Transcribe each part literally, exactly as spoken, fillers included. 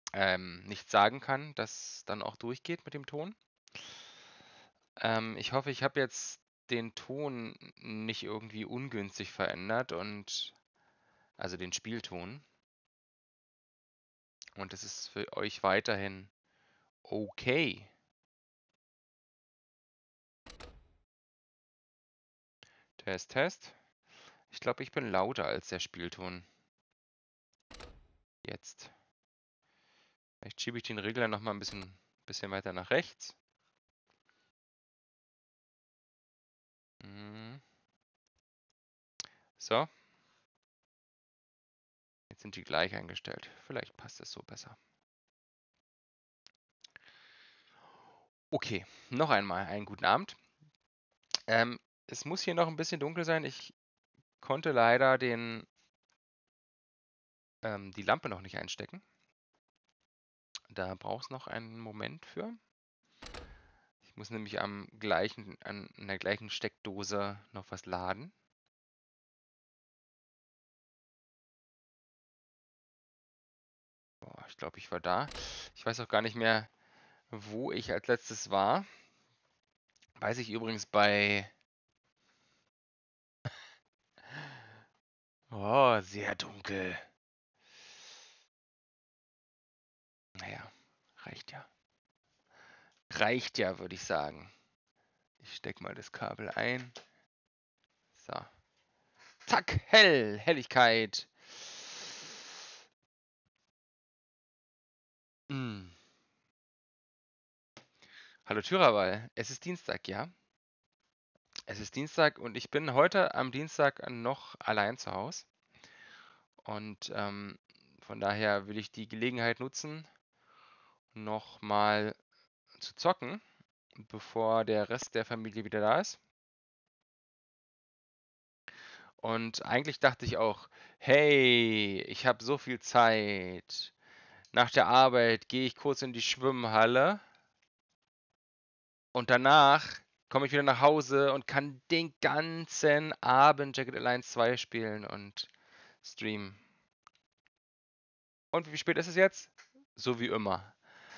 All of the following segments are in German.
ähm, nicht sagen kann, das dann auch durchgeht mit dem Ton. Ähm, ich hoffe, ich habe jetzt den Ton nicht irgendwie ungünstig verändert und also den Spielton. Und das ist für euch weiterhin okay. Test, Test. Ich glaube, ich bin lauter als der Spielton. Jetzt. Vielleicht schiebe ich den Regler noch mal ein bisschen, bisschen weiter nach rechts. Mhm. So. Jetzt sind die gleich eingestellt. Vielleicht passt es so besser. Okay, noch einmal einen guten Abend. Ähm, es muss hier noch ein bisschen dunkel sein. Ich konnte leider den, ähm, die Lampe noch nicht einstecken. Da braucht es noch einen Moment für. Ich muss nämlich am gleichen, an, an der gleichen Steckdose noch was laden. Boah, ich glaube, ich war da. Ich weiß auch gar nicht mehr, wo ich als letztes war. Weiß ich übrigens bei... Oh, sehr dunkel. Naja, reicht ja. Reicht ja, würde ich sagen. Ich stecke mal das Kabel ein. So. Zack, hell, Helligkeit. Hm. Hallo Türawal, es ist Dienstag, ja? Es ist Dienstag und ich bin heute am Dienstag noch allein zu Hause. Und ähm, von daher will ich die Gelegenheit nutzen, nochmal zu zocken, bevor der Rest der Familie wieder da ist. Und eigentlich dachte ich auch, hey, ich habe so viel Zeit. Nach der Arbeit gehe ich kurz in die Schwimmhalle und danach komme ich wieder nach Hause und kann den ganzen Abend Jagged Alliance zwei spielen und streamen. Und wie spät ist es jetzt? So wie immer.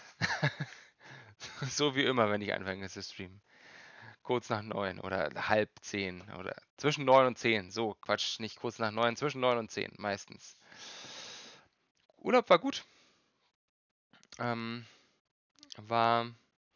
So wie immer, wenn ich anfange zu streamen. Kurz nach neun oder halb zehn oder zwischen neun und zehn. So, Quatsch, nicht kurz nach neun, zwischen neun und zehn meistens. Urlaub war gut. Ähm, war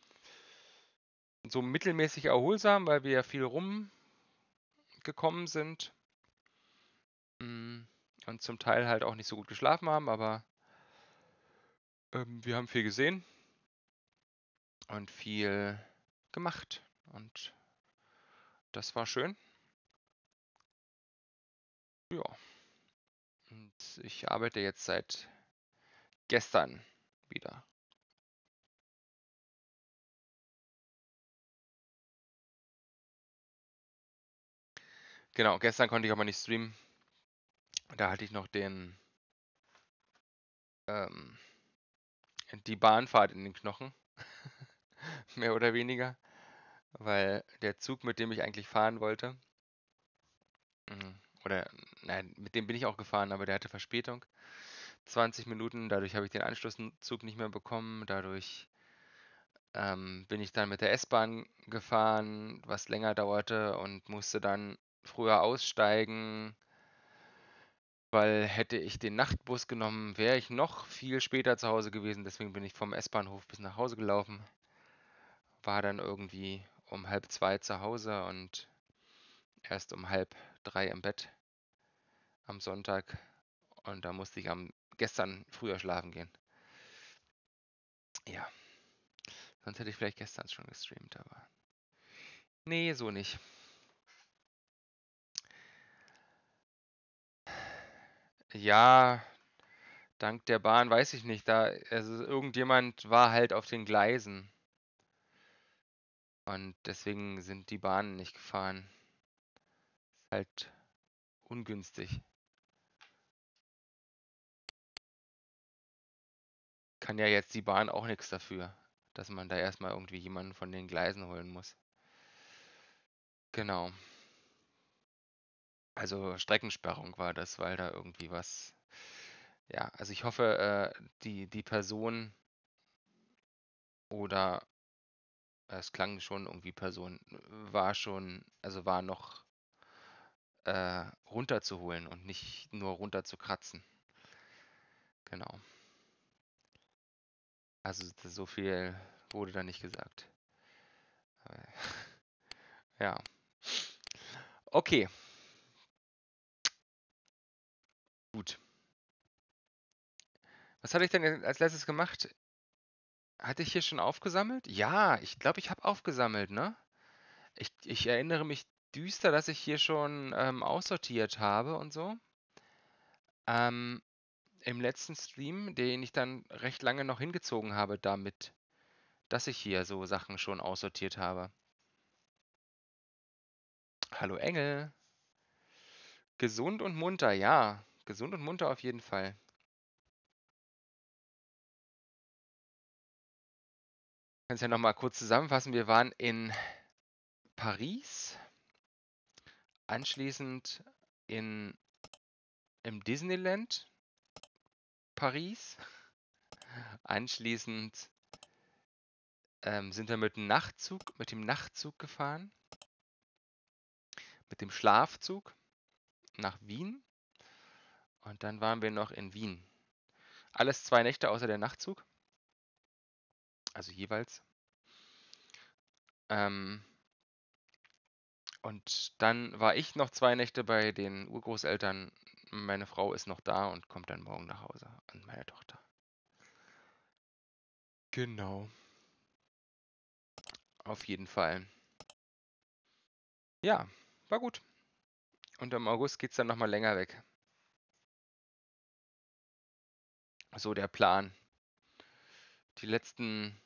so mittelmäßig erholsam, weil wir ja viel rumgekommen sind. Mm, und zum Teil halt auch nicht so gut geschlafen haben, aber ähm, wir haben viel gesehen und viel gemacht. Und das war schön. Ja. Und ich arbeite jetzt seit gestern wieder. Genau, gestern konnte ich aber nicht streamen. Da hatte ich noch den, ähm, die Bahnfahrt in den Knochen, mehr oder weniger, weil der Zug, mit dem ich eigentlich fahren wollte, mm, oder nein, mit dem bin ich auch gefahren, aber der hatte Verspätung. zwanzig Minuten, dadurch habe ich den Anschlusszug nicht mehr bekommen. Dadurch ähm, bin ich dann mit der S-Bahn gefahren, was länger dauerte und musste dann früher aussteigen, weil hätte ich den Nachtbus genommen, wäre ich noch viel später zu Hause gewesen. Deswegen bin ich vom S-Bahnhof bis nach Hause gelaufen. War dann irgendwie um halb zwei zu Hause und erst um halb drei im Bett am Sonntag. Und da musste ich am gestern früher schlafen gehen. Ja, sonst hätte ich vielleicht gestern schon gestreamt, aber nee, so nicht. Ja, dank der Bahn weiß ich nicht. Da, also irgendjemand war halt auf den Gleisen und deswegen sind die Bahnen nicht gefahren. Ist halt ungünstig. Kann ja jetzt die Bahn auch nichts dafür, dass man da erstmal irgendwie jemanden von den Gleisen holen muss. Genau. Also Streckensperrung war das, weil da irgendwie was Ja, also ich hoffe, äh, die, die Person oder es klang schon irgendwie Person, war schon, also war noch äh, runterzuholen und nicht nur runterzukratzen. Genau. Also so viel wurde da nicht gesagt. Aber, ja. Okay, gut. Was hatte ich denn als letztes gemacht? Hatte ich hier schon aufgesammelt? Ja, ich glaube, ich habe aufgesammelt, ne? Ich, ich erinnere mich düster, dass ich hier schon ähm, aussortiert habe und so. Ähm, Im letzten Stream, den ich dann recht lange noch hingezogen habe damit, dass ich hier so Sachen schon aussortiert habe. Hallo Engel. Gesund und munter, ja. Gesund und munter auf jeden Fall. Kannst ja noch mal kurz zusammenfassen. Wir waren in Paris, anschließend in, im Disneyland Paris, anschließend ähm, sind wir mit dem Nachtzug, mit dem Nachtzug gefahren, mit dem Schlafzug nach Wien und dann waren wir noch in Wien. Alles zwei Nächte außer der Nachtzug, also jeweils. Ähm, und dann war ich noch zwei Nächte bei den Urgroßeltern. Meine Frau ist noch da und kommt dann morgen nach Hause und meine Tochter. Genau, auf jeden Fall. Ja, war gut. Und im August geht's dann nochmal länger weg. So der Plan. Die letzten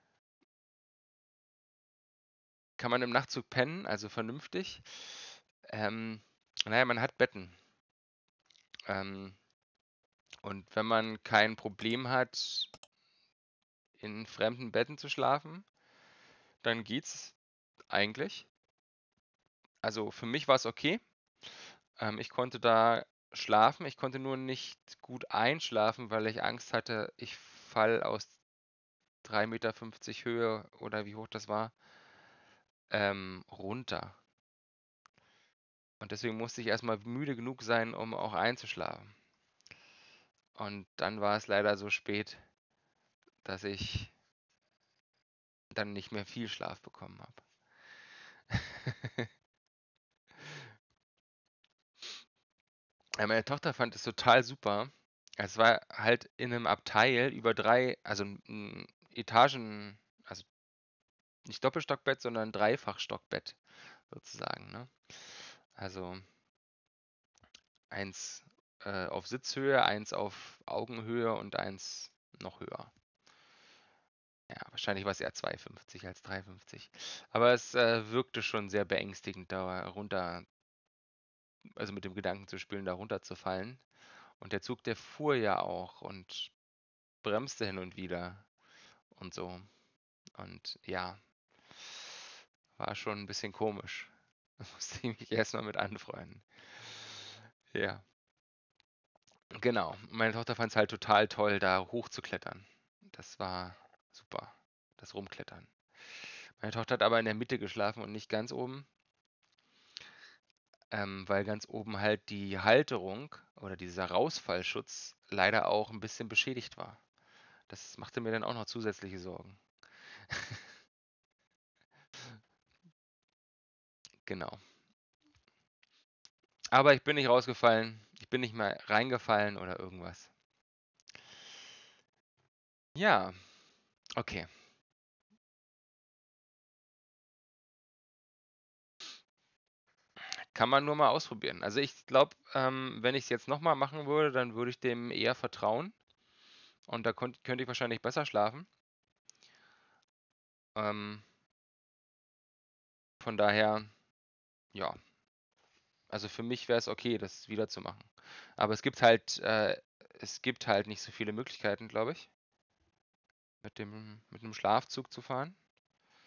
kann man im Nachtzug pennen, also vernünftig. Ähm, naja, man hat Betten. Ähm, und wenn man kein Problem hat, in fremden Betten zu schlafen, dann geht's eigentlich. Also für mich war es okay. Ähm, ich konnte da schlafen. Ich konnte nur nicht gut einschlafen, weil ich Angst hatte, ich fall aus drei Meter fünfzig Höhe oder wie hoch das war, ähm, runter. Und deswegen musste ich erstmal müde genug sein, um auch einzuschlafen. Und dann war es leider so spät, dass ich dann nicht mehr viel Schlaf bekommen habe. Ja, meine Tochter fand es total super. Es war halt in einem Abteil über drei, also ein Etagen, also nicht Doppelstockbett, sondern Dreifachstockbett sozusagen, ne? Also eins äh, auf Sitzhöhe, eins auf Augenhöhe und eins noch höher. Ja, wahrscheinlich war es eher zwei fünfzig als drei fünfzig. Aber es äh, wirkte schon sehr beängstigend, da runter, also mit dem Gedanken zu spielen, da runterzufallen. Und der Zug, der fuhr ja auch und bremste hin und wieder und so. Und ja, war schon ein bisschen komisch. Da musste ich mich erstmal mit anfreunden. Ja, genau. Meine Tochter fand es halt total toll, da hochzuklettern. Das war super, das Rumklettern. Meine Tochter hat aber in der Mitte geschlafen und nicht ganz oben, ähm, weil ganz oben halt die Halterung oder dieser Rausfallschutz leider auch ein bisschen beschädigt war. Das machte mir dann auch noch zusätzliche Sorgen. Genau. Aber ich bin nicht rausgefallen, ich bin nicht mal reingefallen oder irgendwas. Ja, okay. Kann man nur mal ausprobieren. Also ich glaube, ähm, wenn ich es jetzt nochmal machen würde, dann würde ich dem eher vertrauen. Und da konnt, könnte ich wahrscheinlich besser schlafen. Ähm, von daher, ja. Also für mich wäre es okay, das wieder zu machen. Aber es gibt halt, äh, es gibt halt nicht so viele Möglichkeiten, glaube ich, mit dem, mit einem Schlafzug zu fahren.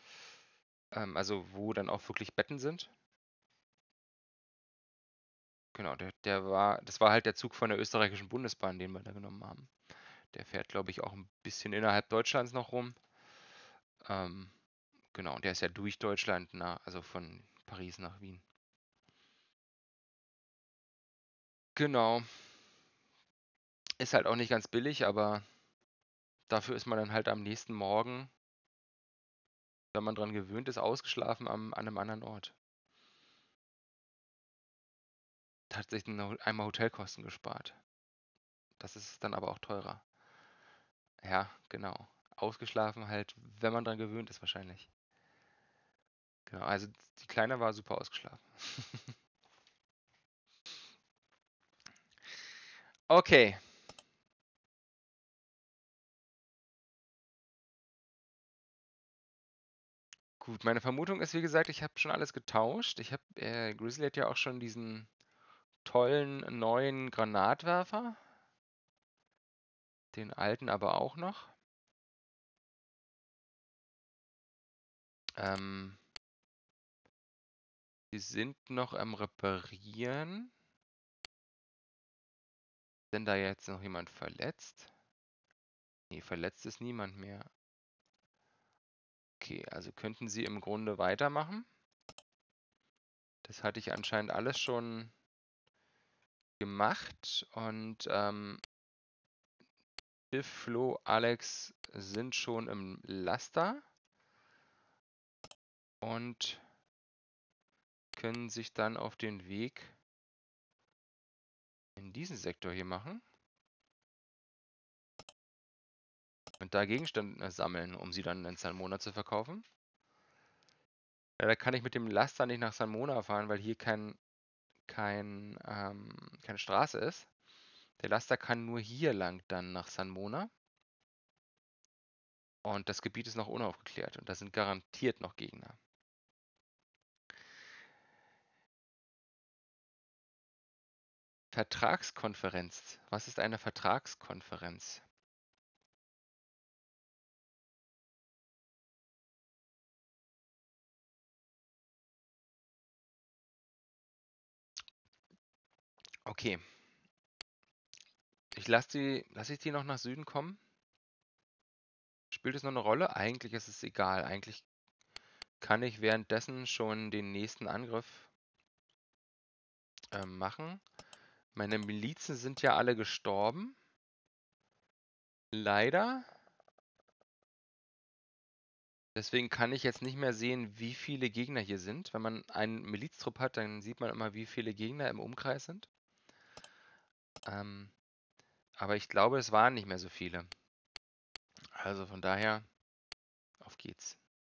Ähm, also wo dann auch wirklich Betten sind. Genau, der, der war, das war halt der Zug von der österreichischen Bundesbahn, den wir da genommen haben. Der fährt, glaube ich, auch ein bisschen innerhalb Deutschlands noch rum. Ähm, genau, der ist ja durch Deutschland, nach, also von Paris nach Wien. Genau. Ist halt auch nicht ganz billig, aber dafür ist man dann halt am nächsten Morgen, wenn man dran gewöhnt ist, ausgeschlafen am, an einem anderen Ort. Hat sich dann einmal Hotelkosten gespart. Das ist dann aber auch teurer. Ja, genau. Ausgeschlafen halt, wenn man dran gewöhnt ist wahrscheinlich. Genau, also die Kleine war super ausgeschlafen. Okay. Gut, meine Vermutung ist, wie gesagt, ich habe schon alles getauscht. Ich habe, äh, Grizzly hat ja auch schon diesen tollen neuen Granatwerfer. Den alten aber auch noch. Ähm, die sind noch am Reparieren. Sind da jetzt noch jemand verletzt? Nee, verletzt ist niemand mehr. Okay, also könnten sie im Grunde weitermachen. Das hatte ich anscheinend alles schon gemacht und ähm, Biff, Flo, Alex sind schon im Laster und können sich dann auf den Weg in diesen Sektor hier machen und da Gegenstände sammeln, um sie dann in Salmona zu verkaufen. Ja, da kann ich mit dem Laster nicht nach Salmona fahren, weil hier kein, kein, ähm, keine Straße ist. Der Laster kann nur hier lang dann nach Salmona. Und das Gebiet ist noch unaufgeklärt und da sind garantiert noch Gegner. Vertragskonferenz. Was ist eine Vertragskonferenz? Okay. Ich lasse die, lasse ich die noch nach Süden kommen? Spielt es noch eine Rolle? Eigentlich ist es egal. Eigentlich kann ich währenddessen schon den nächsten Angriff äh, machen. Meine Milizen sind ja alle gestorben. Leider. Deswegen kann ich jetzt nicht mehr sehen, wie viele Gegner hier sind. Wenn man einen Miliztrupp hat, dann sieht man immer, wie viele Gegner im Umkreis sind. Ähm, aber ich glaube, es waren nicht mehr so viele. Also von daher, auf geht's.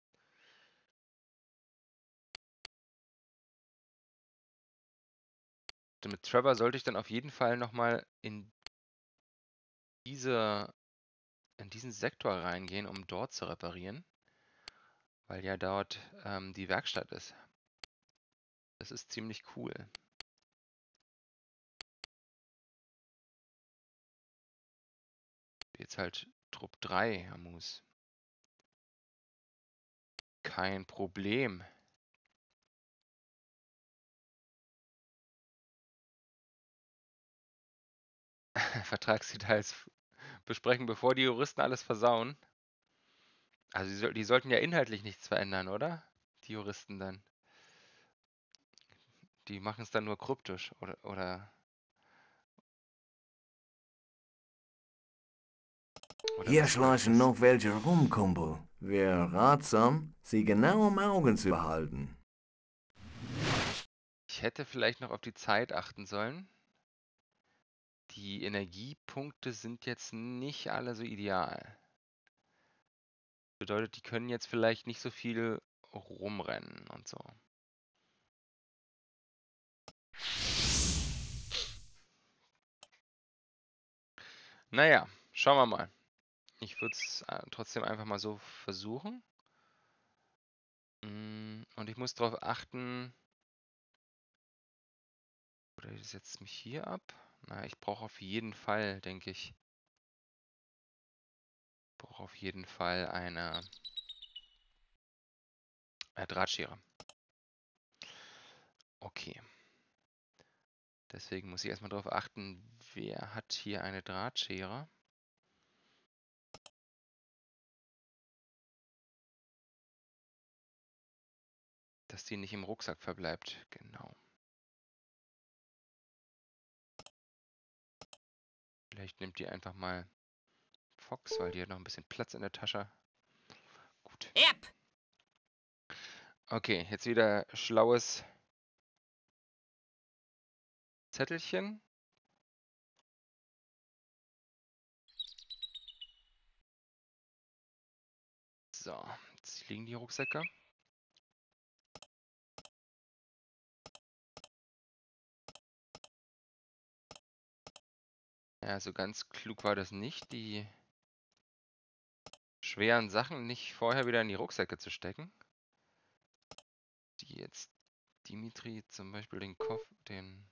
Mit Trevor sollte ich dann auf jeden Fall nochmal in diese, in diesen Sektor reingehen, um dort zu reparieren. Weil ja dort ähm, die Werkstatt ist. Das ist ziemlich cool. Jetzt halt Trupp drei, Hamus. Kein Problem. Vertragsdetails besprechen, bevor die Juristen alles versauen. Also die, soll, die sollten ja inhaltlich nichts verändern, oder? Die Juristen dann. Die machen es dann nur kryptisch, oder, oder, oder Hier was läuft schleichen das? noch welche rum, Kumpel. Wäre ratsam, sie genau im Auge zu behalten. Ich hätte vielleicht noch auf die Zeit achten sollen. Die Energiepunkte sind jetzt nicht alle so ideal. Bedeutet, die können jetzt vielleicht nicht so viel rumrennen und so. Naja, schauen wir mal. Ich würde es äh, trotzdem einfach mal so versuchen. Mm, und ich muss darauf achten. Oder ich setze mich hier ab? Na, ich brauche auf jeden Fall, denke ich. Brauche auf jeden Fall eine äh, Drahtschere. Okay. Deswegen muss ich erstmal darauf achten, wer hat hier eine Drahtschere. Dass die nicht im Rucksack verbleibt. Genau. Vielleicht nimmt die einfach mal Fox, weil die hat noch ein bisschen Platz in der Tasche. Gut. Yep. Okay, jetzt wieder schlaues Zettelchen. So, jetzt liegen die Rucksäcke. Ja, so ganz klug war das nicht, die schweren Sachen nicht vorher wieder in die Rucksäcke zu stecken. Die jetzt Dimitri zum Beispiel den Kopf, den...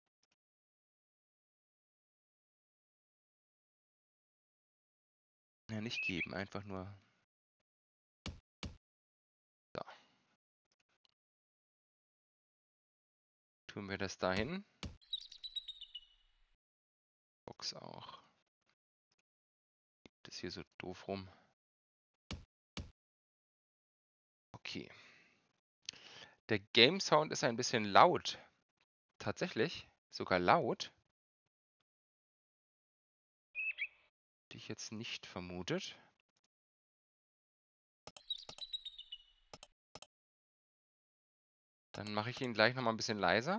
Ja, nicht geben, einfach nur... So. Tun wir das dahin. Box auch. Das hier so doof rum. Okay. Der Game Sound ist ein bisschen laut. Tatsächlich. Sogar laut. Die ich jetzt nicht vermutet. Dann mache ich ihn gleich nochmal ein bisschen leiser.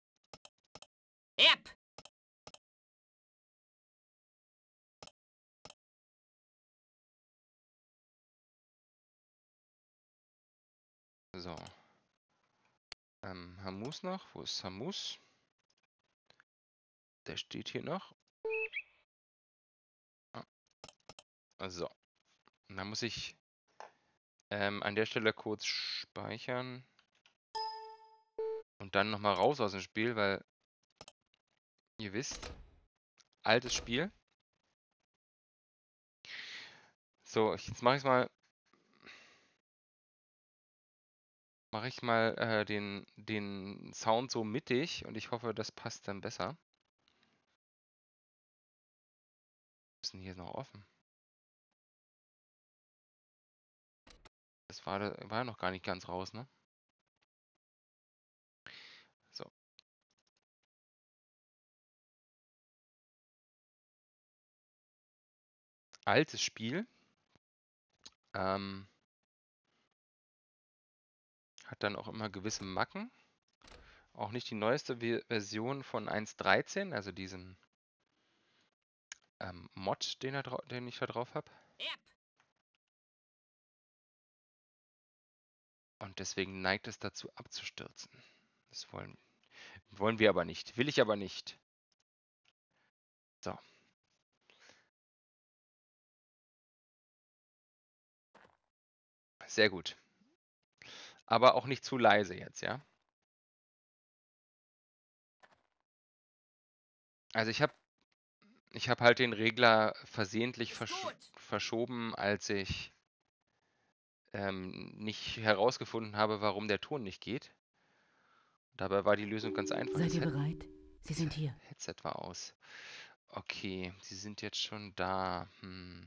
Yep. So. Ähm, Hamus noch. Wo ist Hamus? Der steht hier noch. Ah. So. Und dann muss ich ähm, an der Stelle kurz speichern. Und dann nochmal raus aus dem Spiel, weil ihr wisst, altes Spiel. So, jetzt mache ich mal mache ich mal äh, den, den Sound so mittig und ich hoffe, das passt dann besser. Was ist denn hier noch offen? Das war, da- war ja noch gar nicht ganz raus, ne? So. Altes Spiel. Ähm, hat dann auch immer gewisse Macken. Auch nicht die neueste Vi- Version von eins Punkt dreizehn, also diesem ähm, Mod, den, er drau- den ich da drauf habe. Yep. Und deswegen neigt es dazu abzustürzen. Das wollen, wollen wir aber nicht. Will ich aber nicht. So. Sehr gut. Aber auch nicht zu leise jetzt, ja? Also ich habe ich habe halt den Regler versehentlich Ist versch gut. verschoben, als ich ähm, nicht herausgefunden habe, warum der Ton nicht geht. Dabei war die Lösung ganz einfach. Seid Das ihr Head bereit? Sie sind hier. Headset war aus. Okay, sie sind jetzt schon da. Hm.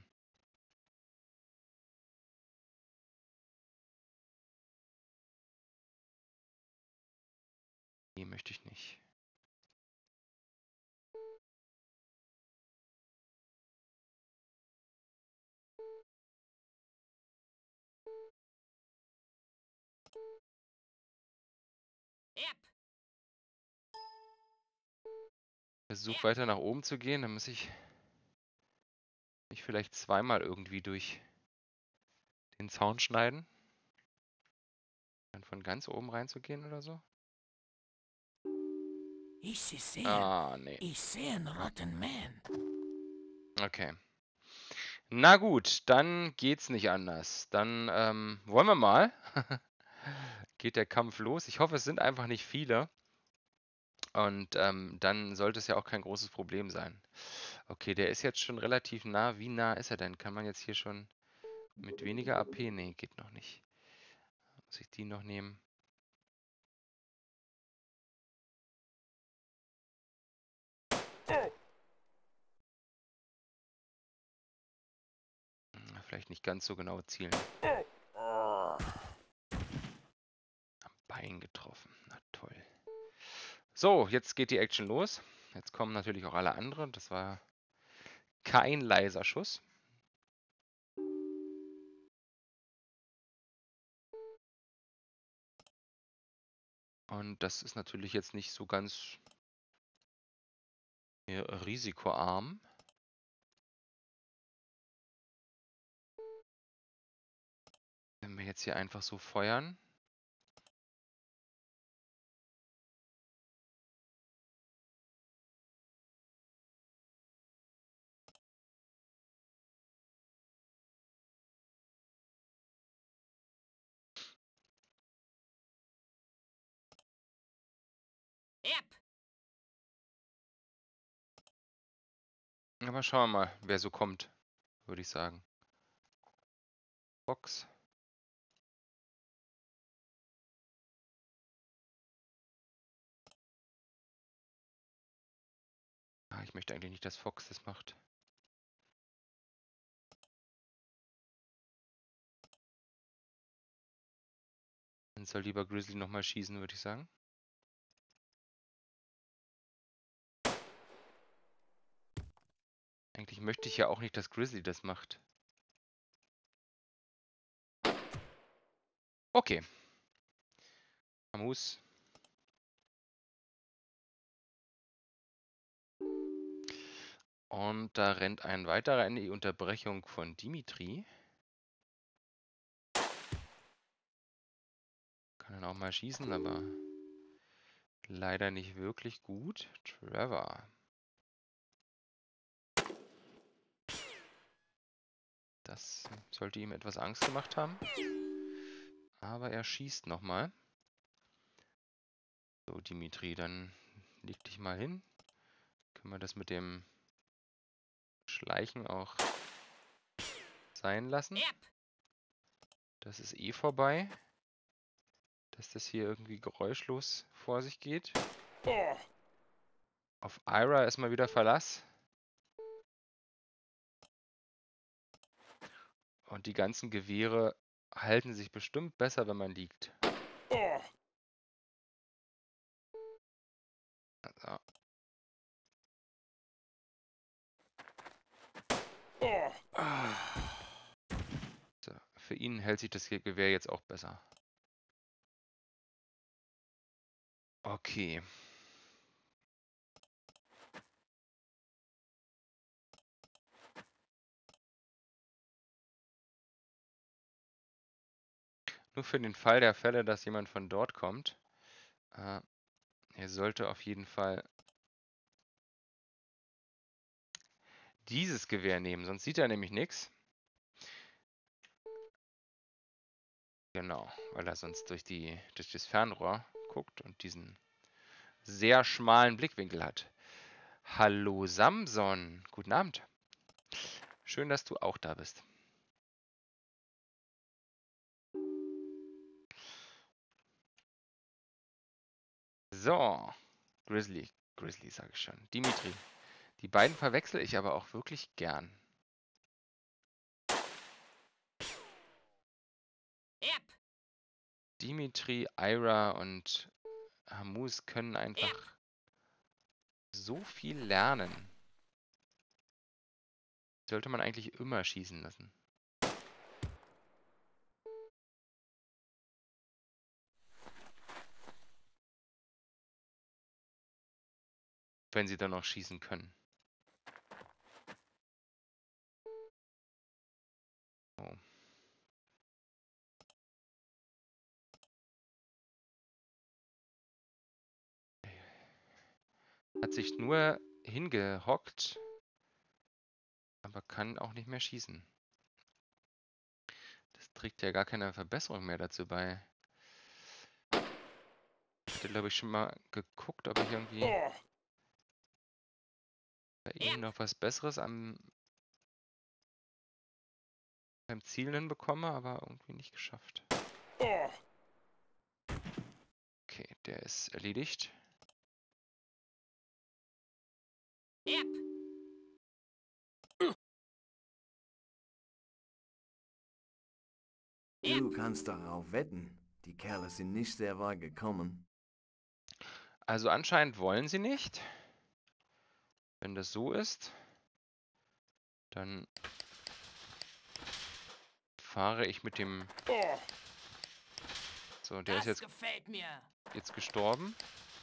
Nee, möchte ich nicht. Yep. Versuch weiter nach oben zu gehen, dann muss ich mich vielleicht zweimal irgendwie durch den Zaun schneiden. Dann von ganz oben reinzugehen oder so. Ich sehe, Ah, nee. ich sehe einen roten Man. Okay. Na gut, dann geht's nicht anders. Dann ähm, wollen wir mal. Geht der Kampf los. Ich hoffe, es sind einfach nicht viele. Und ähm, dann sollte es ja auch kein großes Problem sein. Okay, der ist jetzt schon relativ nah. Wie nah ist er denn? Kann man jetzt hier schon mit weniger A P? Nee, geht noch nicht. Muss ich die noch nehmen? Vielleicht nicht ganz so genau zielen. Am Bein getroffen. Na toll. So, jetzt geht die Action los. Jetzt kommen natürlich auch alle anderen. Das war kein leiser Schuss. Und das ist natürlich jetzt nicht so ganz äh, risikoarm. Wenn wir jetzt hier einfach so feuern. Yep. Aber schauen wir mal, wer so kommt, würde ich sagen. Fox. Ah, ich möchte eigentlich nicht, dass Fox das macht. Dann soll lieber Grizzly nochmal schießen, würde ich sagen. Eigentlich möchte ich ja auch nicht, dass Grizzly das macht. Okay. Hamus. Und da rennt ein weiterer in die Unterbrechung von Dimitri. Kann dann auch mal schießen, aber leider nicht wirklich gut. Trevor. Das sollte ihm etwas Angst gemacht haben. Aber er schießt nochmal. So, Dimitri, dann leg dich mal hin. Können wir das mit dem Schleichen auch sein lassen. Yep. Das ist eh vorbei. Dass das hier irgendwie geräuschlos vor sich geht. Auf Ira ist mal wieder Verlass. Und die ganzen Gewehre halten sich bestimmt besser, wenn man liegt. So. So, für ihn hält sich das Gewehr jetzt auch besser. Okay. Nur für den Fall der Fälle, dass jemand von dort kommt. Äh, er sollte auf jeden Fall dieses Gewehr nehmen, sonst sieht er nämlich nichts. Genau, weil er sonst durch, die, durch das Fernrohr guckt und diesen sehr schmalen Blickwinkel hat. Hallo Samson, guten Abend. Schön, dass du auch da bist. So, Grizzly, Grizzly sage ich schon. Dimitri. Die beiden verwechsel ich aber auch wirklich gern. Yep. Dimitri, Ira und Hamus können einfach Yep. so viel lernen. Sollte man eigentlich immer schießen lassen. Wenn sie dann noch schießen können. Oh. Hat sich nur hingehockt, aber kann auch nicht mehr schießen. Das trägt ja gar keine Verbesserung mehr dazu bei. Ich hatte, glaube ich, schon mal geguckt, ob ich irgendwie bei ihm noch was Besseres am beim Zielen hinbekomme, aber irgendwie nicht geschafft. Okay, der ist erledigt. Yep. Du kannst darauf wetten, die Kerle sind nicht sehr weit gekommen. Also anscheinend wollen sie nicht. Wenn das so ist, dann fahre ich mit dem... So, der ist Das jetzt, gefällt mir. jetzt gestorben.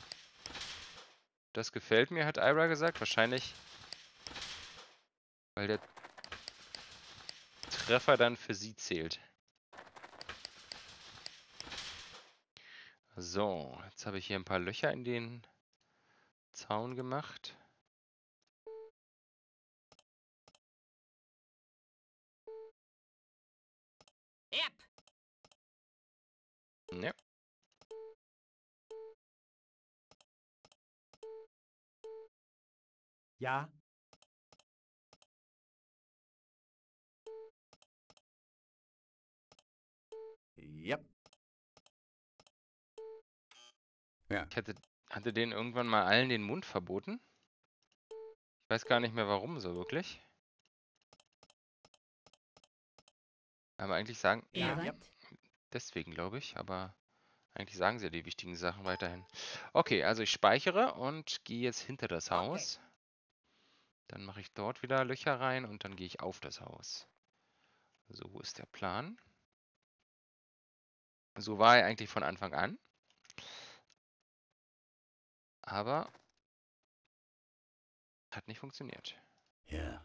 Das gefällt mir, hat Ira gesagt. Wahrscheinlich, weil der Treffer dann für sie zählt. So, jetzt habe ich hier ein paar Löcher in den Zaun gemacht. Yep. Ja. Ja. Yep. Ich hatte, hatte denen irgendwann mal allen den Mund verboten. Ich weiß gar nicht mehr warum so wirklich. Aber eigentlich sagen, Ja. Bereit? deswegen glaube ich, aber eigentlich sagen sie ja die wichtigen Sachen weiterhin. Okay, also ich speichere und gehe jetzt hinter das Okay. Haus. Dann mache ich dort wieder Löcher rein und dann gehe ich auf das Haus. So ist der Plan. So war er eigentlich von Anfang an. Aber hat nicht funktioniert. Ja.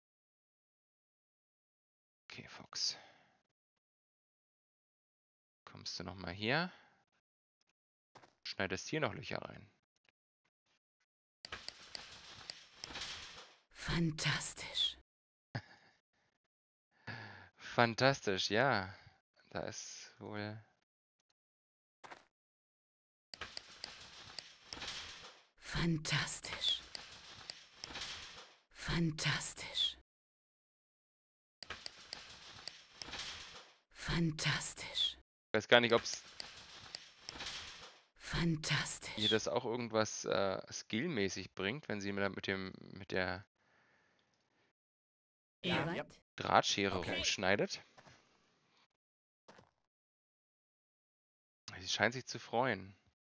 Okay, Fox. Kommst du nochmal hier? Schneidest hier noch Löcher rein. Fantastisch. Fantastisch, ja. Da ist wohl... Fantastisch. Fantastisch. Fantastisch. Ich weiß gar nicht, ob es Fantastisch. ihr das auch irgendwas äh, skillmäßig bringt, wenn sie mit, mit dem mit der Ja. Bereit? Drahtschere Okay. rumschneidet. Sie scheint sich zu freuen,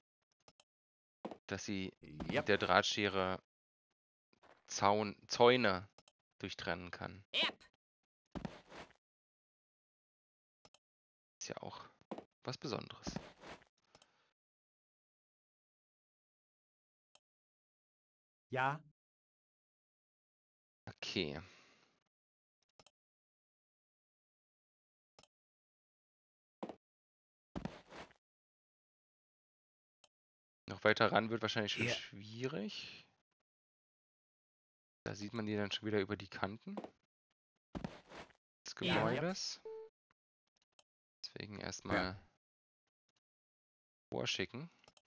dass sie mit Yep. der Drahtschere Zaun, Zäune durchtrennen kann. Yep. Ist ja auch was Besonderes. Ja. Okay. Noch weiter ran wird wahrscheinlich schon Ja. schwierig. Da sieht man die dann schon wieder über die Kanten des Ja. Gebäudes. Deswegen erstmal vorschicken.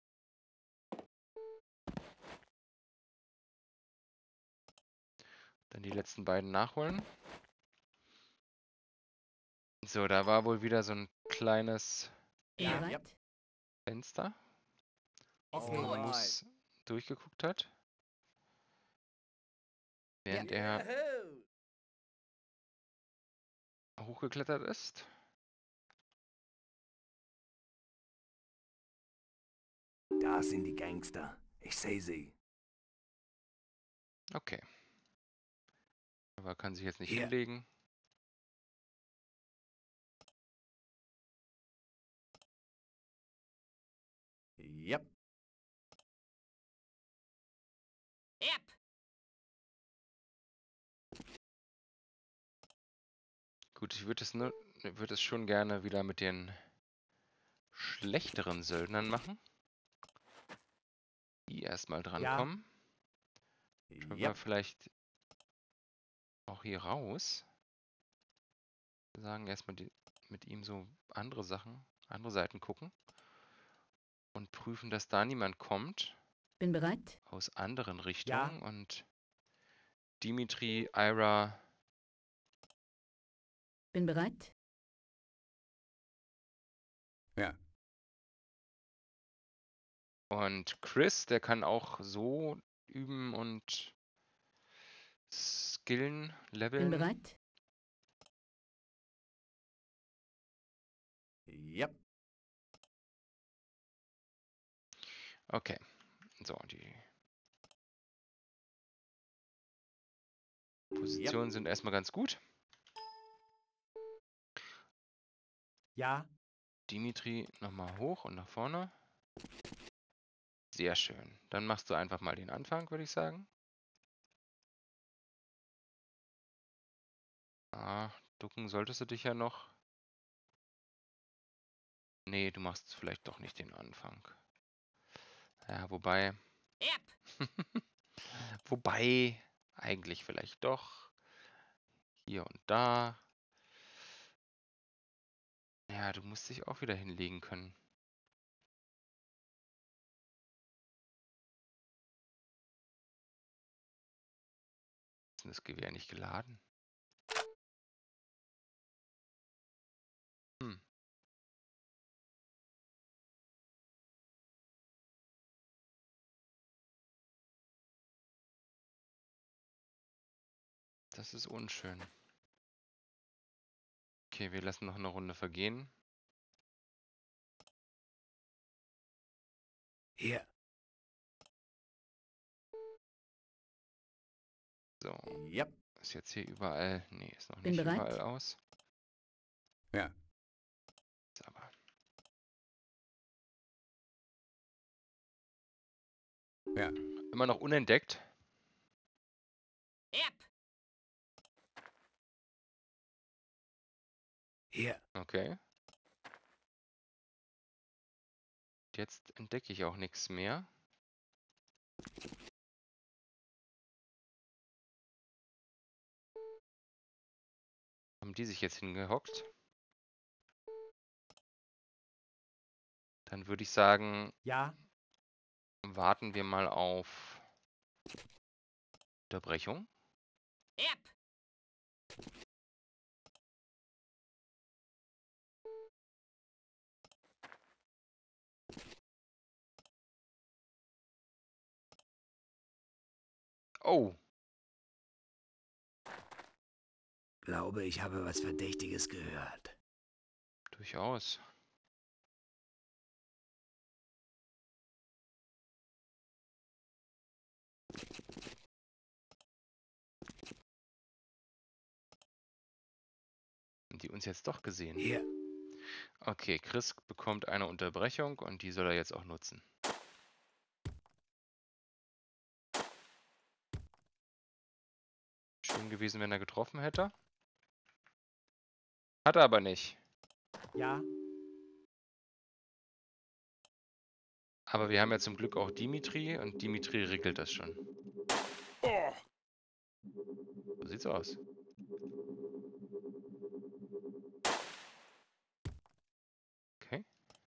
Dann die letzten beiden nachholen. So, da war wohl wieder so ein kleines Ja. Bereit? Fenster, Ist wo gut. Moose durchgeguckt hat. Während er hochgeklettert ist. Da sind die Gangster. Ich sehe sie. Okay. Aber kann sich jetzt nicht Hier. hinlegen. Yep. Yep. Gut, ich würde es nur, würde es schon gerne wieder mit den schlechteren Söldnern machen. Die erstmal drankommen. Können wir Yep. vielleicht auch hier raus. Wir sagen erstmal die, mit ihm so andere Sachen, andere Seiten gucken. Und prüfen, dass da niemand kommt. Bin bereit? Aus anderen Ja. Richtungen. Und Dimitri, Ira, Bin bereit? Ja. und Chris, der kann auch so üben und skillen, Bin leveln. bereit. Yep. Okay. So, die Positionen sind erstmal ganz gut. Ja. Dimitri nochmal hoch und nach vorne. Sehr schön. Dann machst du einfach mal den Anfang, würde ich sagen. Ah, ducken solltest du dich ja noch. Nee, du machst vielleicht doch nicht den Anfang. Ja, wobei. Erb. Wobei, eigentlich vielleicht doch. Hier und da. Ja, du musst dich auch wieder hinlegen können. Ist denn das Gewehr nicht geladen? Hm. Das ist unschön. Okay, wir lassen noch eine Runde vergehen. Hier. So, Yep. ist jetzt hier überall. Nee, ist noch Bin nicht bereit. überall aus. Ja. Ist aber. Ja. Immer noch unentdeckt. Erb. Hier. Okay. Jetzt entdecke ich auch nichts mehr. Haben die sich jetzt hingehockt? Dann würde ich sagen, Ja. warten wir mal auf Unterbrechung. Erb. Oh, Glaube, ich habe was Verdächtiges gehört. durchaus. Haben die uns jetzt doch gesehen? Hier. Okay, Chris bekommt eine Unterbrechung und die soll er jetzt auch nutzen. Schön gewesen, wenn er getroffen hätte. Hat er aber nicht. Ja. Aber wir haben ja zum Glück auch Dimitri und Dimitri regelt das schon. So sieht's aus. Okay.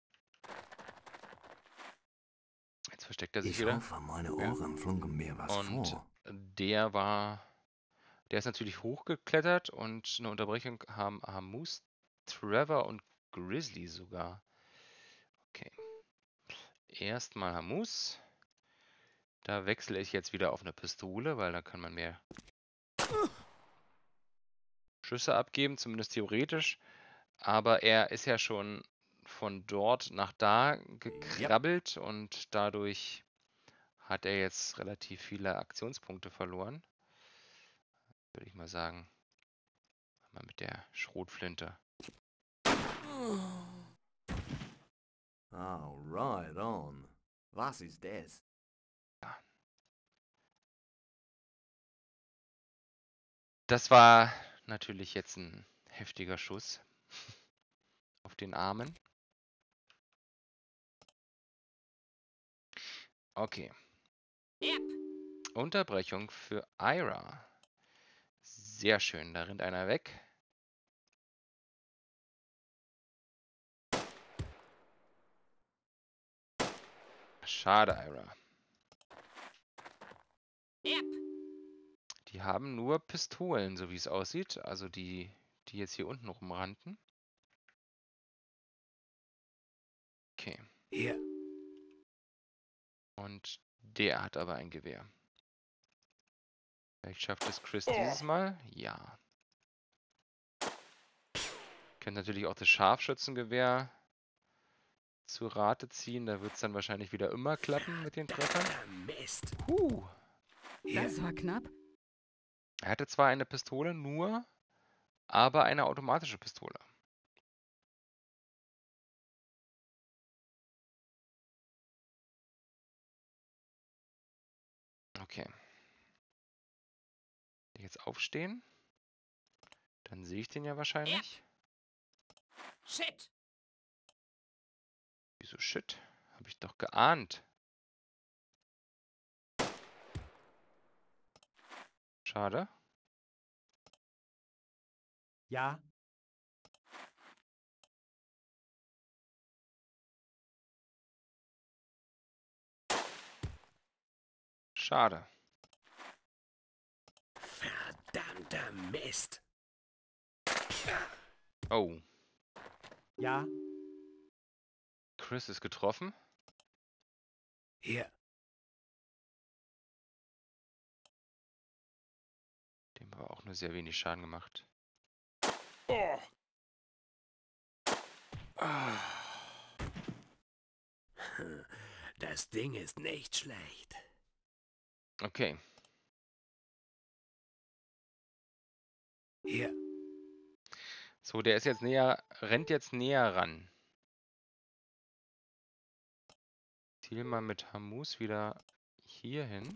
Jetzt versteckt er sich Ich wieder. hoffe, meine Ja. Ohren flunken mir was Und vor. der war, der ist natürlich hochgeklettert und eine Unterbrechung haben Hamus, Trevor und Grizzly sogar. Okay. Erstmal Hamus. Da wechsle ich jetzt wieder auf eine Pistole, weil da kann man mehr Schüsse abgeben, zumindest theoretisch. Aber er ist ja schon von dort nach da gekrabbelt und dadurch hat er jetzt relativ viele Aktionspunkte verloren. Würde ich mal sagen. Mal mit der Schrotflinte. Oh, right on. Was ist das? Das war natürlich jetzt ein heftiger Schuss auf den Armen. Okay. Erb. Unterbrechung für Ira. Sehr schön, da rennt einer weg. Schade, Ira. Erb. Die haben nur Pistolen, so wie es aussieht. Also die, die jetzt hier unten rumrannten. Okay. Hier. Und der hat aber ein Gewehr. Vielleicht schafft es Chris dieses Mal. Ja. Könnt natürlich auch das Scharfschützengewehr zu Rate ziehen. Da wird es dann wahrscheinlich wieder immer klappen mit den Treffern. Mist. Huh. Das war knapp. Er hatte zwar eine Pistole, nur, aber eine automatische Pistole. Okay. Jetzt aufstehen. Dann sehe ich den ja wahrscheinlich. Shit. Wieso shit? Habe ich doch geahnt. Schade. Ja. Schade. Verdammter Mist. Oh. Ja. Chris ist getroffen. Hier. Dem war auch nur sehr wenig Schaden gemacht. Das Ding ist nicht schlecht. Okay. Hier. So, der ist jetzt näher, rennt jetzt näher ran. Ziel mal mit Hamus wieder hier hin.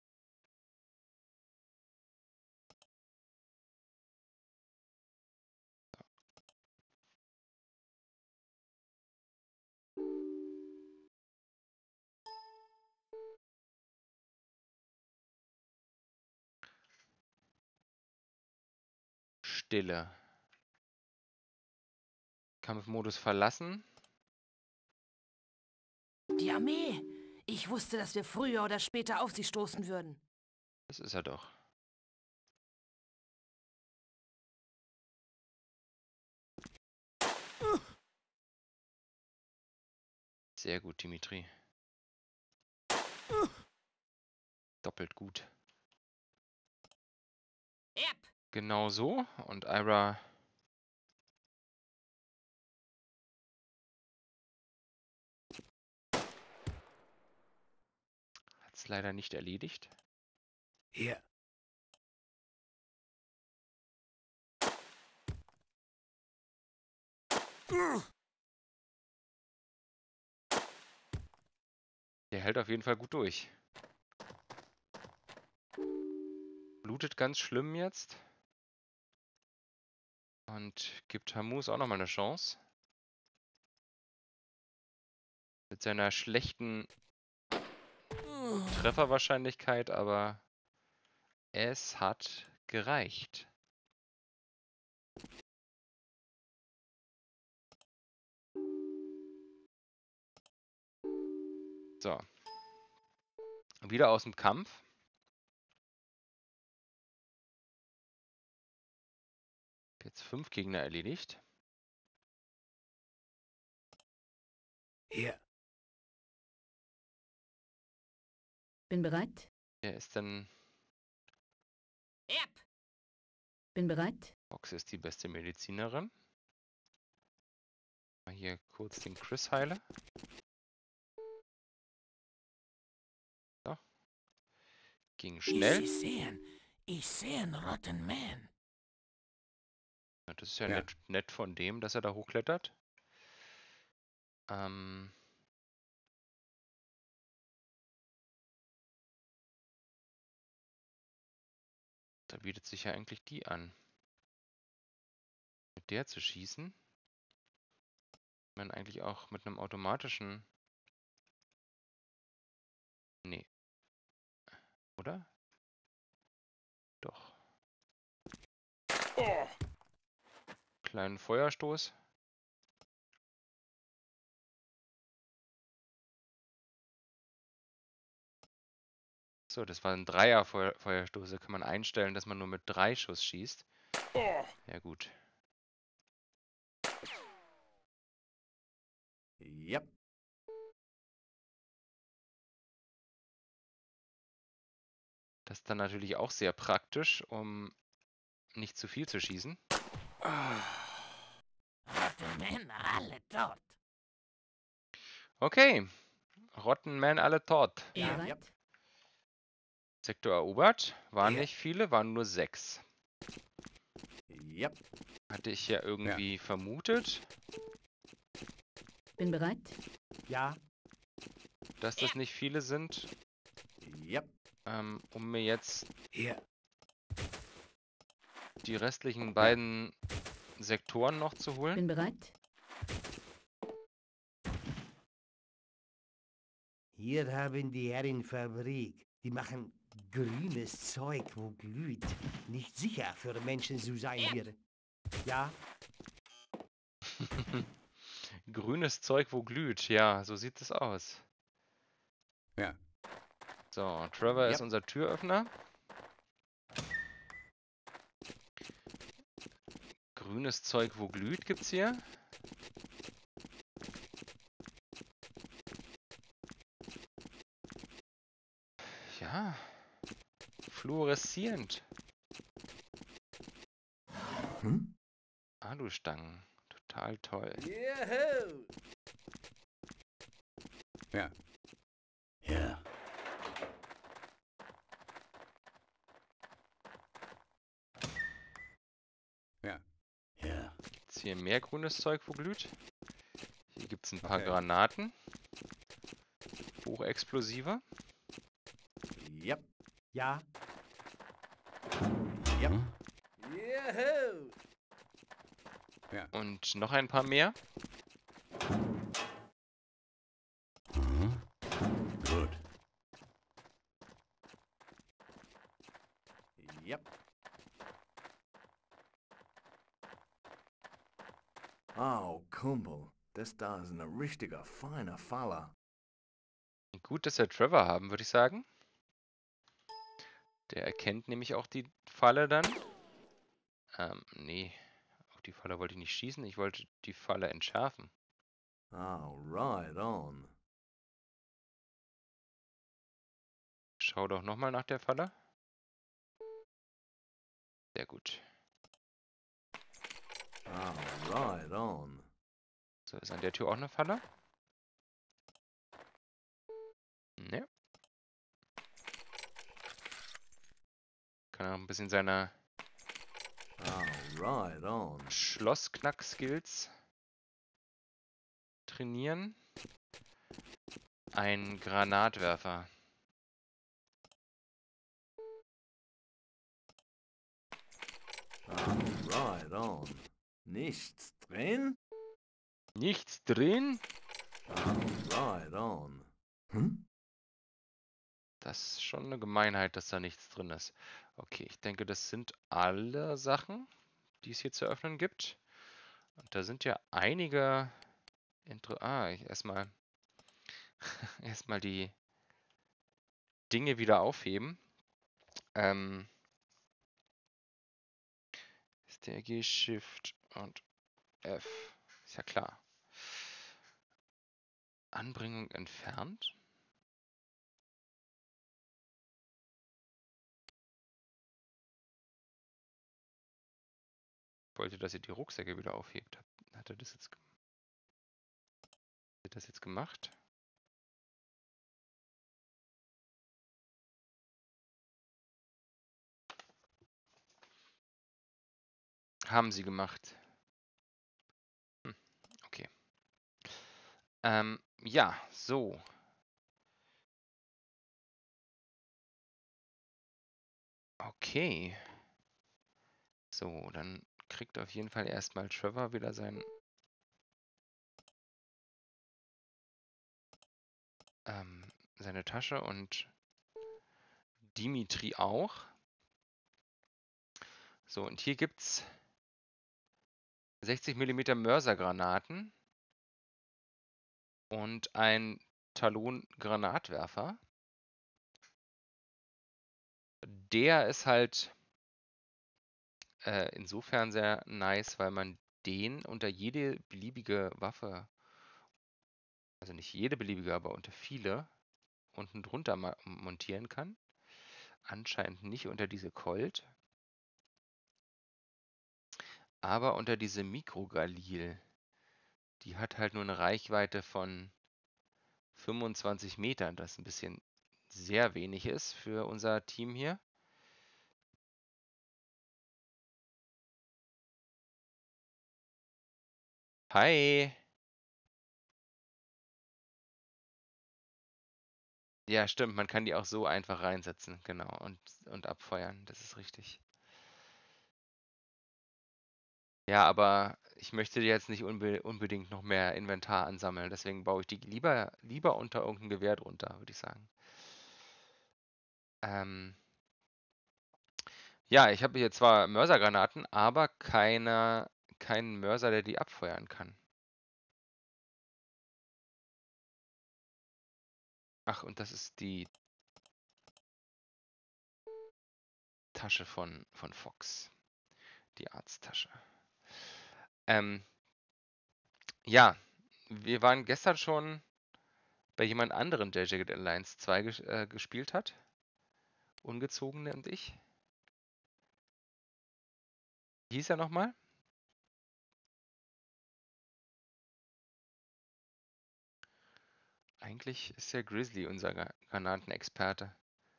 Stille. Kampfmodus verlassen. Die Armee. Ich wusste, dass wir früher oder später auf sie stoßen würden. Das ist er doch. Sehr gut, Dimitri. Doppelt gut. Yep. Genau so. Und Ira hat es leider nicht erledigt. Hier. Der hält auf jeden Fall gut durch. Blutet ganz schlimm jetzt. Und gibt Hamus auch nochmal eine Chance. Mit seiner schlechten Trefferwahrscheinlichkeit, aber es hat gereicht. So. Wieder aus dem Kampf. Jetzt fünf Gegner erledigt. Hier. Bin bereit. Der ist dann. Yep. Bin bereit. Box ist die beste Medizinerin. Mal hier kurz den Chris heile. So. Ging schnell. Ich sehen. Ich sehe einen roten Man. Ja, das ist ja, Ja. Nett, nett von dem, dass er da hochklettert. Ähm. Da bietet sich ja eigentlich die an. Mit der zu schießen. Man eigentlich auch mit einem automatischen. Nee. Oder? Doch. Kleinen Feuerstoß. So, das war ein Dreier-Feuerstoß. Da kann man einstellen, dass man nur mit drei Schuss schießt. Ja gut. Yep. Das ist dann natürlich auch sehr praktisch, um nicht zu viel zu schießen. Rotten alle tot. Okay. Rottenman alle tot. Bin Ja, bereit. ja. Sektor erobert. Waren Ja. nicht viele, waren nur sechs. Yep. Hatte ich ja irgendwie vermutet, Bin bereit. Ja, dass das nicht viele sind, Yep. ähm, um mir jetzt Hier. die restlichen beiden Sektoren noch zu holen. Bin bereit. hier haben die Herren Fabrik. Die machen grünes Zeug, wo glüht. Nicht sicher für Menschen zu sein hier. Ja, Grünes Zeug, wo glüht. Ja, so sieht es aus. Ja. So, Trevor ist Yep. unser Türöffner. Grünes Zeug, wo glüht, gibt's hier. Ja. Fluoreszierend. Hm? Alustangen. Total toll. Juhu. Ja. Ja. Ja. Ja. Gibt's hier mehr grünes Zeug, wo glüht? Hier gibt's ein paar Okay. Granaten. Hochexplosive. Yep. ja, Yep. Juhu. Und noch ein paar mehr. Gut. Yep. Oh, Kumpel, das da ist ein richtiger feiner Faller. Gut, dass wir Trevor haben, würde ich sagen. Der erkennt nämlich auch die Falle dann. Ähm, nee. Auf die Falle wollte ich nicht schießen. Ich wollte die Falle entschärfen. Oh, right on. Schau doch nochmal nach der Falle. Sehr gut. Oh, right on. So, ist an der Tür auch eine Falle? Ne. Kann er noch ein bisschen seine Oh, right on. Schlossknack-Skills trainieren. Ein Granatwerfer. Oh, right on. Nichts drin? Nichts drin? Oh, right on. Hm? Das ist schon eine Gemeinheit, dass da nichts drin ist. Okay, ich denke, das sind alle Sachen, die es hier zu öffnen gibt. Und da sind ja einige... Inter ah, ich erstmal erstmal die Dinge wieder aufheben. Ähm, S T R G, Shift und F. Ist ja klar. Anbringung entfernt. Ich wollte, dass ihr die Rucksäcke wieder aufhebt. Hat, hat er das jetzt, hat er das jetzt gemacht? Haben sie gemacht. Hm, okay. Ähm, ja, so. Okay. So, dann kriegt auf jeden Fall erstmal Trevor wieder sein ähm, seine Tasche und Dimitri auch. So, und hier gibt's sechzig Millimeter Mörsergranaten und ein Talon-Granatwerfer. Der ist halt äh, insofern sehr nice, weil man den unter jede beliebige Waffe, also nicht jede beliebige, aber unter viele, unten drunter montieren kann. anscheinend nicht unter diese Colt, aber unter diese Mikrogalil. Die hat halt nur eine Reichweite von fünfundzwanzig Metern, das ein bisschen sehr wenig ist für unser Team hier. Hi! Ja, stimmt, man kann die auch so einfach reinsetzen, genau, und, und abfeuern, das ist richtig. Ja, aber ich möchte jetzt nicht unbe unbedingt noch mehr Inventar ansammeln, deswegen baue ich die lieber, lieber unter irgendein Gewehr drunter, würde ich sagen. Ähm, ja, ich habe hier zwar Mörsergranaten, aber keine, keinen Mörser, der die abfeuern kann. Ach, und das ist die Tasche von, von Fox. Die Arzttasche. Ähm, ja, wir waren gestern schon bei jemand anderen, der Jagged Alliance zwei ges äh, gespielt hat. Ungezogene und ich. Wie hieß er nochmal? Eigentlich ist der Grizzly unser Gra Granatenexperte.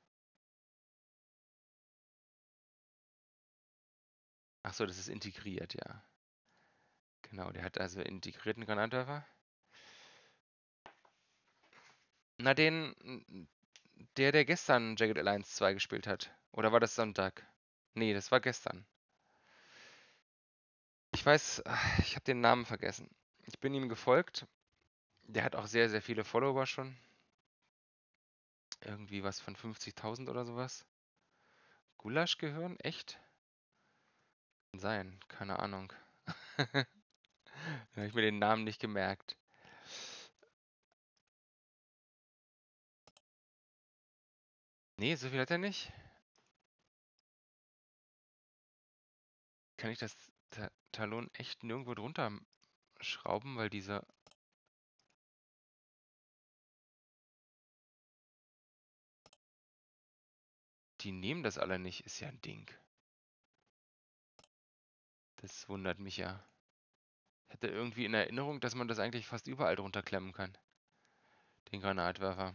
Ach so, das ist integriert, ja. Genau, der hat also integrierten Granatwerfer. Na, den, der, der gestern Jagged Alliance zwei gespielt hat. Oder war das Sonntag? Nee, das war gestern. Ich weiß, ich habe den Namen vergessen. Ich bin ihm gefolgt. Der hat auch sehr, sehr viele Follower schon. Irgendwie was von fünfzigtausend oder sowas. Gulasch-Gehirn? Echt? Kann sein, keine Ahnung. Da habe ich mir den Namen nicht gemerkt. Nee, so viel hat er nicht. Kann ich das Ta Talon echt nirgendwo drunter schrauben, weil diese... Die nehmen das alle nicht, ist ja ein Ding. Das wundert mich ja. Ich hatte irgendwie in Erinnerung, dass man das eigentlich fast überall drunter klemmen kann. Den Granatwerfer.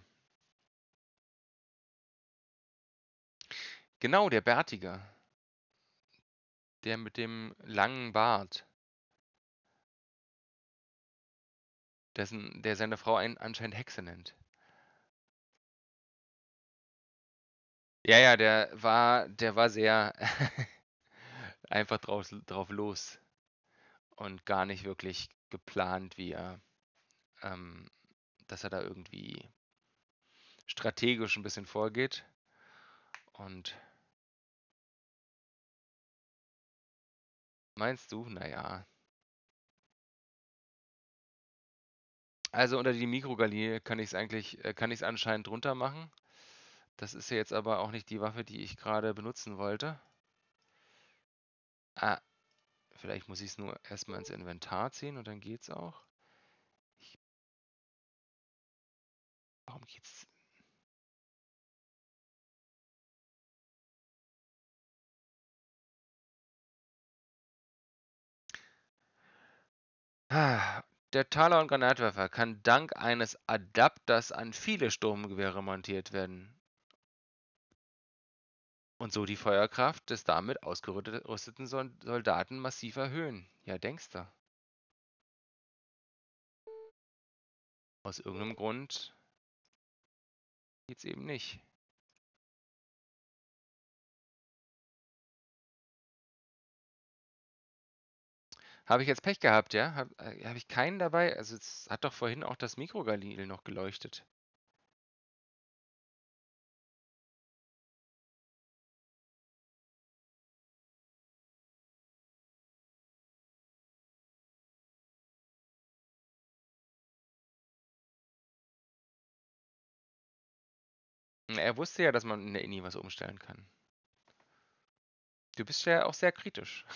Genau, der Bärtige. Der mit dem langen Bart. Dessen, der seine Frau ein, anscheinend Hexe nennt. Ja, ja, der war, der war sehr einfach drauf, drauf los. Und gar nicht wirklich geplant, wie er, ähm, dass er da irgendwie strategisch ein bisschen vorgeht. Und meinst du? Naja. Also unter die Mikrogalil kann ich es eigentlich, äh, kann ich es anscheinend drunter machen. Das ist ja jetzt aber auch nicht die Waffe, die ich gerade benutzen wollte. Ah, vielleicht muss ich es nur erstmal ins Inventar ziehen und dann geht's auch. Ich, warum geht's? Ah, der Talon-Granatwerfer kann dank eines Adapters an viele Sturmgewehre montiert werden und so die Feuerkraft des damit ausgerüsteten Soldaten massiv erhöhen. Ja, denkst du? Aus irgendeinem Grund geht's eben nicht. Habe ich jetzt Pech gehabt, ja? Habe äh, hab ich keinen dabei? Also es hat doch vorhin auch das Mikrogalil noch geleuchtet. Er wusste ja, dass man in der Ini was umstellen kann. Du bist ja auch sehr kritisch.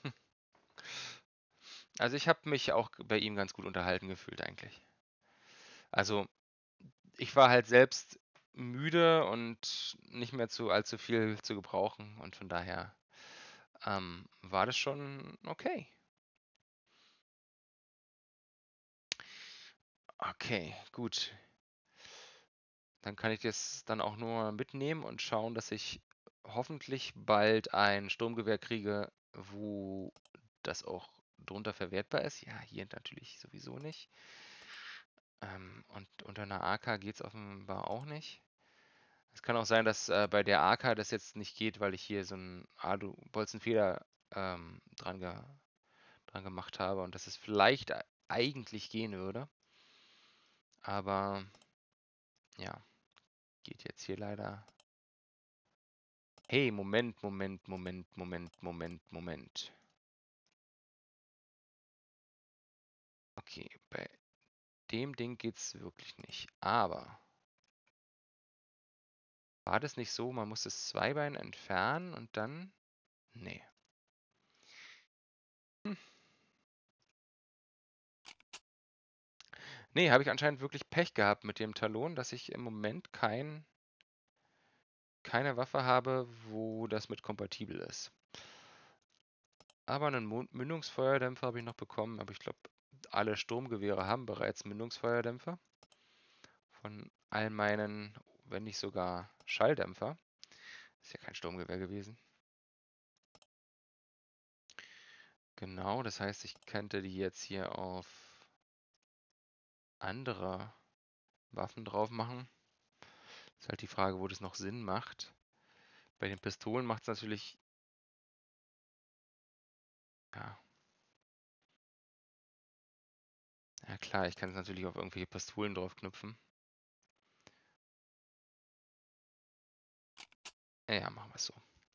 Also ich habe mich auch bei ihm ganz gut unterhalten gefühlt eigentlich. Also ich war halt selbst müde und nicht mehr zu allzu viel zu gebrauchen. Und von daher ähm, war das schon okay. Okay, gut. Dann kann ich das dann auch nur mitnehmen und schauen, dass ich hoffentlich bald ein Sturmgewehr kriege, wo das auch drunter verwertbar ist. Ja, hier natürlich sowieso nicht. Ähm, und unter einer A K geht es offenbar auch nicht. Es kann auch sein, dass äh, bei der A K das jetzt nicht geht, weil ich hier so einen Alu-Bolzenfeder ähm, dran, ge dran gemacht habe und dass es vielleicht e- eigentlich gehen würde. Aber ja, geht jetzt hier leider. Hey, Moment, Moment, Moment, Moment, Moment, Moment. Okay, bei dem Ding geht's wirklich nicht. Aber war das nicht so, man muss das Zweibein entfernen und dann? Nee. Hm. Nee, habe ich anscheinend wirklich Pech gehabt mit dem Talon, dass ich im Moment kein, keine Waffe habe, wo das mit kompatibel ist. Aber einen Mu- Mündungsfeuerdämpfer habe ich noch bekommen, aber ich glaube, alle Sturmgewehre haben bereits Mündungsfeuerdämpfer. Von all meinen, wenn nicht sogar Schalldämpfer. Ist ja kein Sturmgewehr gewesen. Genau, das heißt, ich könnte die jetzt hier auf andere Waffen drauf machen. Ist halt die Frage, wo das noch Sinn macht. Bei den Pistolen macht es natürlich, ja, ja klar, ich kann es natürlich auf irgendwelche Pistolen draufknüpfen. Ja, ja, machen wir es so.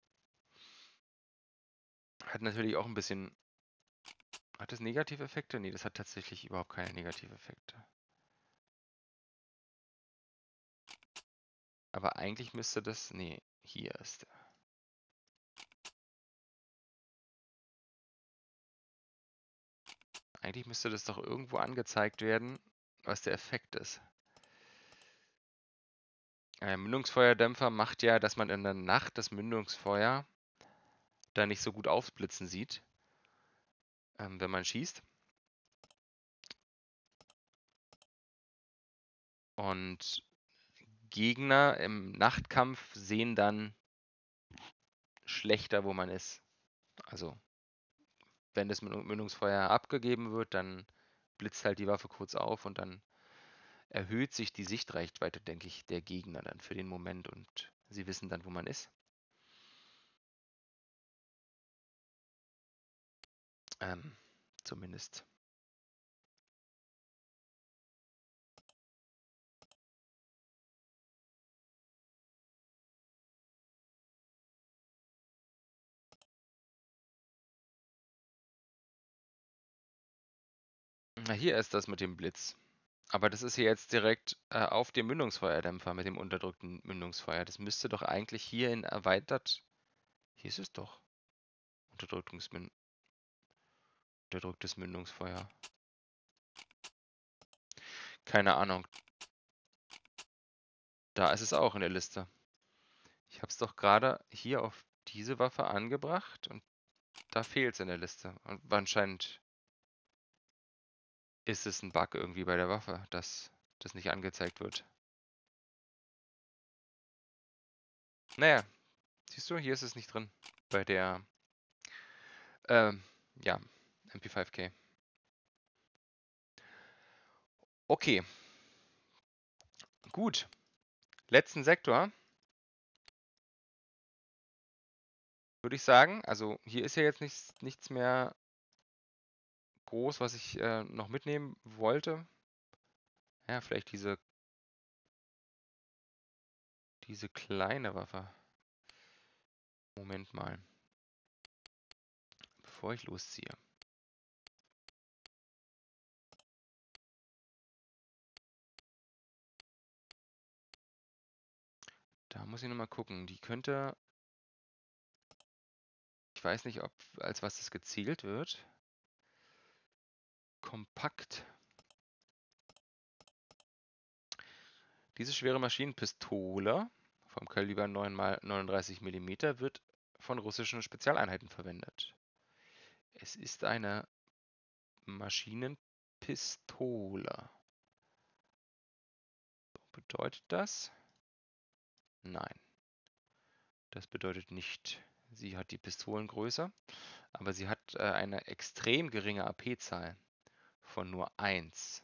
Hat natürlich auch ein bisschen, hat das Negativeffekte? Nee, das hat tatsächlich überhaupt keine Negativeffekte. Aber eigentlich müsste das, nee, hier ist der. Eigentlich müsste das doch irgendwo angezeigt werden, was der Effekt ist. Ein Mündungsfeuerdämpfer macht ja, dass man in der Nacht das Mündungsfeuer da nicht so gut aufblitzen sieht, ähm, wenn man schießt. Und Gegner im Nachtkampf sehen dann schlechter, wo man ist. Also, wenn das Mündungsfeuer abgegeben wird, dann blitzt halt die Waffe kurz auf und dann erhöht sich die Sichtreichweite, denke ich, der Gegner dann für den Moment und sie wissen dann, wo man ist. Ähm, zumindest. Na, hier ist das mit dem Blitz. Aber das ist hier jetzt direkt äh, auf dem Mündungsfeuerdämpfer mit dem unterdrückten Mündungsfeuer. Das müsste doch eigentlich hier in erweitert. Hier ist es doch. Unterdrückungsmün unterdrücktes Mündungsfeuer. Keine Ahnung. Da ist es auch in der Liste. Ich habe es doch gerade hier auf diese Waffe angebracht und da fehlt es in der Liste. Und anscheinend ist es ein Bug irgendwie bei der Waffe, dass das nicht angezeigt wird. Naja, siehst du, hier ist es nicht drin. Bei der, ähm, ja, M P fünf K. Okay, gut. Letzten Sektor. Würde ich sagen. Also hier ist ja jetzt nichts, nichts mehr groß, was ich äh, noch mitnehmen wollte. Ja, vielleicht diese, diese kleine Waffe. Moment mal. Bevor ich losziehe. Da muss ich nochmal gucken. Die könnte... Ich weiß nicht, ob als was das gezielt wird. Kompakt. Diese schwere Maschinenpistole vom Kaliber neun mal neununddreißig Millimeter wird von russischen Spezialeinheiten verwendet. Es ist eine Maschinenpistole. Bedeutet das? Nein. Das bedeutet nicht, sie hat die Pistolengröße, aber sie hat äh, eine extrem geringe A P-Zahl von nur eins.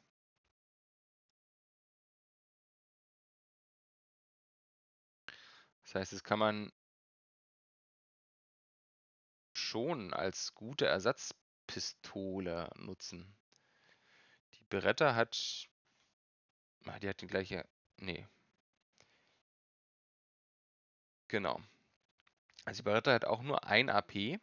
Das heißt, das kann man schon als gute Ersatzpistole nutzen. Die Beretta hat, ah, die hat die gleiche, nee, genau. Also die Beretta hat auch nur ein A P.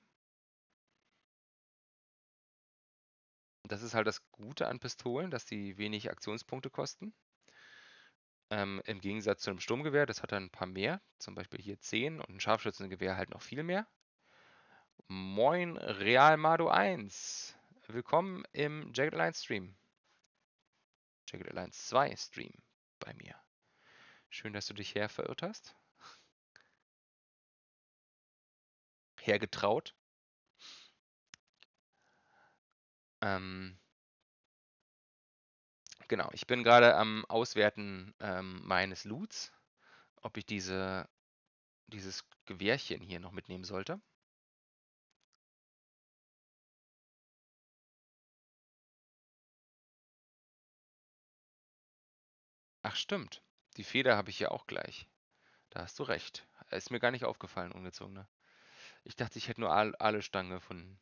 Das ist halt das Gute an Pistolen, dass die wenig Aktionspunkte kosten. Ähm, Im Gegensatz zu einem Sturmgewehr, das hat dann ein paar mehr, zum Beispiel hier zehn und ein Scharfschützengewehr halt noch viel mehr. Moin Real Mado eins, willkommen im Jagged Alliance Stream. Jagged Alliance zwei Stream bei mir. Schön, dass du dich her verirrt hast. Hergetraut. Ähm, genau, ich bin gerade am Auswerten ähm, meines Loots, ob ich diese, dieses Gewehrchen hier noch mitnehmen sollte. Ach stimmt, die Feder habe ich ja auch gleich. Da hast du recht. Ist mir gar nicht aufgefallen, ungezogene. Ich dachte, ich hätte nur Al Alustangen gefunden.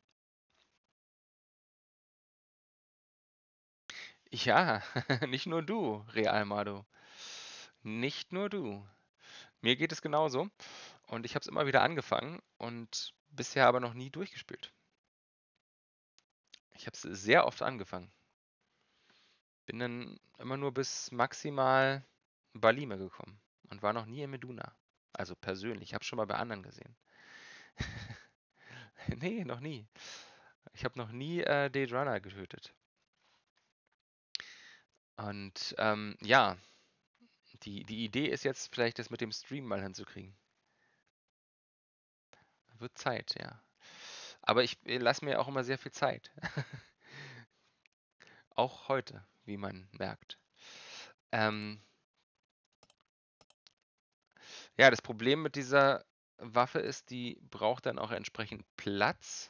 Ja, nicht nur du, Real Mado. Nicht nur du. Mir geht es genauso. Und ich habe es immer wieder angefangen und bisher aber noch nie durchgespielt. Ich habe es sehr oft angefangen. Bin dann immer nur bis maximal Balime gekommen und war noch nie in Meduna. Also persönlich. Ich habe schon mal bei anderen gesehen. Nee, noch nie. Ich habe noch nie äh, Dade Runner getötet. Und ähm, ja, die, die Idee ist jetzt vielleicht, das mit dem Stream mal hinzukriegen. Wird Zeit, ja. Aber ich äh, lasse mir auch immer sehr viel Zeit. Auch heute, wie man merkt. Ähm, ja, das Problem mit dieser Waffe ist, die braucht dann auch entsprechend Platz.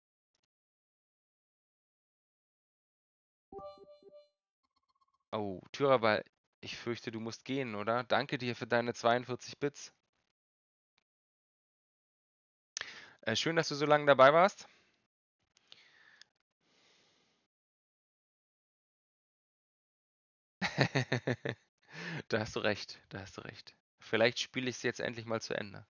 Oh, Tyraval, ich fürchte, du musst gehen, oder? Danke dir für deine zweiundvierzig Bits. Äh, schön, dass du so lange dabei warst. Da hast du recht, da hast du recht. Vielleicht spiele ich es jetzt endlich mal zu Ende.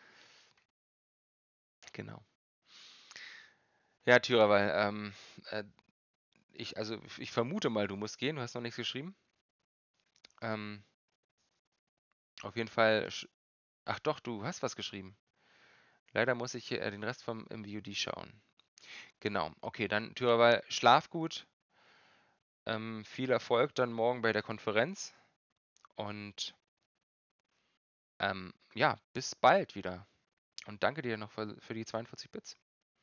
Genau. Ja, Tyraval, ähm, äh, ich, also ich vermute mal, du musst gehen, du hast noch nichts geschrieben. Ähm, auf jeden Fall, ach doch, du hast was geschrieben. Leider muss ich hier äh, den Rest vom M V O D schauen. Genau, okay, dann Tyraval, schlaf gut. Ähm, viel Erfolg dann morgen bei der Konferenz. Und ähm, ja, bis bald wieder. Und danke dir noch für, für die zweiundvierzig Bits.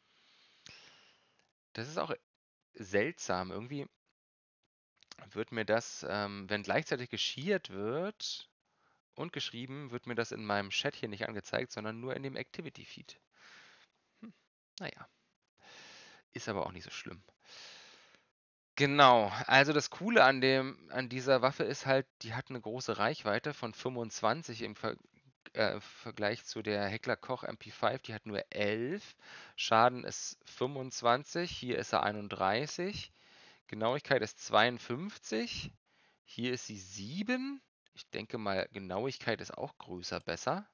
Das ist auch seltsam. Irgendwie wird mir das, ähm, wenn gleichzeitig geschiert wird und geschrieben, wird mir das in meinem Chat hier nicht angezeigt, sondern nur in dem Activity-Feed. Hm, naja. Ist aber auch nicht so schlimm. Genau, also das Coole an dem, an dieser Waffe ist halt, die hat eine große Reichweite von fünfundzwanzig im Ver äh, Vergleich zu der Heckler Koch M P fünf, die hat nur elf. Schaden ist fünfundzwanzig, hier ist er einunddreißig. Genauigkeit ist zweiundfünfzig. Hier ist sie sieben. Ich denke mal, Genauigkeit ist auch größer besser.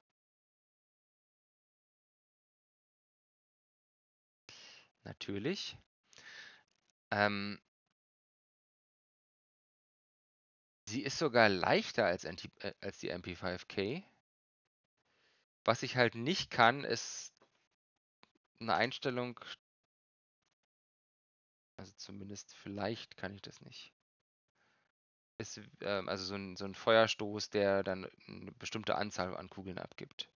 Natürlich. Ähm, sie ist sogar leichter als, N T, äh, als die M P fünf K. Was ich halt nicht kann, ist eine Einstellung, also zumindest vielleicht kann ich das nicht. ist ähm, also so ein, so ein Feuerstoß, der dann eine bestimmte Anzahl an Kugeln abgibt.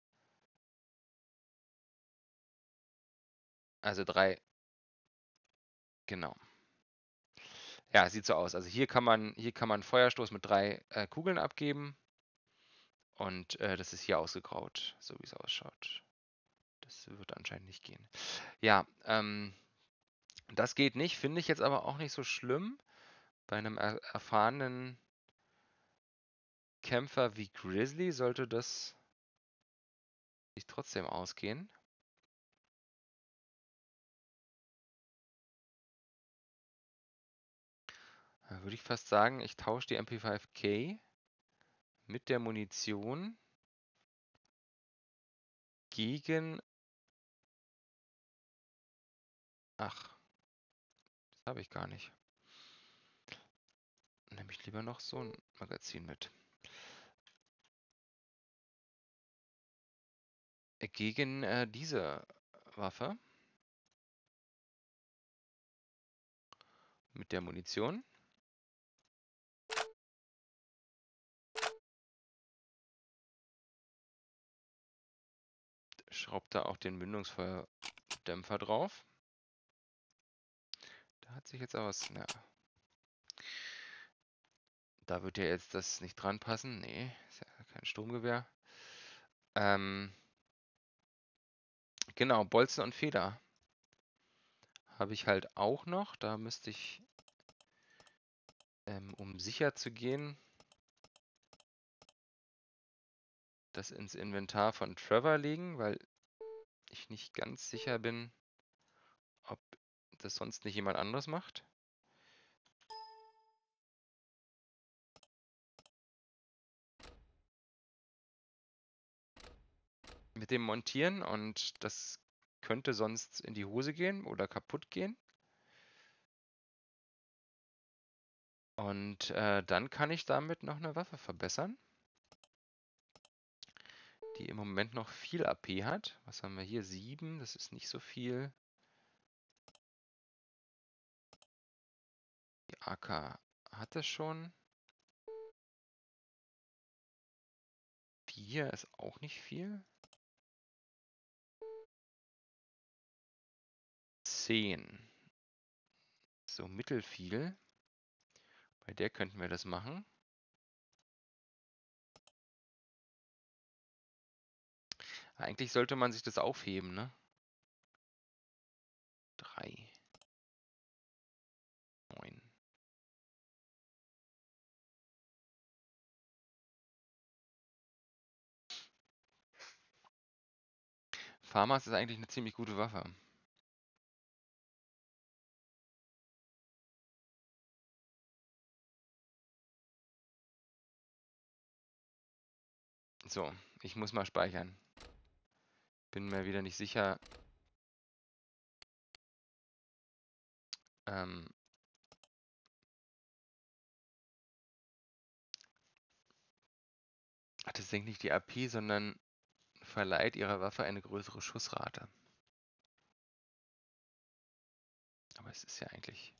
Also drei, genau. Ja, sieht so aus. Also hier kann man, hier kann man einen Feuerstoß mit drei äh, Kugeln abgeben. Und äh, das ist hier ausgegraut, so wie es ausschaut. Das wird anscheinend nicht gehen. Ja, ähm, das geht nicht, finde ich jetzt aber auch nicht so schlimm. Bei einem er erfahrenen Kämpfer wie Grizzly sollte das sich trotzdem ausgehen. Da würde ich fast sagen, ich tausche die M P fünf K mit der Munition gegen... Ach, das habe ich gar nicht. Nehme ich lieber noch so ein Magazin mit. Gegen äh, diese Waffe mit der Munition. Schraubt da auch den Mündungsfeuerdämpfer drauf. Da hat sich jetzt aber was... Na, da wird ja jetzt das nicht dran passen. Nee, ist ja kein Sturmgewehr. Ähm, genau, Bolzen und Feder habe ich halt auch noch. Da müsste ich, ähm, um sicher zu gehen, das ins Inventar von Trevor legen, weil ich nicht ganz sicher bin, ob das sonst nicht jemand anderes macht. Mit dem Montieren, und das könnte sonst in die Hose gehen oder kaputt gehen. Und äh, dann kann ich damit noch eine Waffe verbessern, die im Moment noch viel A P hat. Was haben wir hier? sieben, das ist nicht so viel. Die A K hat es schon. vier ist auch nicht viel. zehn. So mittelfiel. Bei der könnten wir das machen. Eigentlich sollte man sich das aufheben, ne? drei. neun. Farmers ist eigentlich eine ziemlich gute Waffe. So, ich muss mal speichern. Bin mir wieder nicht sicher. Ähm, das senkt nicht die A P, sondern verleiht ihrer Waffe eine größere Schussrate. Aber es ist ja eigentlich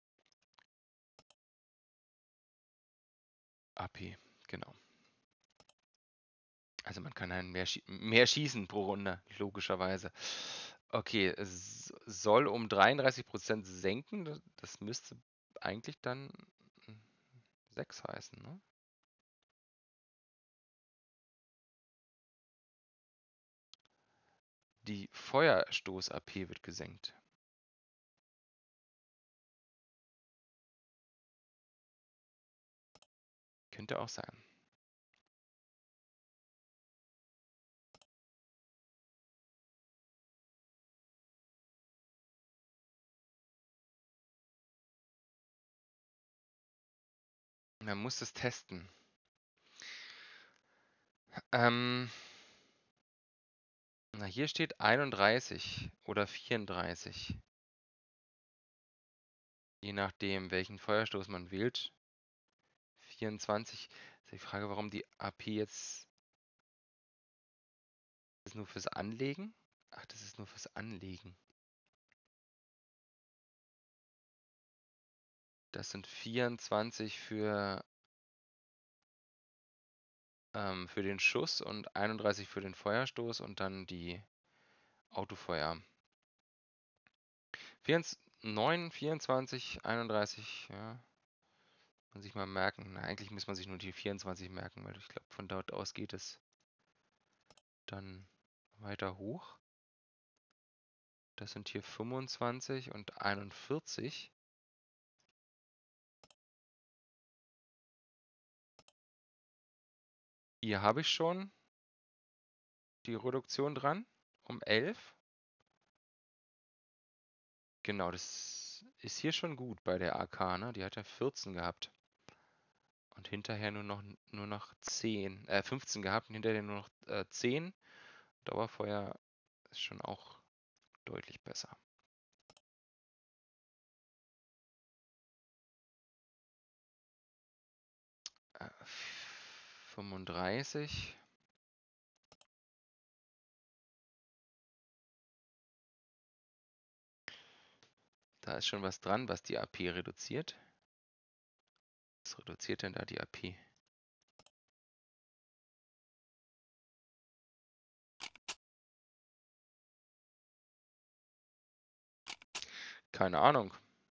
A P, genau. Also man kann dann mehr, schie mehr schießen pro Runde, logischerweise. Okay, es soll um dreiunddreißig Prozent senken. Das, das müsste eigentlich dann sechs heißen, ne? Die Feuerstoß-A P wird gesenkt. Könnte auch sein. Man muss es testen. Ähm, na, hier steht einunddreißig oder vierunddreißig. Je nachdem, welchen Feuerstoß man wählt. vierundzwanzig. Ist die Frage, warum die A P jetzt... Das ist nur fürs Anlegen? Ach, das ist nur fürs Anlegen. Das sind vierundzwanzig für, ähm, für den Schuss und einunddreißig für den Feuerstoß und dann die Autofeuer. neun, vierundzwanzig, einunddreißig, ja. Muss sich mal merken. Na, eigentlich muss man sich nur die vierundzwanzig merken, weil ich glaube, von dort aus geht es dann weiter hoch. Das sind hier fünfundzwanzig und einundvierzig. Hier habe ich schon die Reduktion dran, um elf. Genau, das ist hier schon gut bei der A K, ne? Die hat ja vierzehn gehabt. Und hinterher nur noch, nur noch zehn, äh, fünfzehn gehabt und hinterher nur noch äh, zehn. Dauerfeuer ist schon auch deutlich besser. Äh, fünfunddreißig. Da ist schon was dran, was die A P reduziert. Was reduziert denn da die A P? Keine Ahnung.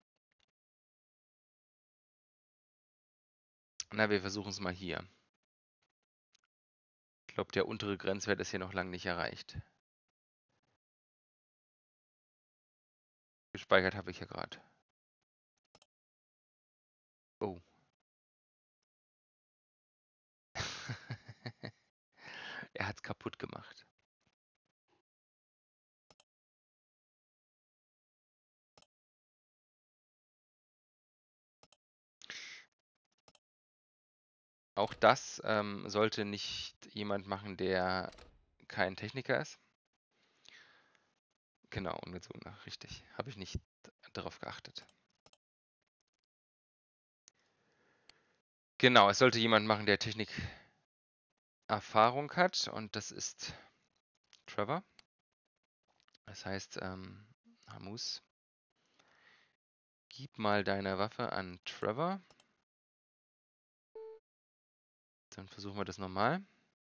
Na, wir versuchen es mal hier. Ich glaube, der untere Grenzwert ist hier noch lange nicht erreicht. Gespeichert habe ich ja gerade. Oh. Er hat es kaputt gemacht. Auch das ähm, sollte nicht jemand machen, der kein Techniker ist. Genau, ungezogener, richtig. Habe ich nicht darauf geachtet. Genau, es sollte jemand machen, der Technik-Erfahrung hat und das ist Trevor. Das heißt, ähm, Hamus, gib mal deine Waffe an Trevor. Dann versuchen wir das nochmal.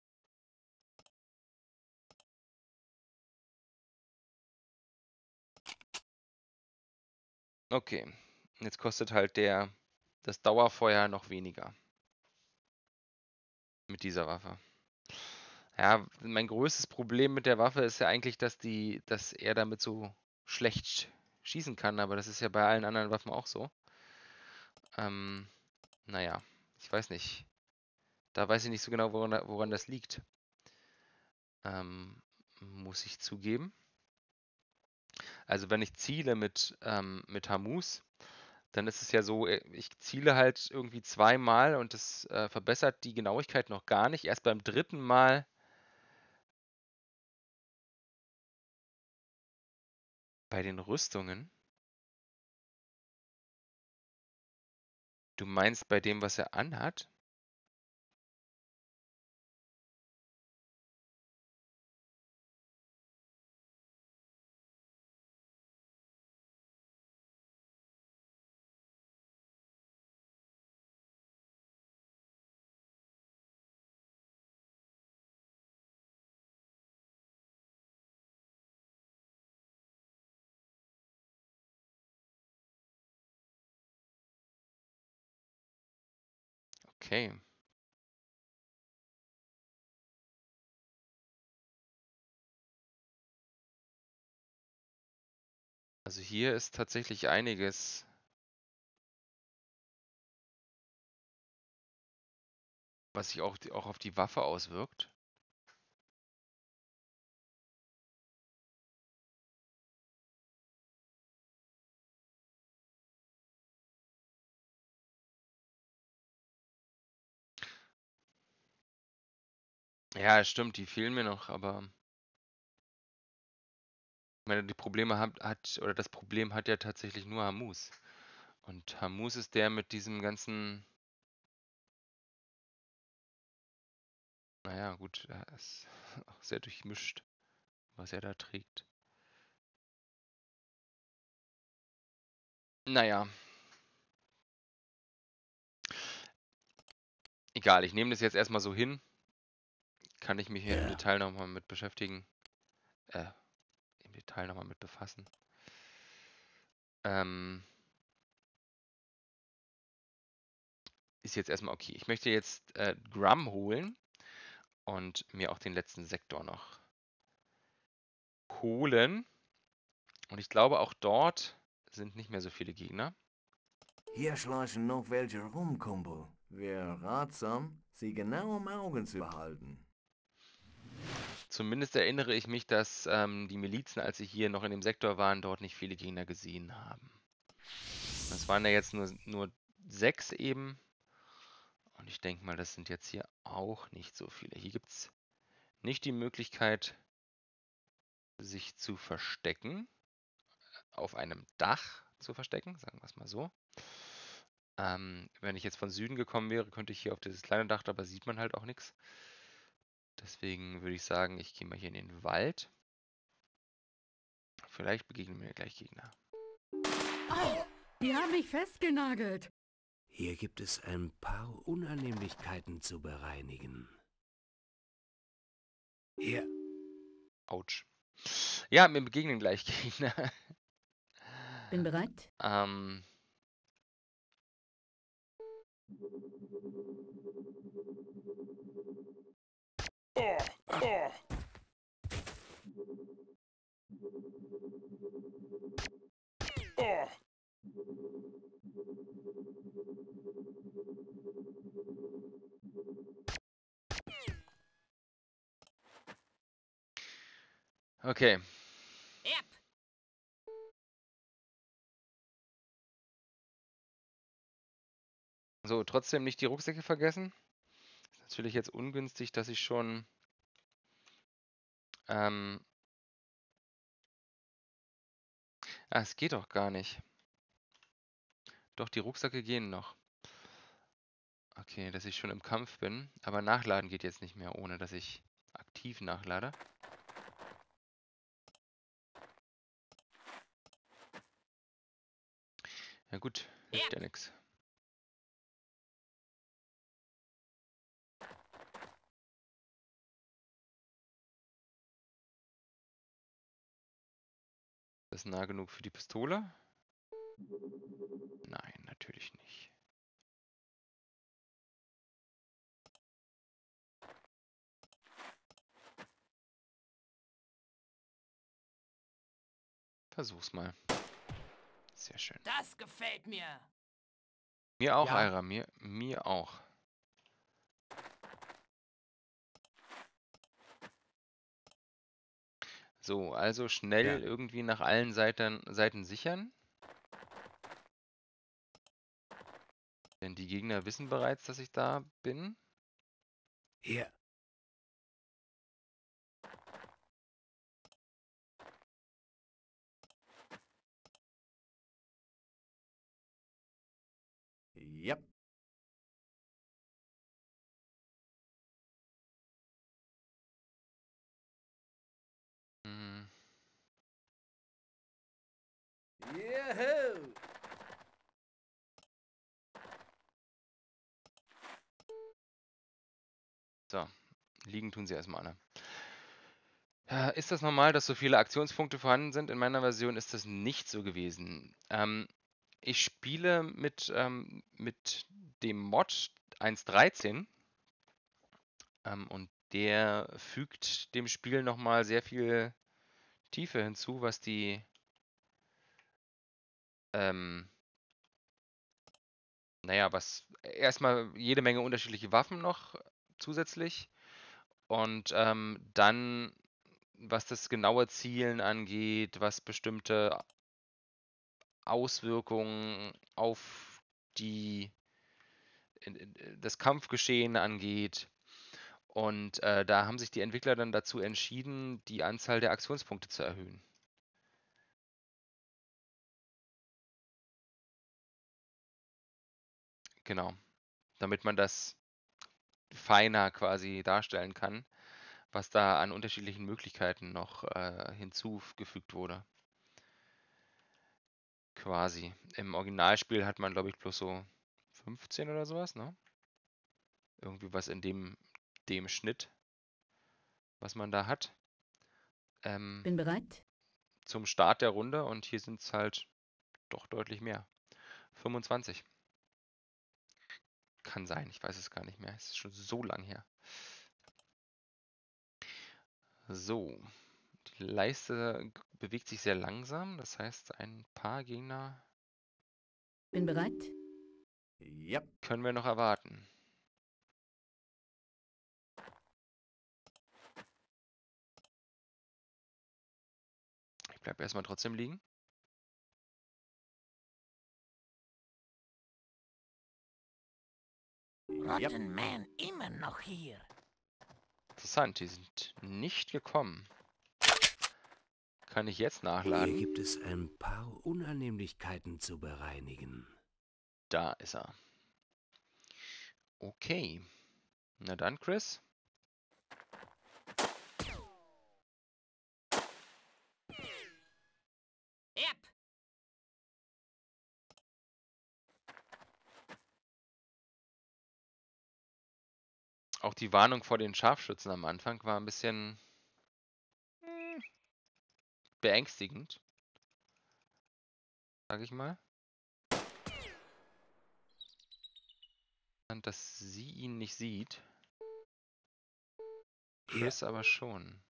Okay, jetzt kostet halt der das Dauerfeuer noch weniger. Mit dieser Waffe. Ja, mein größtes Problem mit der Waffe ist ja eigentlich, dass die, dass er damit so schlecht schießen kann, aber das ist ja bei allen anderen Waffen auch so. Ähm, naja, ich weiß nicht. Da weiß ich nicht so genau, woran, woran das liegt. Ähm, muss ich zugeben. Also wenn ich ziele mit, ähm, mit Hamus, dann ist es ja so, äh, ich ziele halt irgendwie zweimal und das äh, verbessert die Genauigkeit noch gar nicht. Erst beim dritten Mal bei den Rüstungen. Du meinst bei dem, was er anhat? Okay. Also hier ist tatsächlich einiges. Was sich auch, auch auf die Waffe auswirkt. Ja, stimmt, die fehlen mir noch, aber ich meine, die Probleme hat, hat, oder das Problem hat ja tatsächlich nur Hamus. Und Hamus ist der mit diesem ganzen, naja, gut, er ist auch sehr durchmischt, was er da trägt. Naja, egal, ich nehme das jetzt erstmal so hin. Kann ich mich hier im Detail nochmal mit beschäftigen. Äh, im Detail nochmal mit befassen. Ähm, ist jetzt erstmal okay. Ich möchte jetzt äh, Grum holen und mir auch den letzten Sektor noch holen. Und ich glaube, auch dort sind nicht mehr so viele Gegner. Hier schleichen noch welche rum, Kumpel. Wäre ratsam, sie genau im Augen zu behalten. Zumindest erinnere ich mich, dass ähm, die Milizen, als sie hier noch in dem Sektor waren, dort nicht viele Gegner gesehen haben. Das waren ja jetzt nur, nur sechs eben. Und ich denke mal, das sind jetzt hier auch nicht so viele. Hier gibt es nicht die Möglichkeit, sich zu verstecken. Auf einem Dach zu verstecken, sagen wir es mal so. Ähm, wenn ich jetzt von Süden gekommen wäre, könnte ich hier auf dieses kleine Dach, aber sieht man halt auch nichts. Deswegen würde ich sagen, ich gehe mal hier in den Wald. Vielleicht begegnen mir gleich Gegner. Oh, die haben mich festgenagelt. Hier gibt es ein paar Unannehmlichkeiten zu bereinigen. Hier. Autsch. Ja, mir begegnen gleich Gegner. Bin bereit. ähm. Okay. Yep. So, trotzdem nicht die Rucksäcke vergessen. Ist natürlich jetzt ungünstig, dass ich schon ähm ah, es geht doch gar nicht. Doch, die Rucksäcke gehen noch. Okay, dass ich schon im Kampf bin. Aber nachladen geht jetzt nicht mehr, ohne dass ich aktiv nachlade. Ja gut, hilft ja nichts. Ist das nah genug für die Pistole? Nein, natürlich nicht. Versuch's mal. Sehr schön. Das gefällt mir. Mir auch, Ja. Aira, mir, mir auch. So, also schnell Ja. irgendwie nach allen Seiten, Seiten sichern. Denn die Gegner wissen bereits, dass ich da bin. Hier. Yep. Hm. Yahoo! So, liegen tun sie erstmal alle. Ja, ist das normal, dass so viele Aktionspunkte vorhanden sind? In meiner Version ist das nicht so gewesen. Ähm, ich spiele mit, ähm, mit dem Mod eins Punkt dreizehn ähm, und der fügt dem Spiel nochmal sehr viel Tiefe hinzu, was die ähm, naja, was erstmal jede Menge unterschiedliche Waffen noch zusätzlich und ähm, dann, was das genaue Zielen angeht, was bestimmte Auswirkungen auf die in, in, das Kampfgeschehen angeht. Und äh, da haben sich die Entwickler dann dazu entschieden, die Anzahl der Aktionspunkte zu erhöhen. Genau, damit man das feiner quasi darstellen kann, was da an unterschiedlichen Möglichkeiten noch äh, hinzugefügt wurde. Quasi. Im Originalspiel hat man, glaube ich, bloß so fünfzehn oder sowas, ne? Irgendwie was in dem, dem Schnitt, was man da hat. Ähm, Bin bereit. zum Start der Runde und hier sind es halt doch deutlich mehr. fünfundzwanzig. Kann sein, ich weiß es gar nicht mehr. Es ist schon so lang her. So, die Leiste bewegt sich sehr langsam. Das heißt, ein paar Gegner Bin bereit. Yep. können wir noch erwarten. Ich bleibe erstmal trotzdem liegen. Yep. Rotten Man immer noch hier. Interessant, die sind nicht gekommen. Kann ich jetzt Hier nachladen? gibt es ein paar Unannehmlichkeiten zu bereinigen. Da ist er. Okay. Na dann, Chris. Yep. Auch die Warnung vor den Scharfschützen am Anfang war ein bisschen hm, beängstigend, sage ich mal. Und dass sie ihn nicht sieht. Chris aber schon.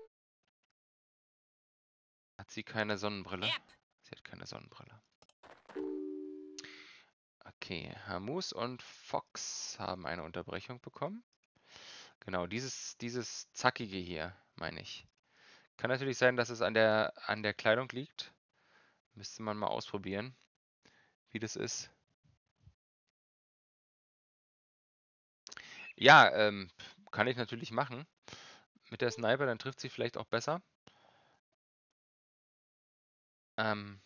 Hat sie keine Sonnenbrille? Yep. Sie hat keine Sonnenbrille. Okay, Hamus und Fox haben eine Unterbrechung bekommen. Genau, dieses, dieses Zackige hier, meine ich. Kann natürlich sein, dass es an der, an der Kleidung liegt. Müsste man mal ausprobieren, wie das ist. Ja, ähm, kann ich natürlich machen. Mit der Sniper, dann trifft sie vielleicht auch besser. Ähm.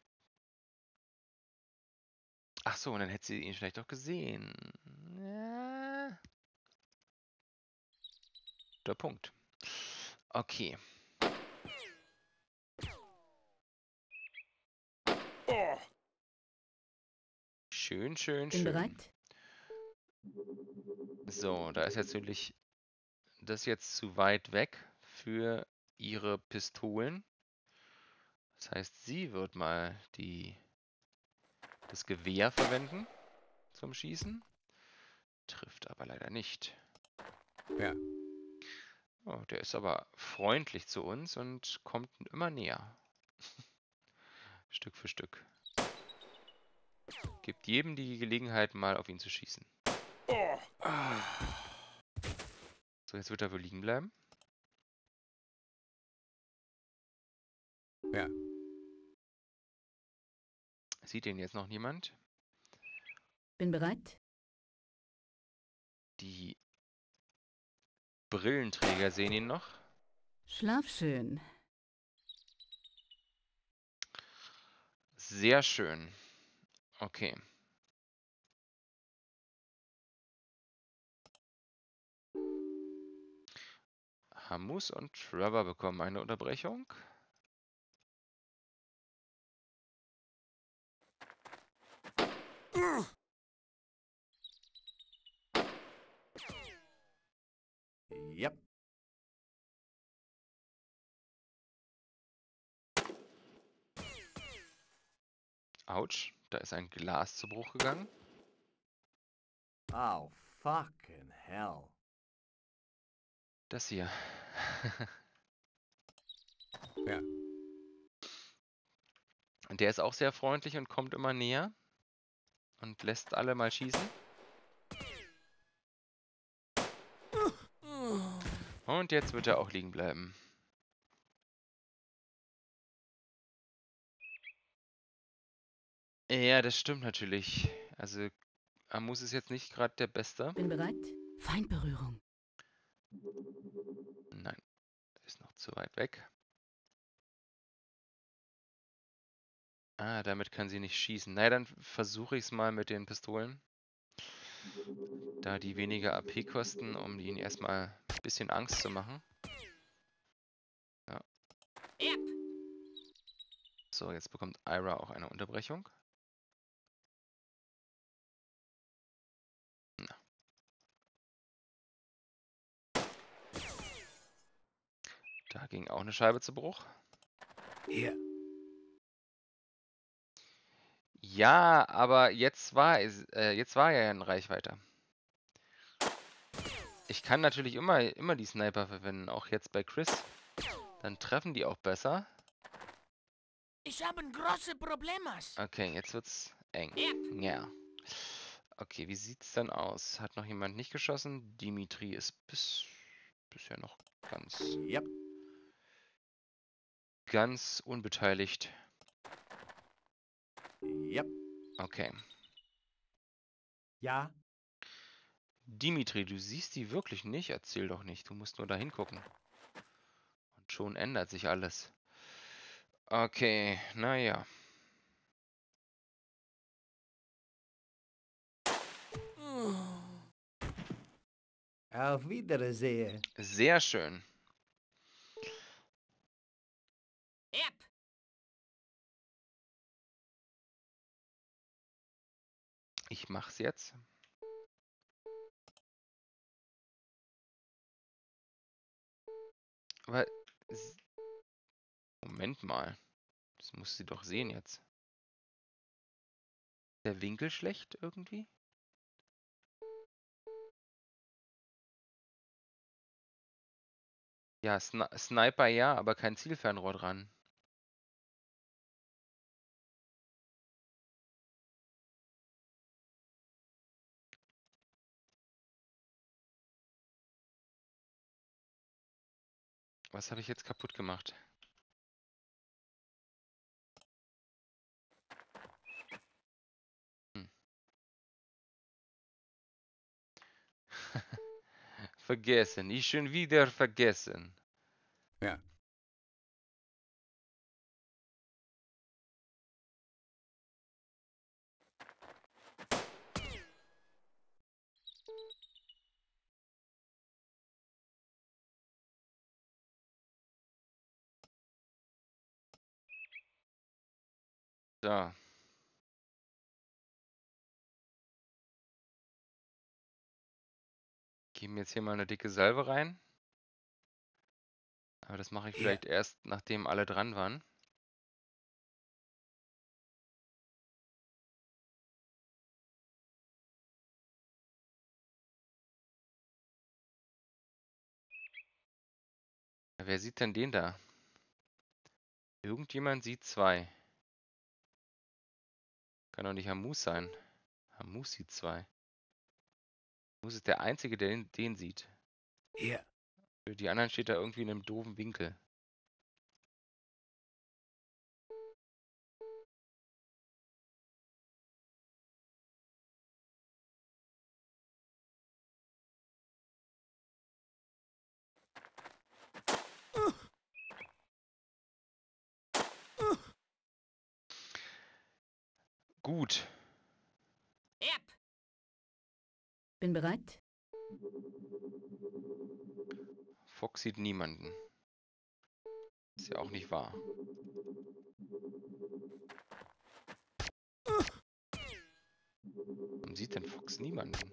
Ach so, und dann hätte sie ihn vielleicht auch gesehen. Ja. Der Punkt. Okay. Schön, schön, Bin schön. bereit. So, da ist jetzt natürlich das jetzt zu weit weg für ihre Pistolen. Das heißt, sie wird mal die, das Gewehr verwenden zum Schießen. Trifft aber leider nicht. Ja. Oh, der ist aber freundlich zu uns und kommt immer näher. Stück für Stück. Gibt jedem die Gelegenheit, mal auf ihn zu schießen. So, jetzt wird er wohl liegen bleiben. Ja. Sieht ihn jetzt noch niemand? Bin bereit. Die Brillenträger sehen ihn noch. Schlaf schön. Sehr schön. Okay. Hamus und Trevor bekommen eine Unterbrechung. Yep. Autsch, da ist ein Glas zu Bruch gegangen. Oh, fucking hell. Das hier. Ja. Und der ist auch sehr freundlich und kommt immer näher. Und lässt alle mal schießen. Und jetzt wird er auch liegen bleiben. Ja, das stimmt natürlich. Also, Hamus ist jetzt nicht gerade der Beste. Bin bereit. Feindberührung. Nein, der ist noch zu weit weg. Ah, damit kann sie nicht schießen. Naja, dann versuche ich es mal mit den Pistolen. Da die weniger A P kosten, um ihnen erstmal ein bisschen Angst zu machen. Ja. Yep. So, jetzt bekommt Ira auch eine Unterbrechung. Na. Da ging auch eine Scheibe zu Bruch. Hier. Ja, aber jetzt war es, äh, jetzt war er ja in Reichweite. Ich kann natürlich immer, immer die Sniper verwenden, auch jetzt bei Chris. Dann treffen die auch besser. Ich habe ein großes Problemas. Okay, jetzt wird's eng. Ja. Okay, wie sieht's dann aus? Hat noch jemand nicht geschossen? Dimitri ist bis, bisher noch ganz, Yep. ganz unbeteiligt. Yep. Okay. Ja, Dimitri, du siehst die wirklich nicht? Erzähl doch nicht. Du musst nur da hingucken. Und schon ändert sich alles. Okay, naja. auf Wiedersehen. Sehr schön. Yep. Ich mach's jetzt. Aber... s- Moment mal. Das muss sie doch sehen jetzt. Der Winkel schlecht irgendwie? Ja, Sni Sniper ja, aber kein Zielfernrohr dran. Was habe ich jetzt kaputt gemacht? Hm. Vergessen. Ich schon wieder vergessen. Ja. So. Geben jetzt hier mal eine dicke Salve rein. Aber das mache ich Hier. vielleicht erst, nachdem alle dran waren. Ja, wer sieht denn den da? Irgendjemand sieht zwei. Kann doch nicht Hamus sein. Hamus sieht zwei. Hamus ist der Einzige, der den, den sieht. Hier. Für die anderen steht da irgendwie in einem doofen Winkel. Gut. Yep. Bin bereit. Fox sieht niemanden. Ist ja auch nicht wahr. Warum sieht denn Fox niemanden?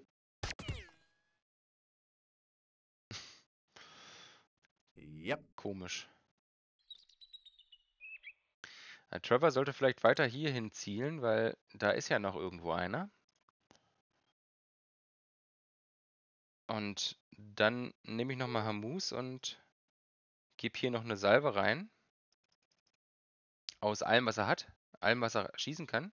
Yep. Komisch. Ja, Trevor sollte vielleicht weiter hierhin zielen, weil da ist ja noch irgendwo einer. Und dann nehme ich nochmal Hamus und gebe hier noch eine Salve rein. Aus allem, was er hat. Allem, was er schießen kann.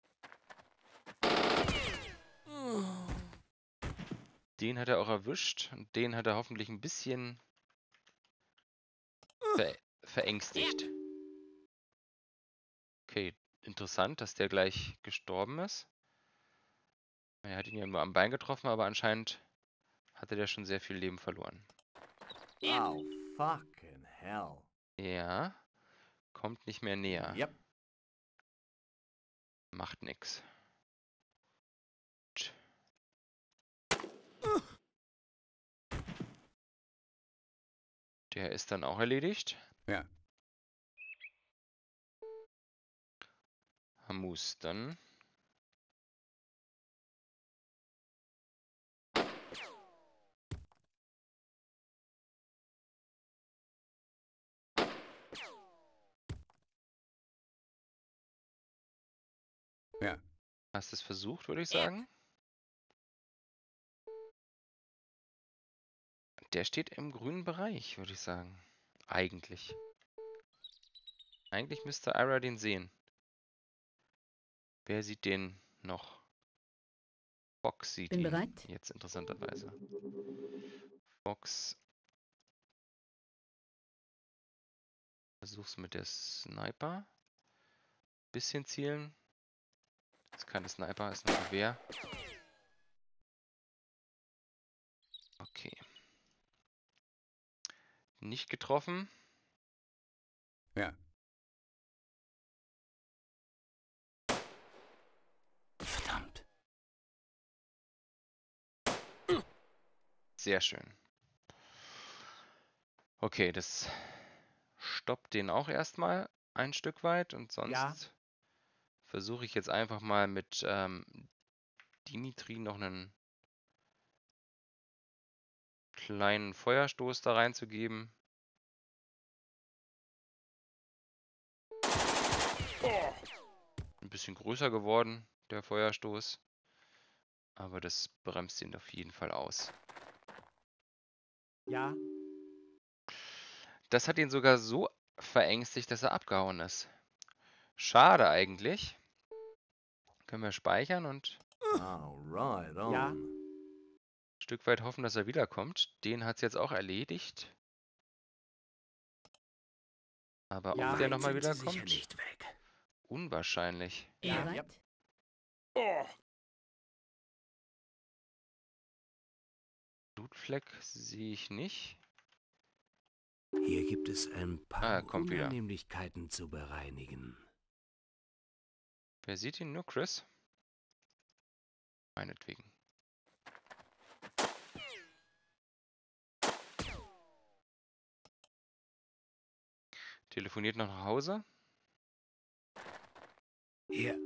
Den hat er auch erwischt. Und den hat er hoffentlich ein bisschen ver verängstigt. Okay, interessant, dass der gleich gestorben ist. Er hat ihn ja nur am Bein getroffen, aber anscheinend hatte der schon sehr viel Leben verloren. Oh, fucking hell. Ja, kommt nicht mehr näher. Yep. Macht nix. Tsch. Der ist dann auch erledigt. Ja. Hamus, dann. Hast es versucht, würde ich sagen. Der steht im grünen Bereich, würde ich sagen. Eigentlich. Eigentlich müsste Ira den sehen. Wer sieht den noch? Fox sieht Bin ihn. bereit. Jetzt interessanterweise. Fox. Versuch's mit der Sniper. Bisschen zielen. Das ist keine Sniper, ist ein Gewehr. Okay. Nicht getroffen. Ja. Verdammt. Sehr schön. Okay, das stoppt den auch erstmal ein Stück weit und sonst Ja. versuche ich jetzt einfach mal mit ähm, Dimitri noch einen kleinen Feuerstoß da reinzugeben. Ein bisschen größer geworden, der Feuerstoß. Aber das bremst ihn auf jeden Fall aus. Ja. Das hat ihn sogar so verängstigt, dass er abgehauen ist. Schade eigentlich. Können wir speichern und Alright, on. Ja. ein Stück weit hoffen, dass er wiederkommt. Den hat es jetzt auch erledigt. Aber Ja. ob der Weit nochmal sind sie sicher wiederkommt? nicht weg. Unwahrscheinlich. Ja. Bereit. Blutfleck sehe ich nicht. Hier gibt es ein Ah, paar er kommt wieder. Unannehmlichkeiten zu bereinigen. Wer sieht ihn? Nur Chris? Meinetwegen. Telefoniert noch nach Hause. Hier.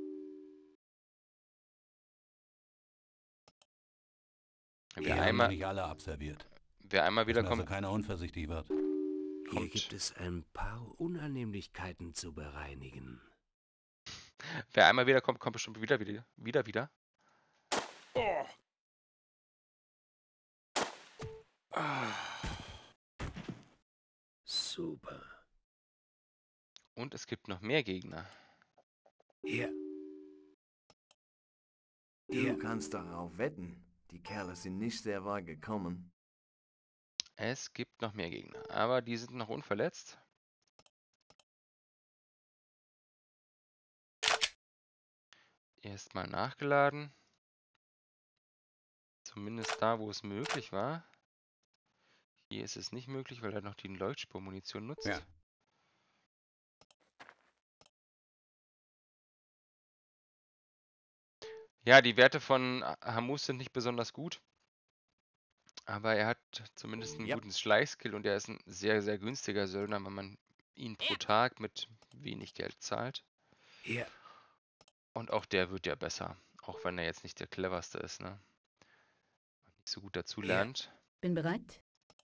Wer Wir haben noch einmal, nicht alle abserviert. wer einmal Dass also wiederkommt, keiner unvorsichtig wird. Hier kommt. gibt es ein paar Unannehmlichkeiten zu bereinigen. Wer einmal wiederkommt, kommt bestimmt wieder, wieder, wieder, wieder. Super. Und es gibt noch mehr Gegner. Hier. Du Hier. kannst darauf wetten. Die Kerle sind nicht sehr weit gekommen. Es gibt noch mehr Gegner, aber die sind noch unverletzt. Erstmal nachgeladen. Zumindest da, wo es möglich war. Hier ist es nicht möglich, weil er noch die Leuchtspurmunition nutzt. Ja. Ja, die Werte von Hamus sind nicht besonders gut. Aber er hat zumindest einen Ja. guten Schleichskill und er ist ein sehr, sehr günstiger Söldner, wenn man ihn pro Tag mit wenig Geld zahlt. Hier. Und auch der wird ja besser. Auch wenn er jetzt nicht der cleverste ist, ne? Nicht so gut dazu Ja. lernt. Bin bereit.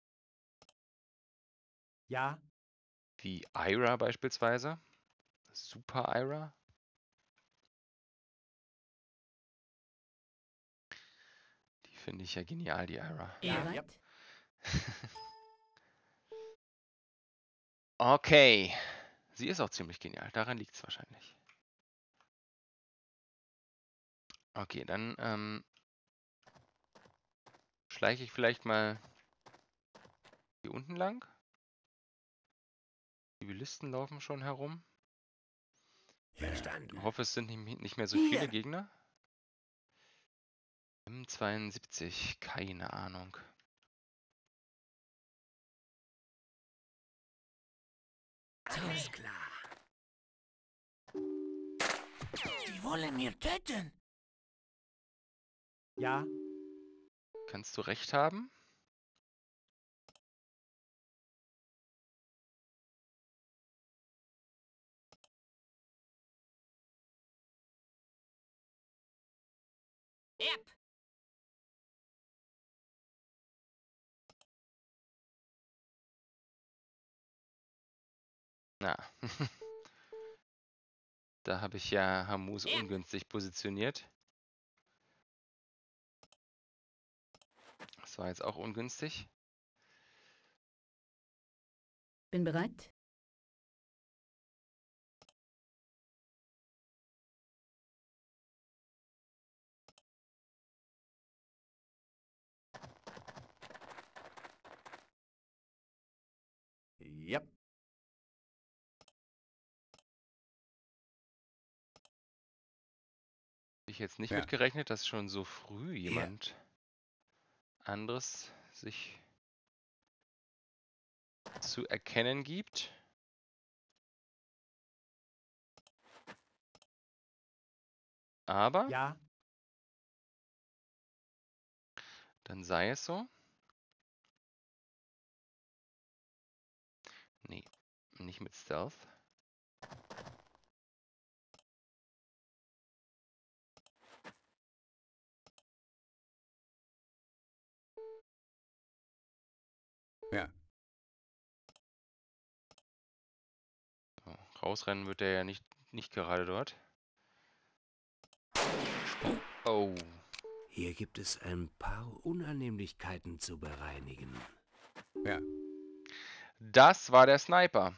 Ja. Wie Ira beispielsweise. Super Ira. Die finde ich ja genial, die Ira. Ja. Bereit. Okay. Sie ist auch ziemlich genial. Daran liegt es wahrscheinlich. Okay, dann ähm, schleiche ich vielleicht mal hier unten lang. Die Zivilisten laufen schon herum. Verstanden. Ich hoffe, es sind nicht nicht mehr so Hier. viele Gegner. M zweiundsiebzig, keine Ahnung. Alles klar. Die wollen mir töten. Ja. Kannst du recht haben? Yep. Na. Da habe ich ja Hamus ungünstig positioniert. Das war jetzt auch ungünstig. Bin bereit. Yep. Ich jetzt nicht Ja. mitgerechnet, dass schon so früh jemand anderes sich zu erkennen gibt. Aber Ja, dann sei es so. Nee, nicht mit Stealth. Ja. So, rausrennen wird er ja nicht, nicht gerade dort. Oh, Hier gibt es ein paar Unannehmlichkeiten zu bereinigen. Ja. das war der Sniper.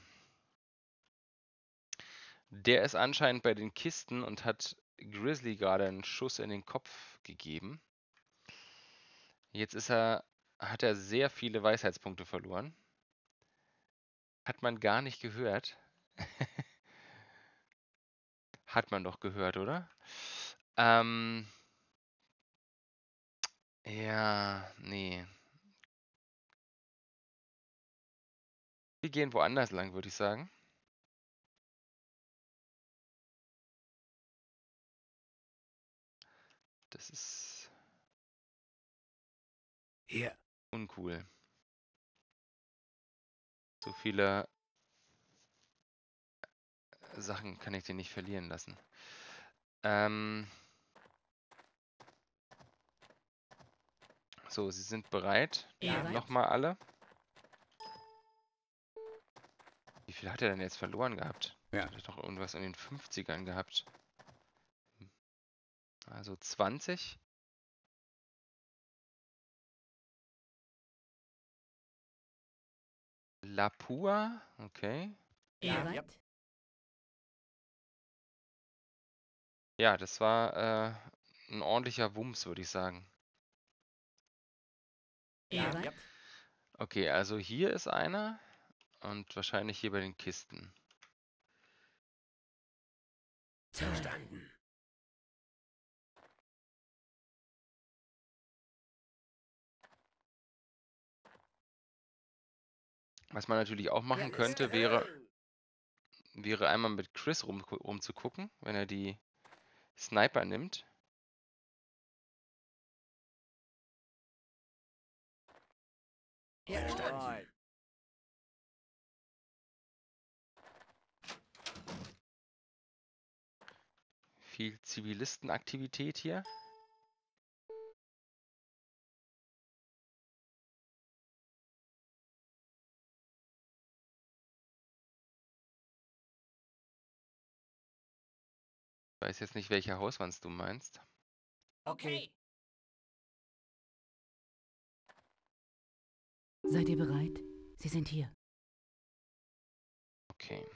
Der ist anscheinend bei den Kisten und hat Grizzly gerade einen Schuss in den Kopf gegeben. Jetzt ist er, hat er sehr viele Weisheitspunkte verloren. Hat man gar nicht gehört. Hat man doch gehört, oder? Ähm, ja, nee. Wir gehen woanders lang, würde ich sagen. Das ist Hier, uncool. So viele Sachen kann ich dir nicht verlieren lassen. Ähm, so, sie sind bereit. Ja. Nochmal alle. Wie viel hat er denn jetzt verloren gehabt? Ja. Hat er doch irgendwas in den fünfzigern gehabt. Also zwanzig. Lapua, okay. Ja, Bereit. Ja, das war äh, ein ordentlicher Wumms, würde ich sagen. Bereit. Okay, also hier ist einer und wahrscheinlich hier bei den Kisten. verstanden. Was man natürlich auch machen könnte, wäre, wäre einmal mit Chris rum, rumzugucken, wenn er die Sniper nimmt. Right. Viel Zivilistenaktivität hier. Ich weiß jetzt nicht, welche Hauswand du meinst. okay. Seid ihr bereit? Sie sind hier. Okay.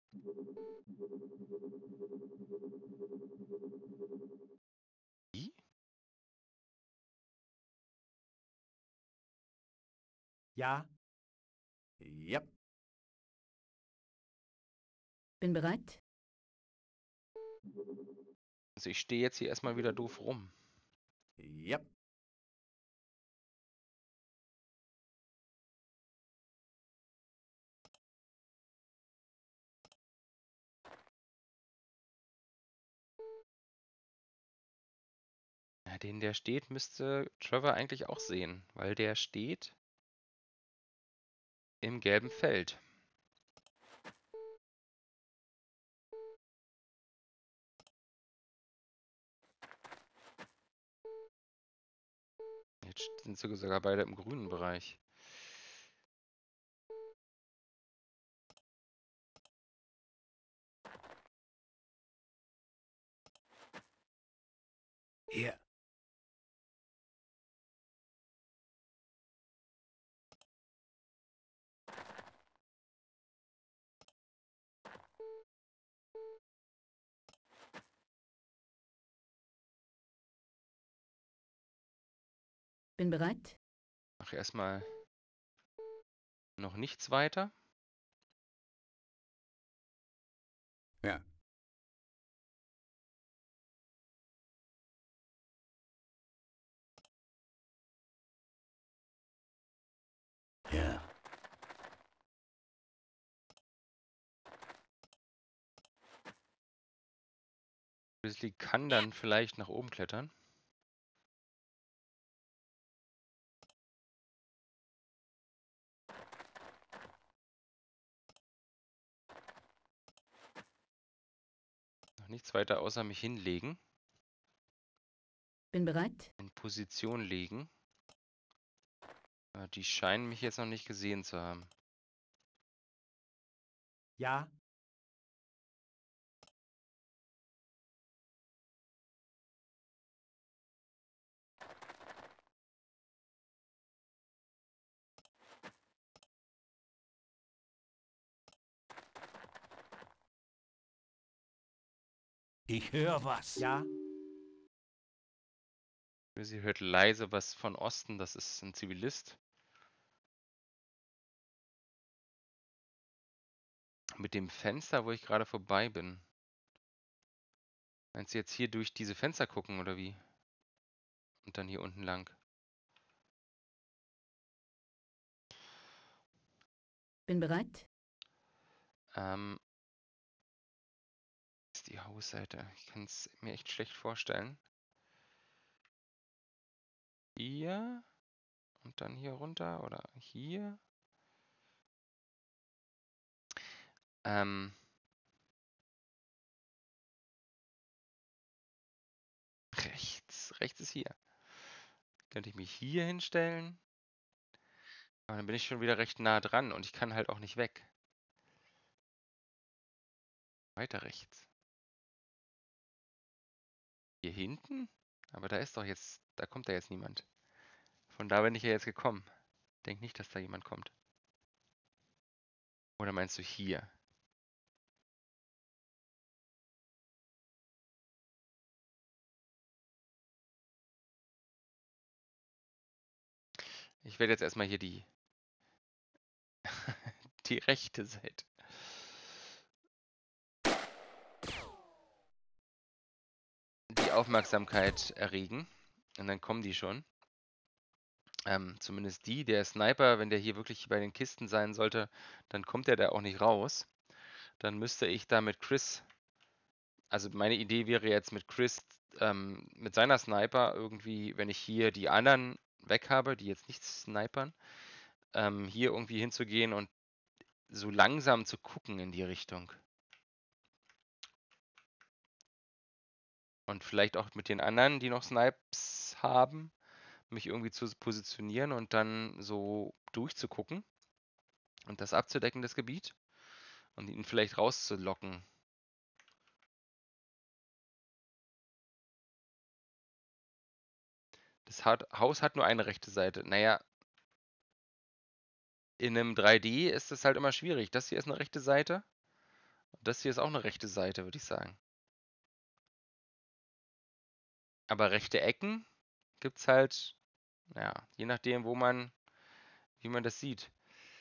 Wie? Ja, Yep. Bin bereit. Also ich stehe jetzt hier erstmal wieder doof rum. Yep. Ja, den, der steht, müsste Trevor eigentlich auch sehen, weil der steht im gelben Feld. Jetzt sind sie sogar beide im grünen Bereich. Bin bereit. Mach erstmal noch nichts weiter. Ja. Ja. Grizzly kann dann vielleicht nach oben klettern. Noch nichts weiter außer mich hinlegen. Bin bereit. In Position legen. Äh, Die scheinen mich jetzt noch nicht gesehen zu haben. Ja, Ich höre was. ja, Sie hört leise was von Osten. Das ist ein Zivilist. Mit dem Fenster, wo ich gerade vorbei bin. Meinst du jetzt hier durch diese Fenster gucken oder wie? Und dann hier unten lang. Bin bereit. Ähm, ist die Hausseite. Ich kann es mir echt schlecht vorstellen. Hier und dann hier runter oder hier. Ähm, rechts. Rechts ist hier. Könnte ich mich hier hinstellen. Aber dann bin ich schon wieder recht nah dran und ich kann halt auch nicht weg. Weiter rechts. Hier hinten? Aber da ist doch jetzt, da kommt da jetzt niemand. Von da bin ich ja jetzt gekommen. Denk nicht, dass da jemand kommt. Oder meinst du hier? Ich werde jetzt erstmal hier die, die rechte Seite. Die Aufmerksamkeit erregen. Und dann kommen die schon. Ähm, zumindest die. Der Sniper, wenn der hier wirklich bei den Kisten sein sollte, dann kommt der da auch nicht raus. Dann müsste ich da mit Chris, also meine Idee wäre jetzt mit Chris, ähm, mit seiner Sniper irgendwie, wenn ich hier die anderen weg habe, die jetzt nicht snipern, ähm, hier irgendwie hinzugehen und so langsam zu gucken in die Richtung. Und vielleicht auch mit den anderen, die noch Snipes haben, mich irgendwie zu positionieren und dann so durchzugucken und das abzudecken, das Gebiet, und ihn vielleicht rauszulocken. Das hat, Haus hat nur eine rechte Seite. Naja, in einem drei D ist es halt immer schwierig. Das hier ist eine rechte Seite. Und das hier ist auch eine rechte Seite, würde ich sagen. Aber rechte Ecken gibt es halt, ja, je nachdem, wo man, wie man das sieht.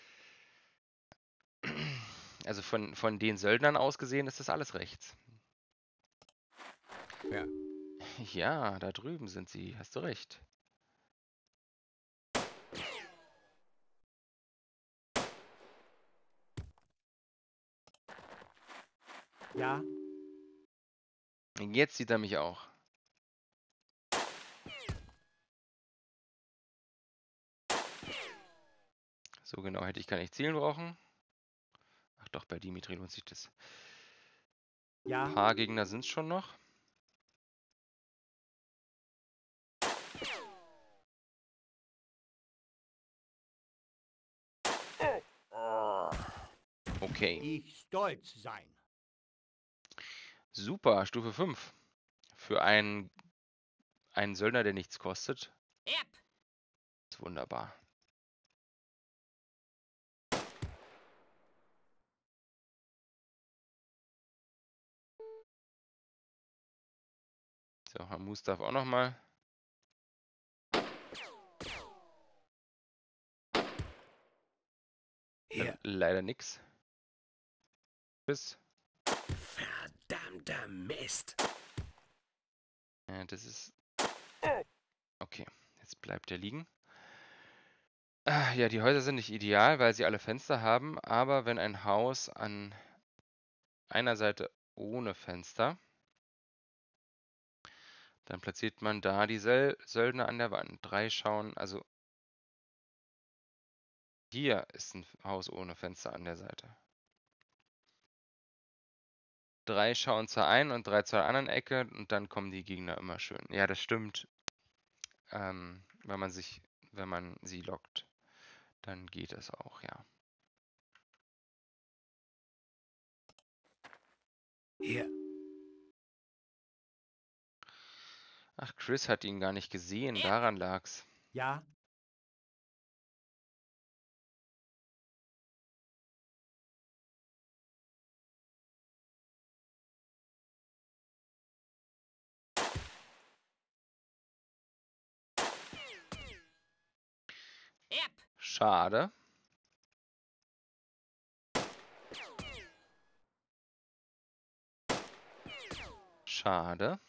Also von, von den Söldnern aus gesehen ist das alles rechts. Ja. Ja, da drüben sind sie, hast du recht. ja, Jetzt sieht er mich auch. So genau hätte ich gar nicht zielen brauchen. Ach doch, bei Dimitri lohnt sich das. Ein ja, paar Gegner sind es schon noch. Okay, ich stolz sein. super, Stufe fünf. Für einen, einen Söldner, der nichts kostet. Yep. Ist wunderbar. So, Hamus darf auch noch mal. leider nichts. Bis. Verdammter Mist. Ja, das ist... Okay, jetzt bleibt er liegen. Ah, ja, die Häuser sind nicht ideal, weil sie alle Fenster haben, aber wenn ein Haus an einer Seite ohne Fenster, dann platziert man da die Söl Söldner an der Wand. Drei schauen, also hier ist ein Haus ohne Fenster an der Seite. Drei schauen zur einen und drei zur anderen Ecke und dann kommen die Gegner immer schön. Ja, das stimmt. Ähm, wenn man sich, wenn man sie lockt, dann geht es auch, ja. Hier. Ach, Chris hat ihn gar nicht gesehen, daran lag's. Ja, Yep. Schade. Schade.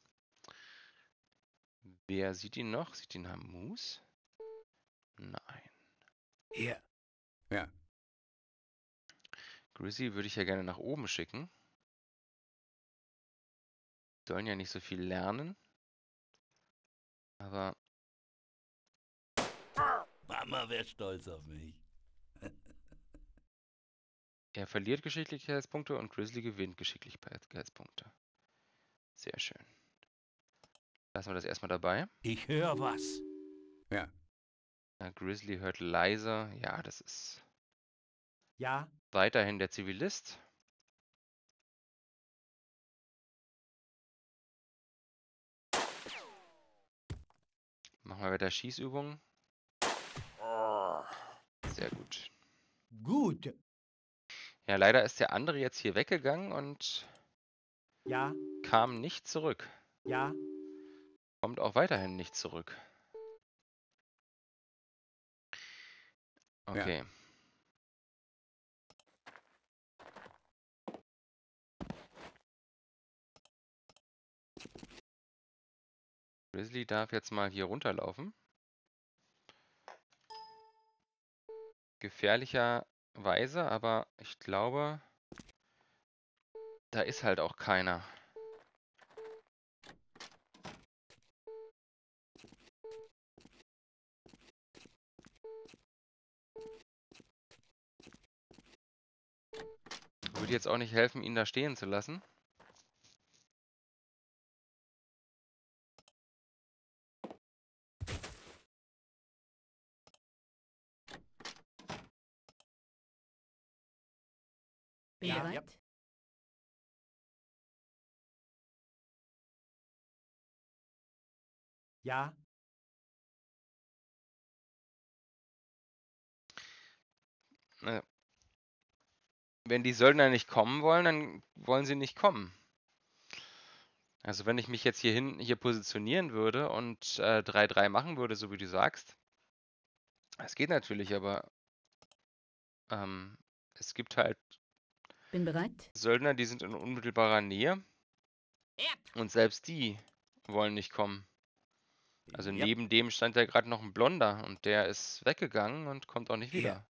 Wer sieht ihn noch? Sieht ihn Hamus? Nein. Hier. Ja. Grizzly würde ich ja gerne nach oben schicken. Sollen ja nicht so viel lernen. Aber Mama wäre stolz auf mich. er verliert Geschicklichkeitspunkte und Grizzly gewinnt Geschicklichkeitspunkte. Sehr schön. Lassen wir das erstmal dabei. Ich höre was. Ja. Ja, Grizzly hört leise. Ja, das ist ja, weiterhin der Zivilist. Machen wir wieder Schießübungen. Sehr gut. gut. Ja, leider ist der andere jetzt hier weggegangen und Ja, kam nicht zurück. ja, Kommt auch weiterhin nicht zurück. Okay. Grizzly darf jetzt mal hier runterlaufen. Gefährlicherweise, aber ich glaube, da ist halt auch keiner. Würde jetzt auch nicht helfen, ihn da stehen zu lassen. Bin Ja, bereit? ja. ja, Äh, Wenn die Söldner nicht kommen wollen, dann wollen sie nicht kommen. Also wenn ich mich jetzt hier hin hier positionieren würde und äh, drei drei machen würde, so wie du sagst, das geht natürlich, aber ähm, es gibt halt Bin bereit? Söldner, die sind in unmittelbarer Nähe Yep. und selbst die wollen nicht kommen. Also Ja. neben dem stand ja gerade noch ein Blonder und der ist weggegangen und kommt auch nicht wieder.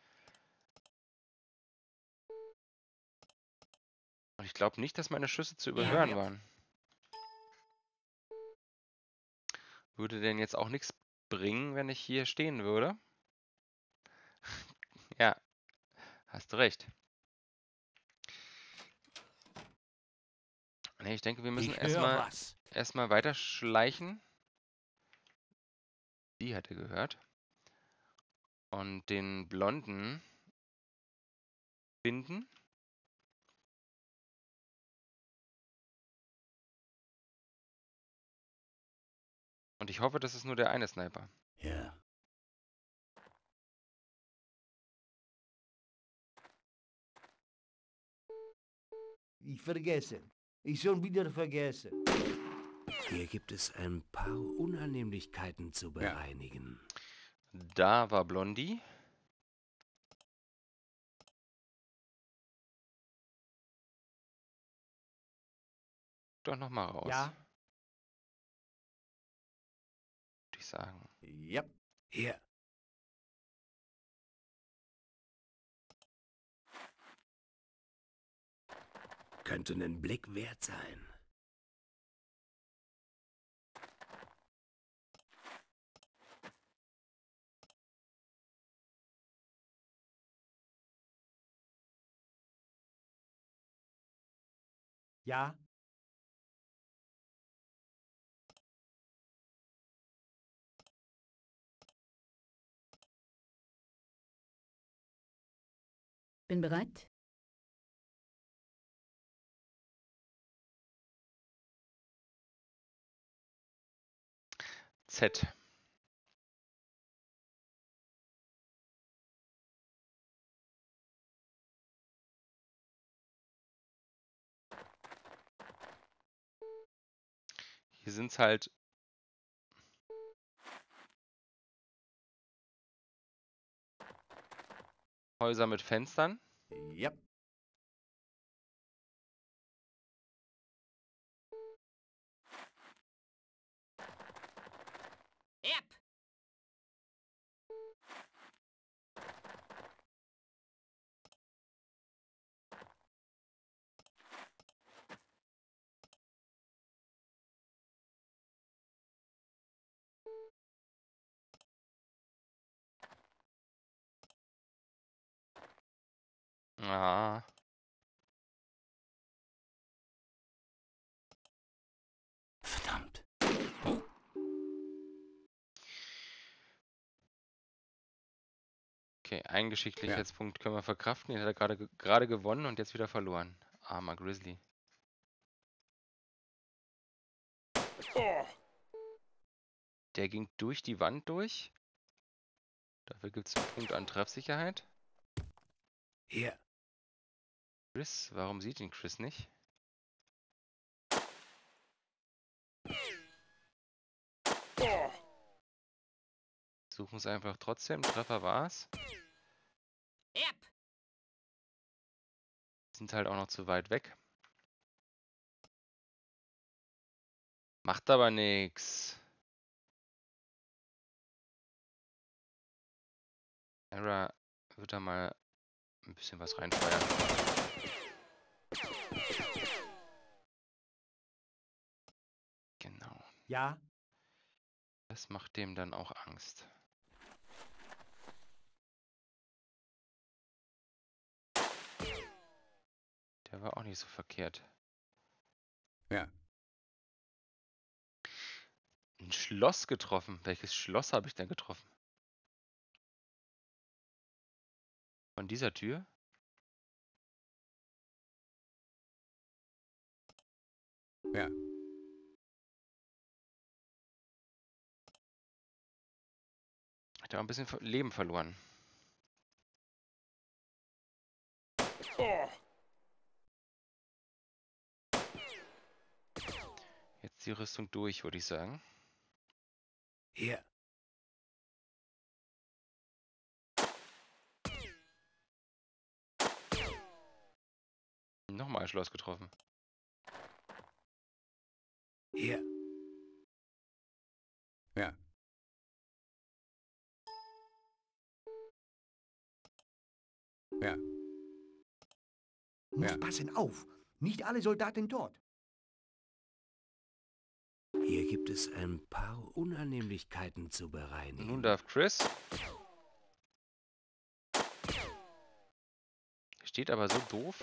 Und ich glaube nicht, dass meine Schüsse zu überhören ja. waren. Würde denn jetzt auch nichts bringen, wenn ich hier stehen würde? Ja, hast du recht. Nee, ich denke, wir müssen Ich höre erstmal was. erstmal weiter schleichen. Die hat er gehört. Und den Blonden finden. Und ich hoffe, das ist nur der eine Sniper. Ja. Ich vergesse. Ich schon wieder vergesse. Hier gibt es ein paar Unannehmlichkeiten zu bereinigen. Da war Blondie. doch noch mal raus. Ja, Würde ich sagen. Yep. Hier. Könnte einen Blick wert sein. ja, Bin bereit. Z. Hier sind es halt Häuser mit Fenstern. Yep. Yep. Ah. Verdammt. Okay, ein Geschicklichkeitspunkt können wir verkraften. Den hat er gerade ge- gerade gewonnen und jetzt wieder verloren. Armer Grizzly. Der ging durch die Wand durch. Dafür gibt es einen Punkt an Treffsicherheit. Hier. Chris, warum sieht ihn Chris nicht? Suchen es einfach trotzdem. Treffer war's. Yep. Sind halt auch noch zu weit weg. Macht aber nix. Era wird da mal ein bisschen was reinfeuern. Genau. ja, Das macht dem dann auch Angst. Der war auch nicht so verkehrt. Ja. Ein Schloss getroffen. Welches Schloss habe ich denn getroffen? Von dieser Tür? Ja. Hat er auch ein bisschen ver- Leben verloren. Jetzt die Rüstung durch, würde ich sagen. Hier. Nochmal ein Schloss getroffen. Hier. Ja. Ja. muss Ja. passen auf. Nicht alle Soldaten tot. Hier gibt es ein paar Unannehmlichkeiten zu bereinigen. Nun darf Chris. Steht aber so doof.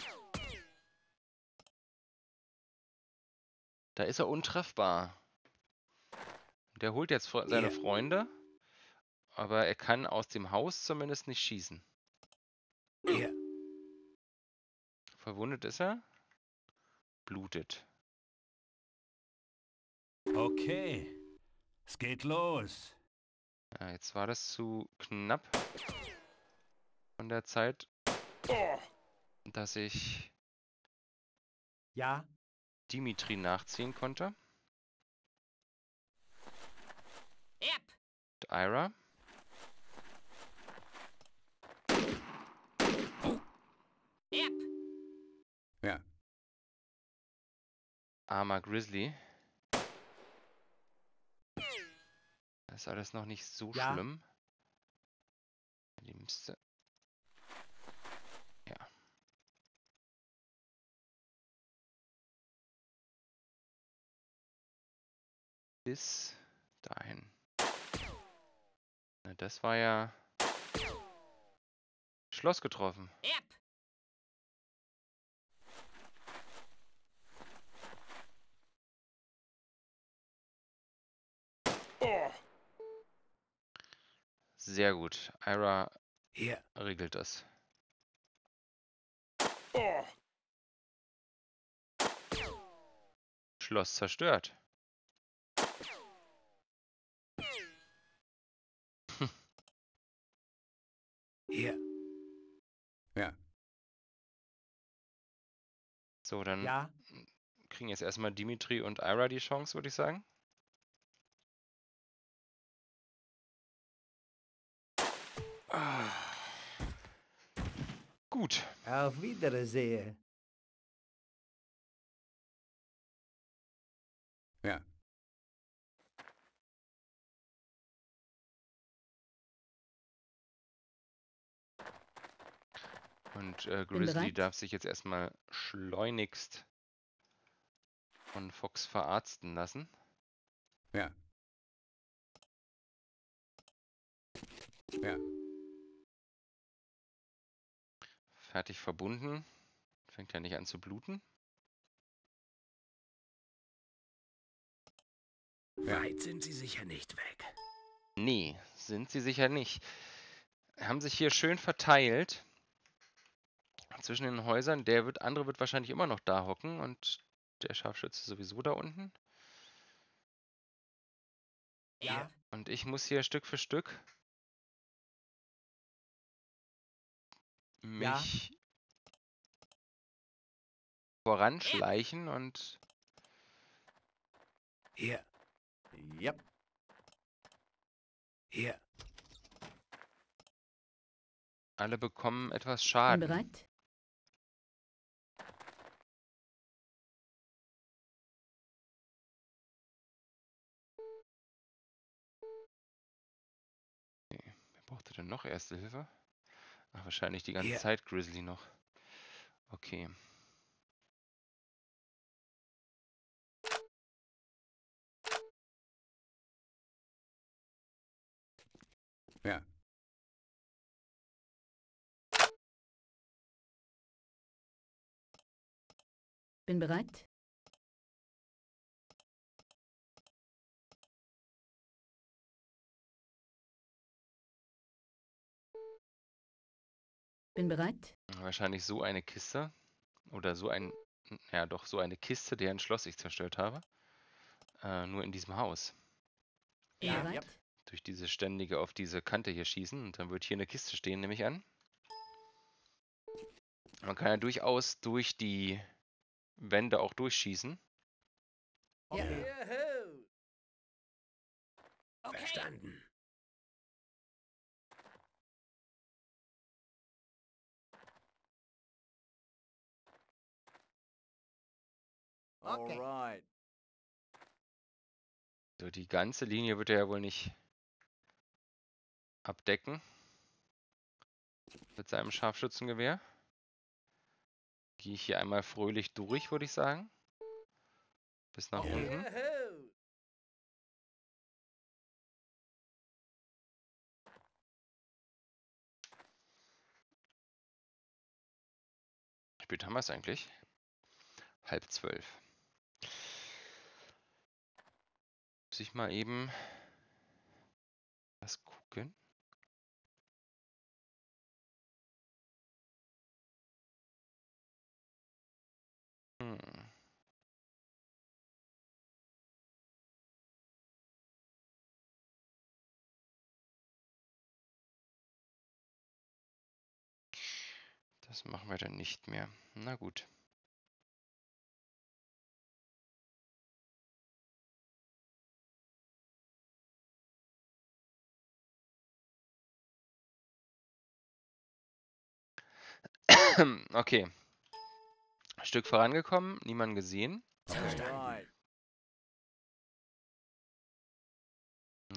Da ist er untreffbar. Der holt jetzt fre- seine Hier. Freunde. Aber er kann aus dem Haus zumindest nicht schießen. Hier. Verwundet ist er. Blutet. Okay. Es geht los. Ja, jetzt war das zu knapp von der Zeit, dass ich Ja, Dimitri nachziehen konnte. Yep. Und Ira. Yep. Ja. Armer Grizzly. Das ist alles noch nicht so Ja. schlimm. Die müsste... Ja. Bis dahin. Na, das war ja... Schloss getroffen. Yep. Sehr gut. Ira Hier. regelt das. Schloss zerstört. Hier. Ja. So, dann Ja, kriegen jetzt erstmal Dimitri und Ira die Chance, würde ich sagen. Ah. Gut. auf Wiedersehen. Ja. Und äh, Bin Grizzly bereit. darf sich jetzt erstmal schleunigst von Fox verarzten lassen. Ja. Ja. Fertig verbunden. Fängt ja nicht an zu bluten. Ja. Weit sind sie sicher nicht weg. Nee, sind sie sicher nicht. Haben sich hier schön verteilt zwischen den Häusern. Der wird, andere wird wahrscheinlich immer noch da hocken und der Scharfschütze sowieso da unten. Ja, Und ich muss hier Stück für Stück Ja. mich voranschleichen und Hier. Yep. Hier. alle bekommen etwas Bin Schaden. bereit. Wer brauchte denn noch Erste Hilfe? Ach, wahrscheinlich die ganze Hier. Zeit Grizzly noch. Okay. Ja. Bin bereit. Bin bereit. Wahrscheinlich so eine Kiste. Oder so ein, ja doch, so eine Kiste, deren Schloss ich zerstört habe. Äh, nur in diesem Haus. Bin Ja. bereit. Yep. Durch diese ständige auf diese Kante hier schießen. Und dann wird hier eine Kiste stehen, nehme ich an. Man kann ja durchaus durch die Wände auch durchschießen. okay. Verstanden. Okay. Alright. So, die ganze Linie wird er ja wohl nicht abdecken. Mit seinem Scharfschützengewehr. Gehe ich hier einmal fröhlich durch, würde ich sagen. Bis nach Ja. unten. Wie spät haben wir es eigentlich? Halb zwölf. Muss ich mal eben was gucken. Hm. Das machen wir dann nicht mehr. Na gut. Okay. Stück vorangekommen, niemand gesehen. Verstanden.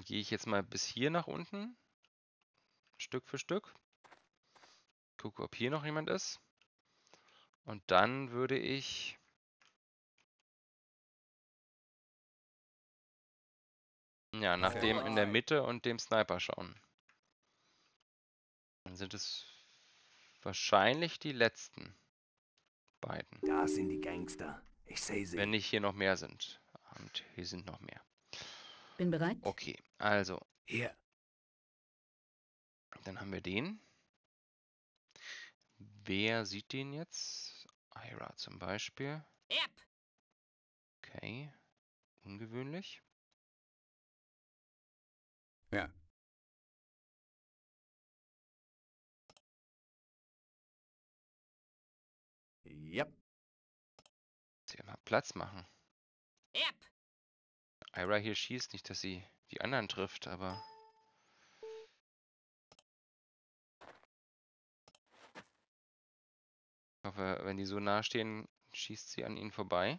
gehe ich jetzt mal bis hier nach unten. Stück für Stück. Gucke, ob hier noch jemand ist. Und dann würde ich... Ja, nach dem in der Mitte und dem Sniper schauen. Dann sind es wahrscheinlich die letzten beiden. Da sind die Gangster. Ich sehe sie. Wenn nicht hier noch mehr sind. Und hier sind noch mehr. Bin bereit. Okay, also, Hier. dann haben wir den. Wer sieht den jetzt? Ira zum Beispiel. Yep. Okay, ungewöhnlich. Ja. Yep. Jetzt hier mal Platz machen. Yep. Ira hier schießt, nicht, dass sie die anderen trifft, aber... Ich hoffe, wenn die so nah stehen, schießt sie an ihnen vorbei.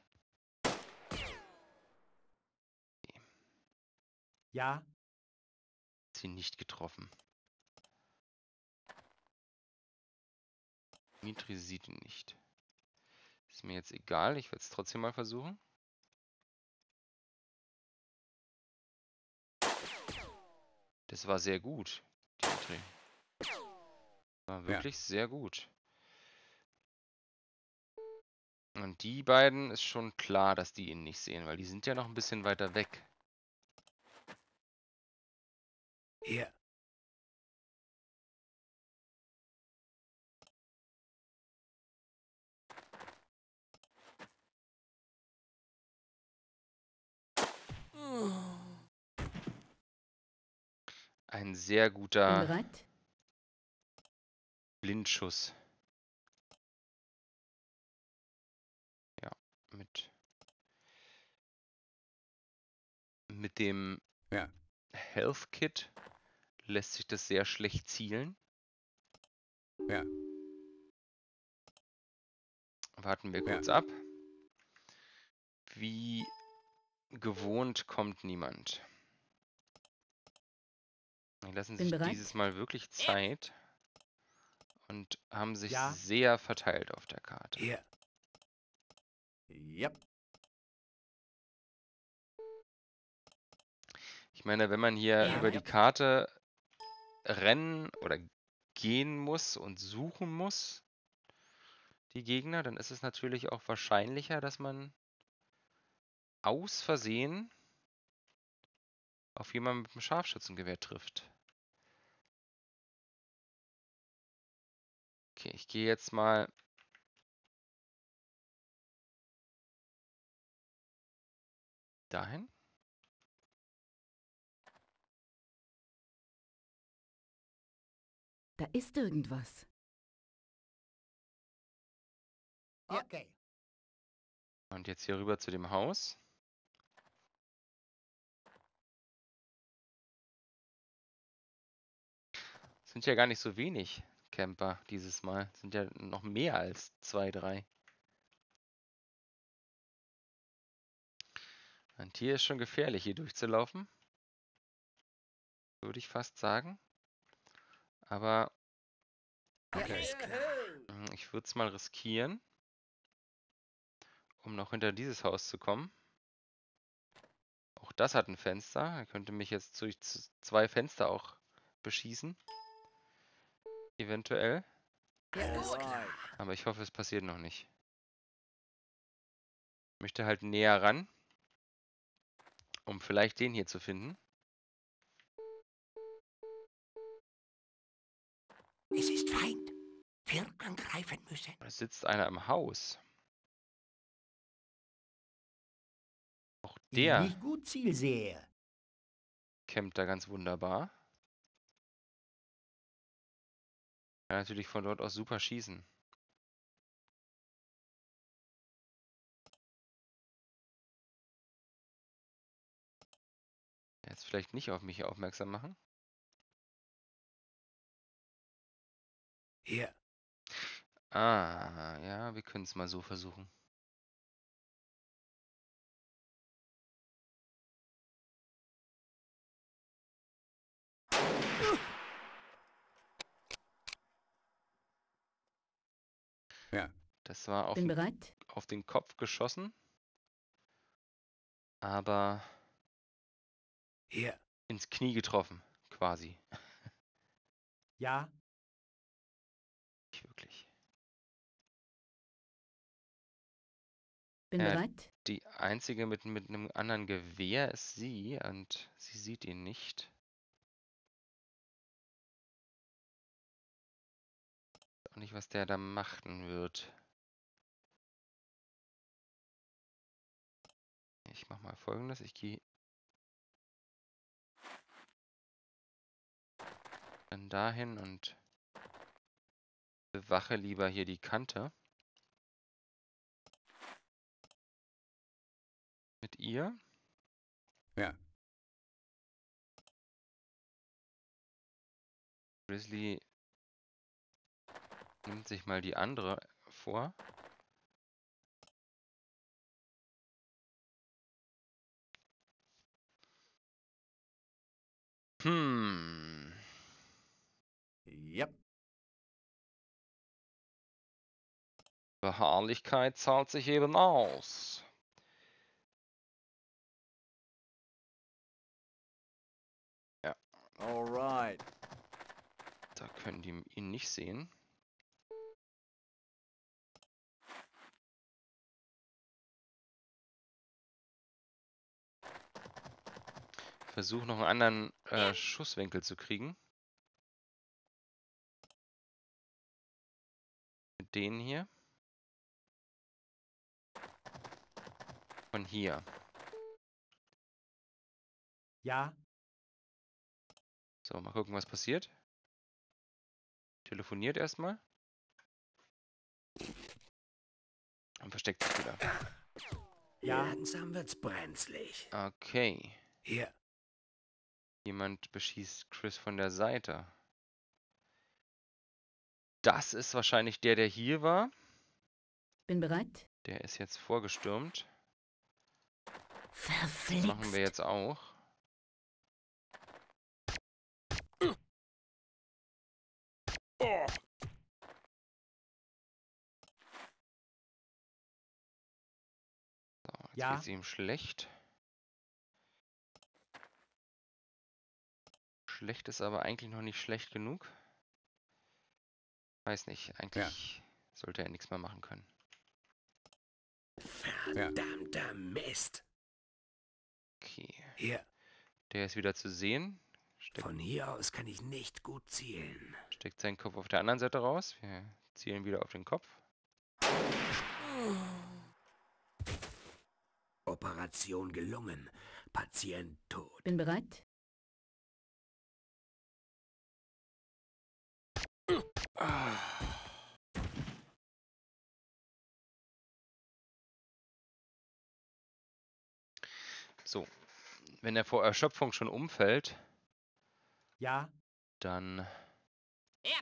Ja, Hat sie nicht getroffen. Dimitri sieht ihn nicht. Ist mir jetzt egal, ich werde es trotzdem mal versuchen. Das war sehr gut, Dimitri. War wirklich sehr gut. Und die beiden ist schon klar, dass die ihn nicht sehen, weil die sind ja noch ein bisschen weiter weg. Hier. Ein sehr Bin guter bereit. Blindschuss. Ja, mit, mit dem Ja. Health Kit lässt sich das sehr schlecht zielen. Ja. Warten wir Ja. kurz ab. Wie gewohnt kommt niemand. Die lassen Bin sich bereit. dieses Mal wirklich Zeit und haben sich Ja. sehr verteilt auf der Karte. Hier. Yep. Ich meine, wenn man hier Ja. über die Karte rennen oder gehen muss und suchen muss, die Gegner, dann ist es natürlich auch wahrscheinlicher, dass man aus Versehen auf jemanden mit einem Scharfschützengewehr trifft. Okay, ich gehe jetzt mal dahin. Da ist irgendwas. okay. Und jetzt hier rüber zu dem Haus. Sind ja gar nicht so wenig Camper dieses Mal. Sind ja noch mehr als zwei, drei. Und hier ist schon gefährlich, hier durchzulaufen. Würde ich fast sagen. Aber Okay. mm, ich würde es mal riskieren, um noch hinter dieses Haus zu kommen. Auch das hat ein Fenster. Er könnte mich jetzt durch z- zwei Fenster auch beschießen. Eventuell. Aber ich hoffe, es passiert noch nicht. Ich möchte halt näher ran, um vielleicht den hier zu finden. Es ist Feind. Wir angreifen müssen. Da sitzt einer im Haus. Auch Ich der nicht gut Zielseher. campt da ganz wunderbar. Kann natürlich von dort aus super schießen. Jetzt vielleicht nicht auf mich aufmerksam machen. Hier. Ah, ja, wir können es mal so versuchen. Ja. Das war auf Bin den, bereit. auf den Kopf geschossen. Aber Hier. ins Knie getroffen, quasi. Ja, Nicht wirklich. Bin Ja, bereit. die einzige mit, mit einem anderen Gewehr ist sie und sie sieht ihn nicht. Auch nicht, was der da machen wird. Ich mach mal Folgendes. Ich gehe dann dahin und bewache lieber hier die Kante mit ihr. Ja. Grizzly nimmt sich mal die andere vor. Hm. Yep. Beharrlichkeit zahlt sich eben aus. Ja, Alright. da können die ihn nicht sehen. Versuche noch einen anderen äh, Schusswinkel zu kriegen. Mit denen hier. Von hier. ja, So, mal gucken, was passiert. Telefoniert erstmal. Und versteckt sich wieder. ja, Langsam wird's brenzlig. Okay. Hier. Jemand beschießt Chris von der Seite. Das ist wahrscheinlich der, der hier war. Bin bereit. Der ist jetzt vorgestürmt. Das Verflixt. machen wir jetzt auch. So, jetzt Ja. geht's ihm schlecht. Schlecht ist aber eigentlich noch nicht schlecht genug. Weiß nicht, eigentlich sollte er nichts mehr machen können. Verdammter Mist. Okay, Hier. der ist wieder zu sehen. Steckt, Von hier aus kann ich nicht gut zielen. steckt seinen Kopf auf der anderen Seite raus. Wir zielen wieder auf den Kopf. Operation gelungen. Patient tot. Bin bereit. So, wenn er vor Erschöpfung schon umfällt, ja, dann Yep.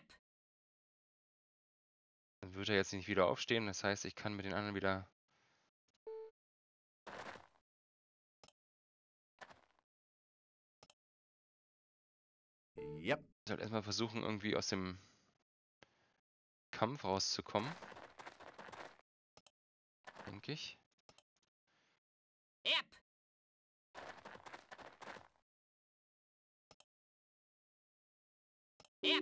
Dann wird er jetzt nicht wieder aufstehen. Das heißt, ich kann mit den anderen wieder... Yep. Ich soll erstmal versuchen, irgendwie aus dem Kampf rauszukommen. Denke ich. Yep. Yep.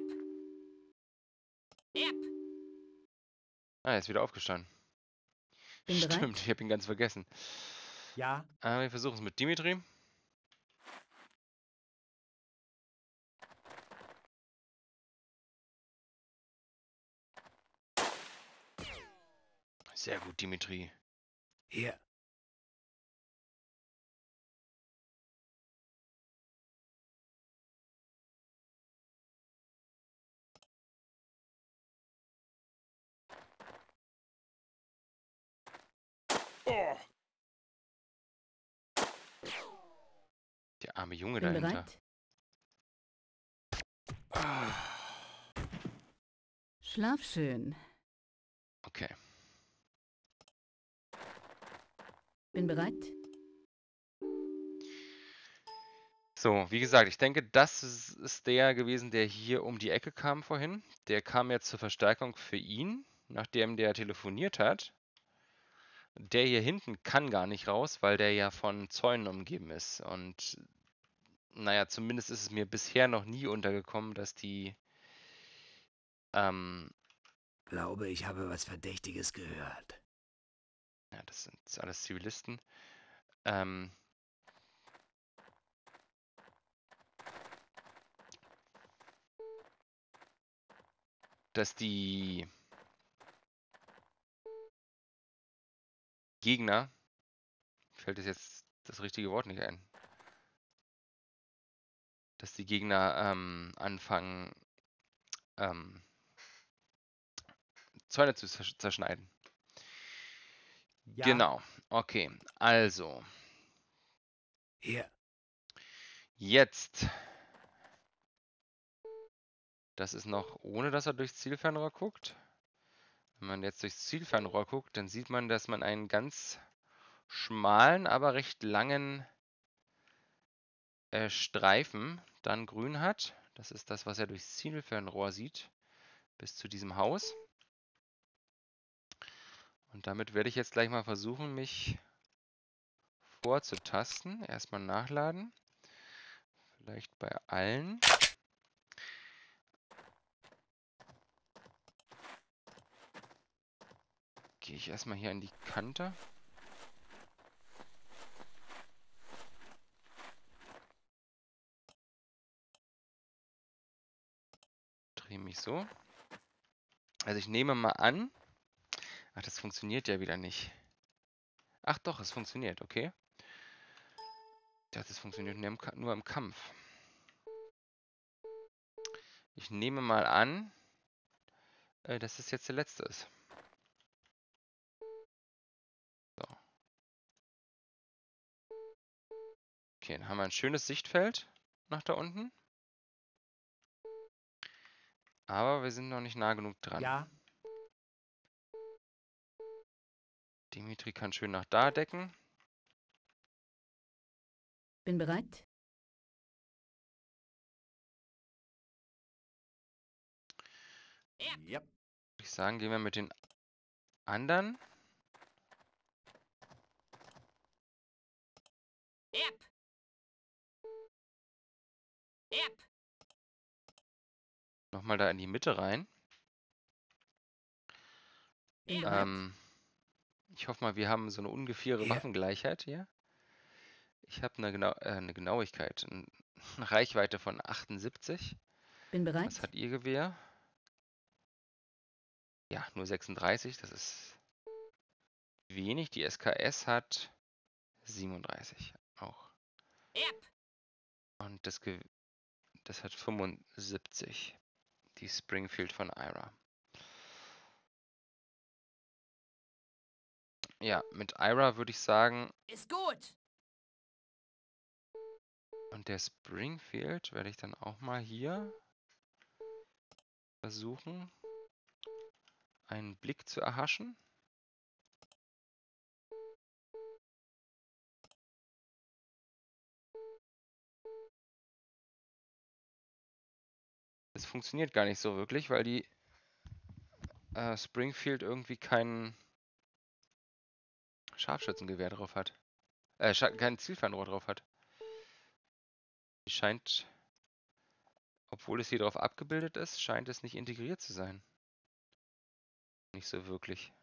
Yep. Ah, er ist wieder aufgestanden. Bin bereit. Stimmt, ich habe ihn ganz vergessen. ja, Ah, wir versuchen es mit Dimitri. Sehr gut, Dimitri. Hier. Der arme Junge Bin dahinter. bereit. Schlaf schön. Okay. Bin bereit. So, wie gesagt, ich denke, das ist, ist der gewesen, der hier um die Ecke kam vorhin. Der kam jetzt zur Verstärkung für ihn, nachdem der telefoniert hat. Der hier hinten kann gar nicht raus, weil der ja von Zäunen umgeben ist. Und naja, zumindest ist es mir bisher noch nie untergekommen, dass die ähm, Glaube, ich habe was Verdächtiges gehört. ja, das sind alles Zivilisten. Ähm, dass die Gegner, fällt es jetzt das richtige Wort nicht ein, dass die Gegner ähm, anfangen, ähm, Zäune zu zersch- zerschneiden. Ja. Genau, okay, also, Hier, jetzt, das ist noch ohne, dass er durchs Zielfernrohr guckt. Wenn man jetzt durchs Zielfernrohr guckt, dann sieht man, dass man einen ganz schmalen, aber recht langen äh, Streifen dann grün hat. Das ist das, was er durchs Zielfernrohr sieht, bis zu diesem Haus. Und damit werde ich jetzt gleich mal versuchen, mich vorzutasten. Erstmal nachladen. Vielleicht bei allen. Gehe ich erstmal hier an die Kante. Drehe mich so. Also ich nehme mal an. Ach, das funktioniert ja wieder nicht. Ach doch, es funktioniert, okay. Ich dachte, es funktioniert nur im, Ka- nur im Kampf. Ich nehme mal an, äh, dass es jetzt der letzte ist. So. Okay, dann haben wir ein schönes Sichtfeld nach da unten. Aber wir sind noch nicht nah genug dran. Ja. Dimitri kann schön nach da decken. Bin bereit. Yep. Würde ich sagen, gehen wir mit den anderen. Yep. Yep. Nochmal da in die Mitte rein. Bin bereit. Ähm, ich hoffe mal, wir haben so eine ungefähre Hier. Waffengleichheit hier. Ich habe eine, genau, äh, eine Genauigkeit, eine Reichweite von achtundsiebzig. Bin bereit. Was hat Ihr Gewehr? Ja, nur sechsunddreißig, das ist wenig. Die S K S hat siebenunddreißig auch. Yep. Und das, Ge das hat fünfundsiebzig. Die Springfield von Ira. Ja, mit Ira würde ich sagen, Ist gut. und der Springfield werde ich dann auch mal hier versuchen, einen Blick zu erhaschen. Es funktioniert gar nicht so wirklich, weil die äh, Springfield irgendwie kein Scharfschützengewehr drauf hat. Äh, scha- kein Zielfernrohr drauf hat. Die scheint, obwohl es hier drauf abgebildet ist, scheint es nicht integriert zu sein. Nicht so wirklich.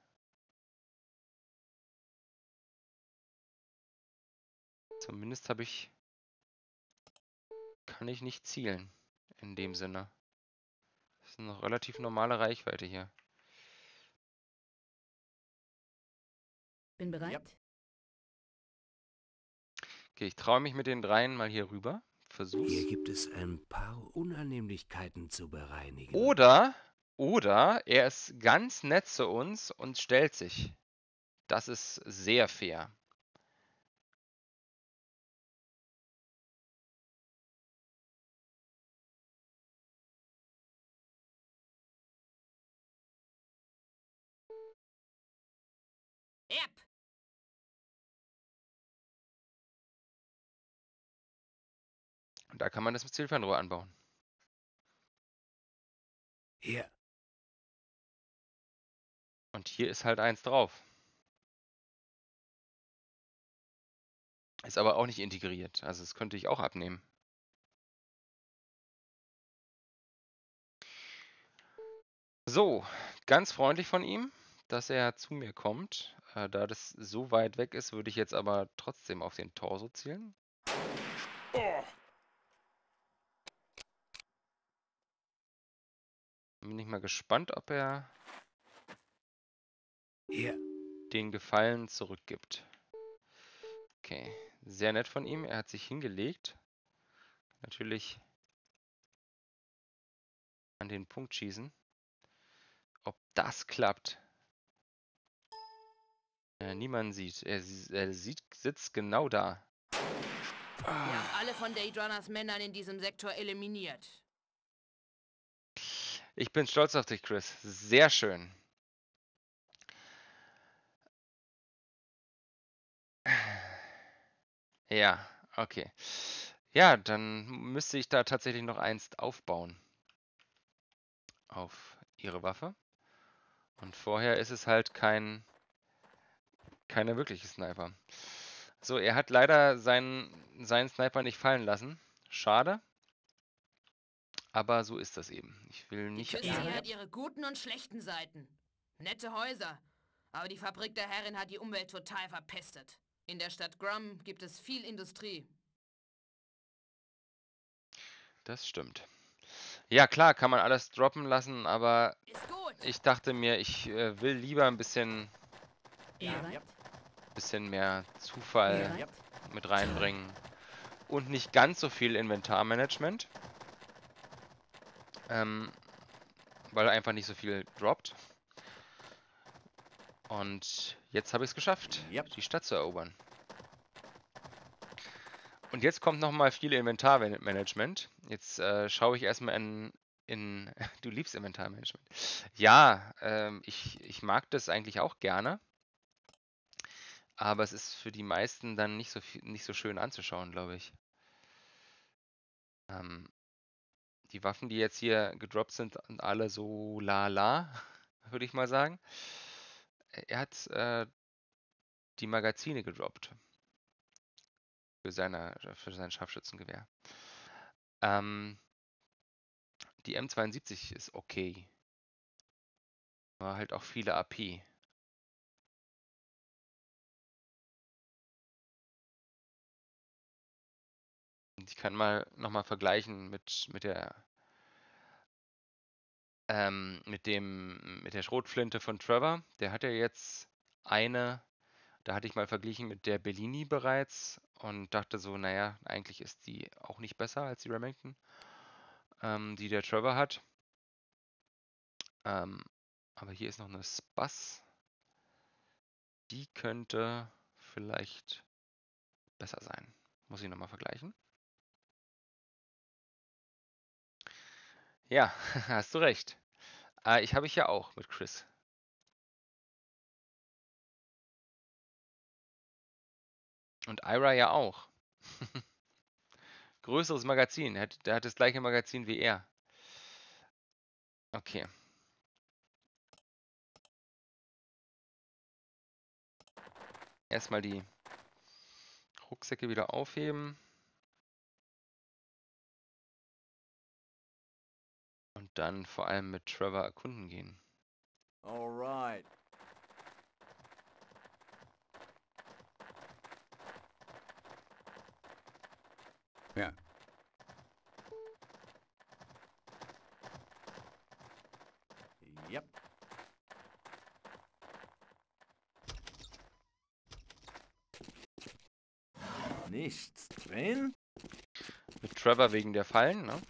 Zumindest habe ich, kann ich nicht zielen in dem Sinne. Das ist eine relativ normale Reichweite hier. Bin bereit. Yep. Okay, ich traue mich mit den dreien mal hier rüber. Versuch's. hier gibt es ein paar Unannehmlichkeiten zu bereinigen. Oder, oder er ist ganz nett zu uns und stellt sich. Das ist sehr fair. Yep. da kann man das mit Zielfernrohr anbauen. Hier. Und hier ist halt eins drauf. Ist aber auch nicht integriert. Also das könnte ich auch abnehmen. So, ganz freundlich von ihm, dass er zu mir kommt. Äh, da das so weit weg ist, würde ich jetzt aber trotzdem auf den Torso zielen. Bin ich mal gespannt, ob er Hier. den Gefallen zurückgibt. Okay, sehr nett von ihm. Er hat sich hingelegt. Natürlich an den Punkt schießen. Ob das klappt. Äh, niemand sieht. Er, er sieht, sitzt genau da. Wir haben alle von Daedrunners Männern in diesem Sektor eliminiert. Ich bin stolz auf dich, Chris. Sehr schön. Ja, okay. Ja, dann müsste ich da tatsächlich noch eins aufbauen. Auf ihre Waffe. Und vorher ist es halt kein keine wirkliche Sniper. So, er hat leider seinen, seinen Sniper nicht fallen lassen. Schade. Aber so ist das eben. Ich will Die nicht... Küste hier hat ihre guten und schlechten Seiten. Nette Häuser. Aber die Fabrik der Herrin hat die Umwelt total verpestet. In der Stadt Grum gibt es viel Industrie. Das stimmt. Ja, klar, kann man alles droppen lassen, aber Ist gut. ich dachte mir, ich äh, will lieber ein bisschen, Ja. bisschen mehr Zufall Ja. mit reinbringen. Und nicht ganz so viel Inventarmanagement. Ähm, weil er einfach nicht so viel droppt. Und jetzt habe ich es geschafft, Yep. die Stadt zu erobern. Und jetzt kommt nochmal viel Inventarmanagement. Jetzt äh, schaue ich erstmal in, in... Du liebst Inventarmanagement. Ja, ähm, ich, ich mag das eigentlich auch gerne. Aber es ist für die meisten dann nicht so, viel, nicht so schön anzuschauen, glaube ich. Ähm, die Waffen, die jetzt hier gedroppt sind, sind alle so la-la, würde ich mal sagen. Er hat äh, die Magazine gedroppt. Für, seine, für sein Scharfschützengewehr. Ähm, die M zweiundsiebzig ist okay. War halt auch viele A P. Und ich kann mal nochmal vergleichen mit, mit der ähm, mit dem mit der Schrotflinte von Trevor. Der hat ja jetzt eine, da hatte ich mal verglichen mit der Bellini bereits und dachte so, naja, eigentlich ist die auch nicht besser als die Remington, ähm, die der Trevor hat. Ähm, aber hier ist noch eine Spass. Die könnte vielleicht besser sein. Muss ich nochmal vergleichen. Ja, hast du recht. Äh, ich habe ich ja auch mit Chris. Und Ira ja auch. Größeres Magazin. Der hat, der hat das gleiche Magazin wie er. Okay. Erstmal die Rucksäcke wieder aufheben. Und dann vor allem mit Trevor erkunden gehen. Alright. Ja. Yep. Nichts drin? Mit Trevor wegen der Fallen, ne?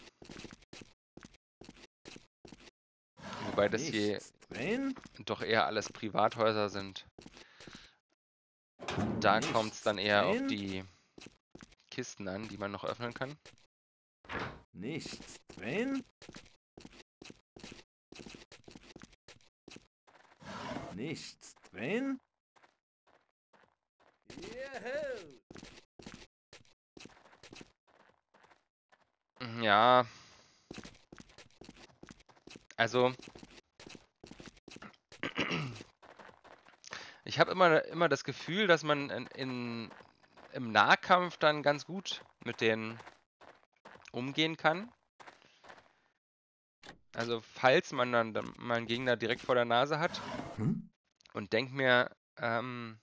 Wobei das hier Nichts drin? doch eher alles Privathäuser sind. Da Nichts kommt es dann eher auf drin? die Kisten an, die man noch öffnen kann. Nichts drin? Nichts drin? Juhu! Ja. Also. Ich habe immer, immer das Gefühl, dass man in, in, im Nahkampf dann ganz gut mit denen umgehen kann. Also falls man dann, dann mal einen Gegner direkt vor der Nase hat Hm? und denkt mir, ähm,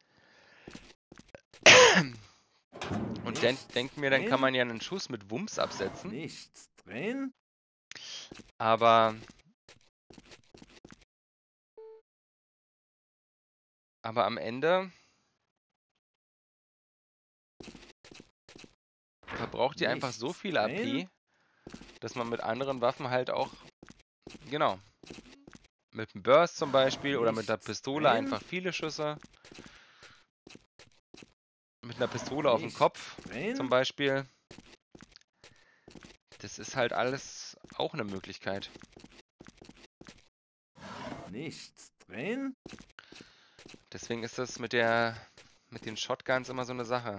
und den, Nichts denkt mir, dann kann drin? man ja einen Schuss mit Wumms absetzen. Nichts drin? Aber aber am Ende verbraucht ihr einfach so Nichts viel A drin? P, dass man mit anderen Waffen halt auch, genau, mit dem Burst zum Beispiel oder mit der Nichts Pistole drin? einfach viele Schüsse. Mit einer Pistole auf dem Nichts Kopf drin? zum Beispiel. Das ist halt alles auch eine Möglichkeit. Nichts drin? Deswegen ist das mit der mit den Shotguns immer so eine Sache,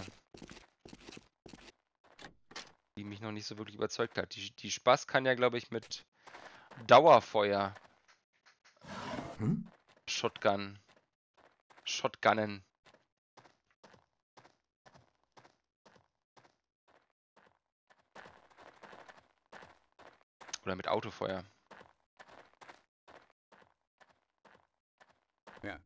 die mich noch nicht so wirklich überzeugt hat. Die, die Spaß kann ja, glaube ich, mit Dauerfeuer Hm? Shotgun Shotgunnen. Oder mit Autofeuer. Ja.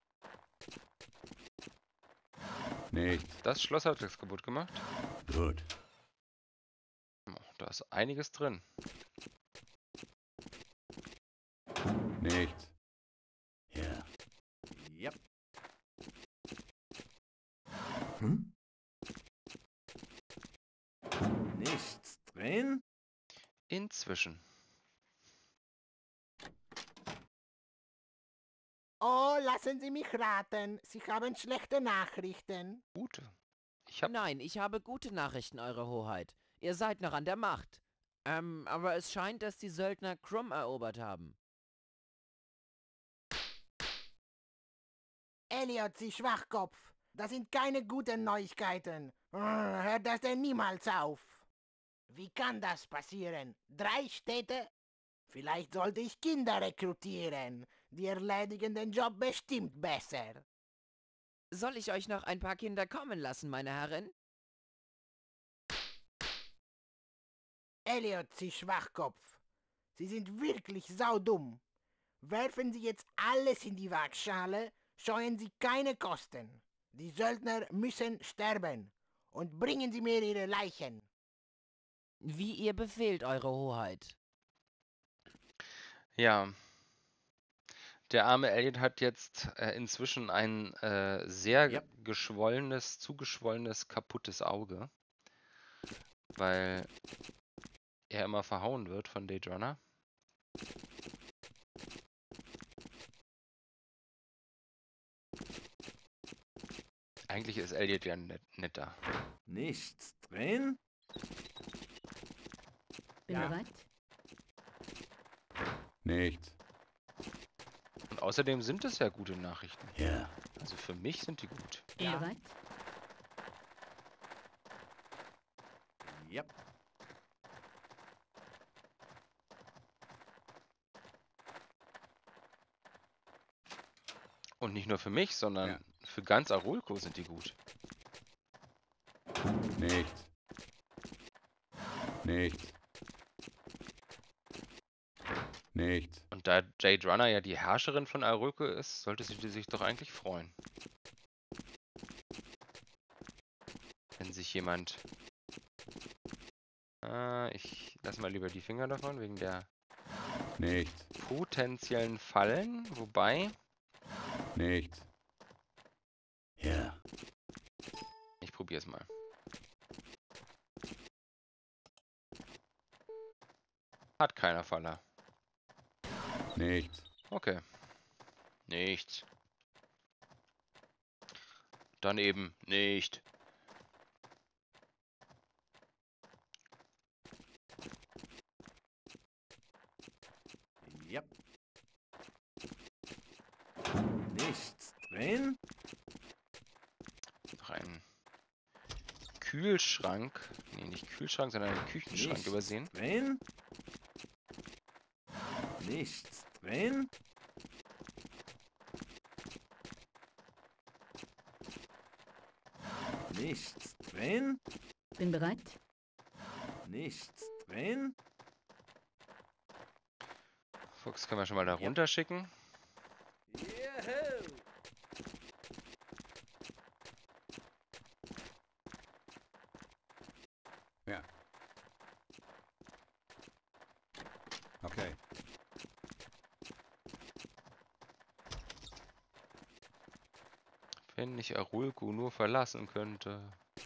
Nichts. Das Schloss hat es kaputt gemacht. Gut. Oh, da ist einiges drin. Nichts. Ja. Ja. Hm? Nichts drin? Inzwischen. Oh, lassen Sie mich raten. Sie haben schlechte Nachrichten. Gute. Ich hab. Nein, ich habe gute Nachrichten, Eure Hoheit. Ihr seid noch an der Macht. Ähm, aber es scheint, dass die Söldner Krumm erobert haben. Elliot, Sie Schwachkopf. Das sind keine guten Neuigkeiten. Hört das denn niemals auf? Wie kann das passieren? Drei Städte? Vielleicht sollte ich Kinder rekrutieren. Die erledigen den Job bestimmt besser. Soll ich euch noch ein paar Kinder kommen lassen, meine Herrin? Elliot, Sie Schwachkopf. Sie sind wirklich saudumm. Werfen Sie jetzt alles in die Waagschale, scheuen Sie keine Kosten. Die Söldner müssen sterben. Und bringen Sie mir ihre Leichen. Wie ihr befehlt, Eure Hoheit. Ja. Der arme Elliot hat jetzt äh, inzwischen ein äh, sehr Ja. geschwollenes, zugeschwollenes, kaputtes Auge. Weil er immer verhauen wird von Daedrunner. Eigentlich ist Elliot ja net, netter. Nichts drin? Bin Ja. bereit? Nichts. Und außerdem sind es ja gute Nachrichten. Ja. Also für mich sind die gut. Bin Ja. bereit? Ja. Und nicht nur für mich, sondern Ja. für ganz Arulco sind die gut. Nichts. Nichts. Nichts. Und da Jade Runner ja die Herrscherin von Arulco ist, sollte sie sich doch eigentlich freuen. Wenn sich jemand... Äh, ich lass mal lieber die Finger davon, wegen der Nichts. potenziellen Fallen. Wobei, Nichts. Ja. ich probiere es mal. Hat keiner Falle. Nichts. Okay. Nichts. Dann eben nicht. Ja. Nichts drin? Noch ein Kühlschrank. Nee, nicht Kühlschrank, sondern einen Küchenschrank Nichts übersehen. drin. Nichts drin. Nichts drin. Bin bereit. Nichts drin. Fuchs können wir schon mal da Ja. runterschicken. Ja. Okay. Wenn ich Arulku nur verlassen könnte.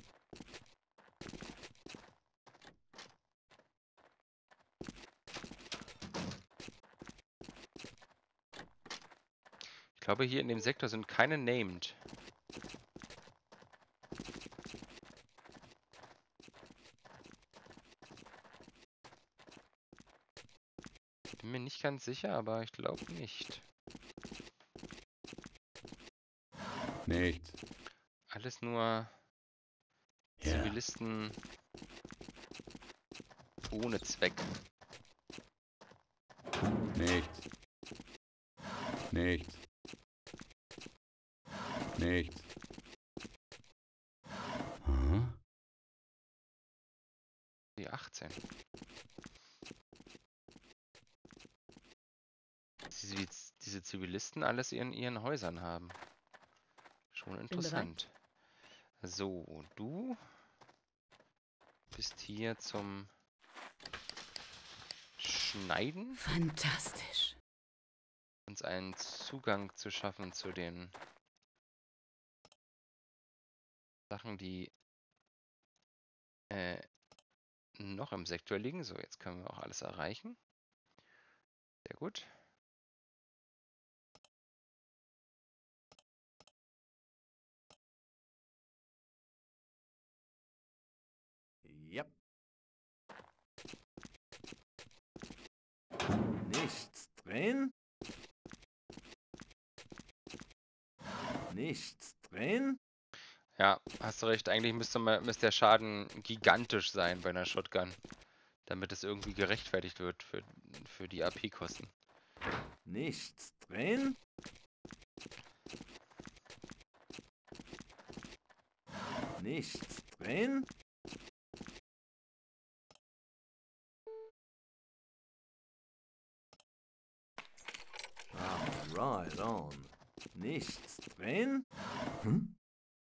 Ich glaube, hier in dem Sektor sind keine named. Bin mir nicht ganz sicher, aber ich glaube nicht. Nichts. Alles nur Ja. Zivilisten ohne Zweck. Nichts. Nichts. Nichts. Hm? Die achtzehn. Diese, diese Zivilisten alles in ihren Häusern haben. Schon interessant. So, du bist hier zum Schneiden. Fantastisch. Uns einen Zugang zu schaffen zu den Sachen, die äh, noch im Sektor liegen. So, jetzt können wir auch alles erreichen. Sehr gut. Ja. Nichts drin. Nichts drin. Ja, hast du recht. Eigentlich müsste, man, müsste der Schaden gigantisch sein bei einer Shotgun, damit es irgendwie gerechtfertigt wird für, für die A P-Kosten. Nichts drin. Nichts drin. Ah, right on. Nichts drin. Hm?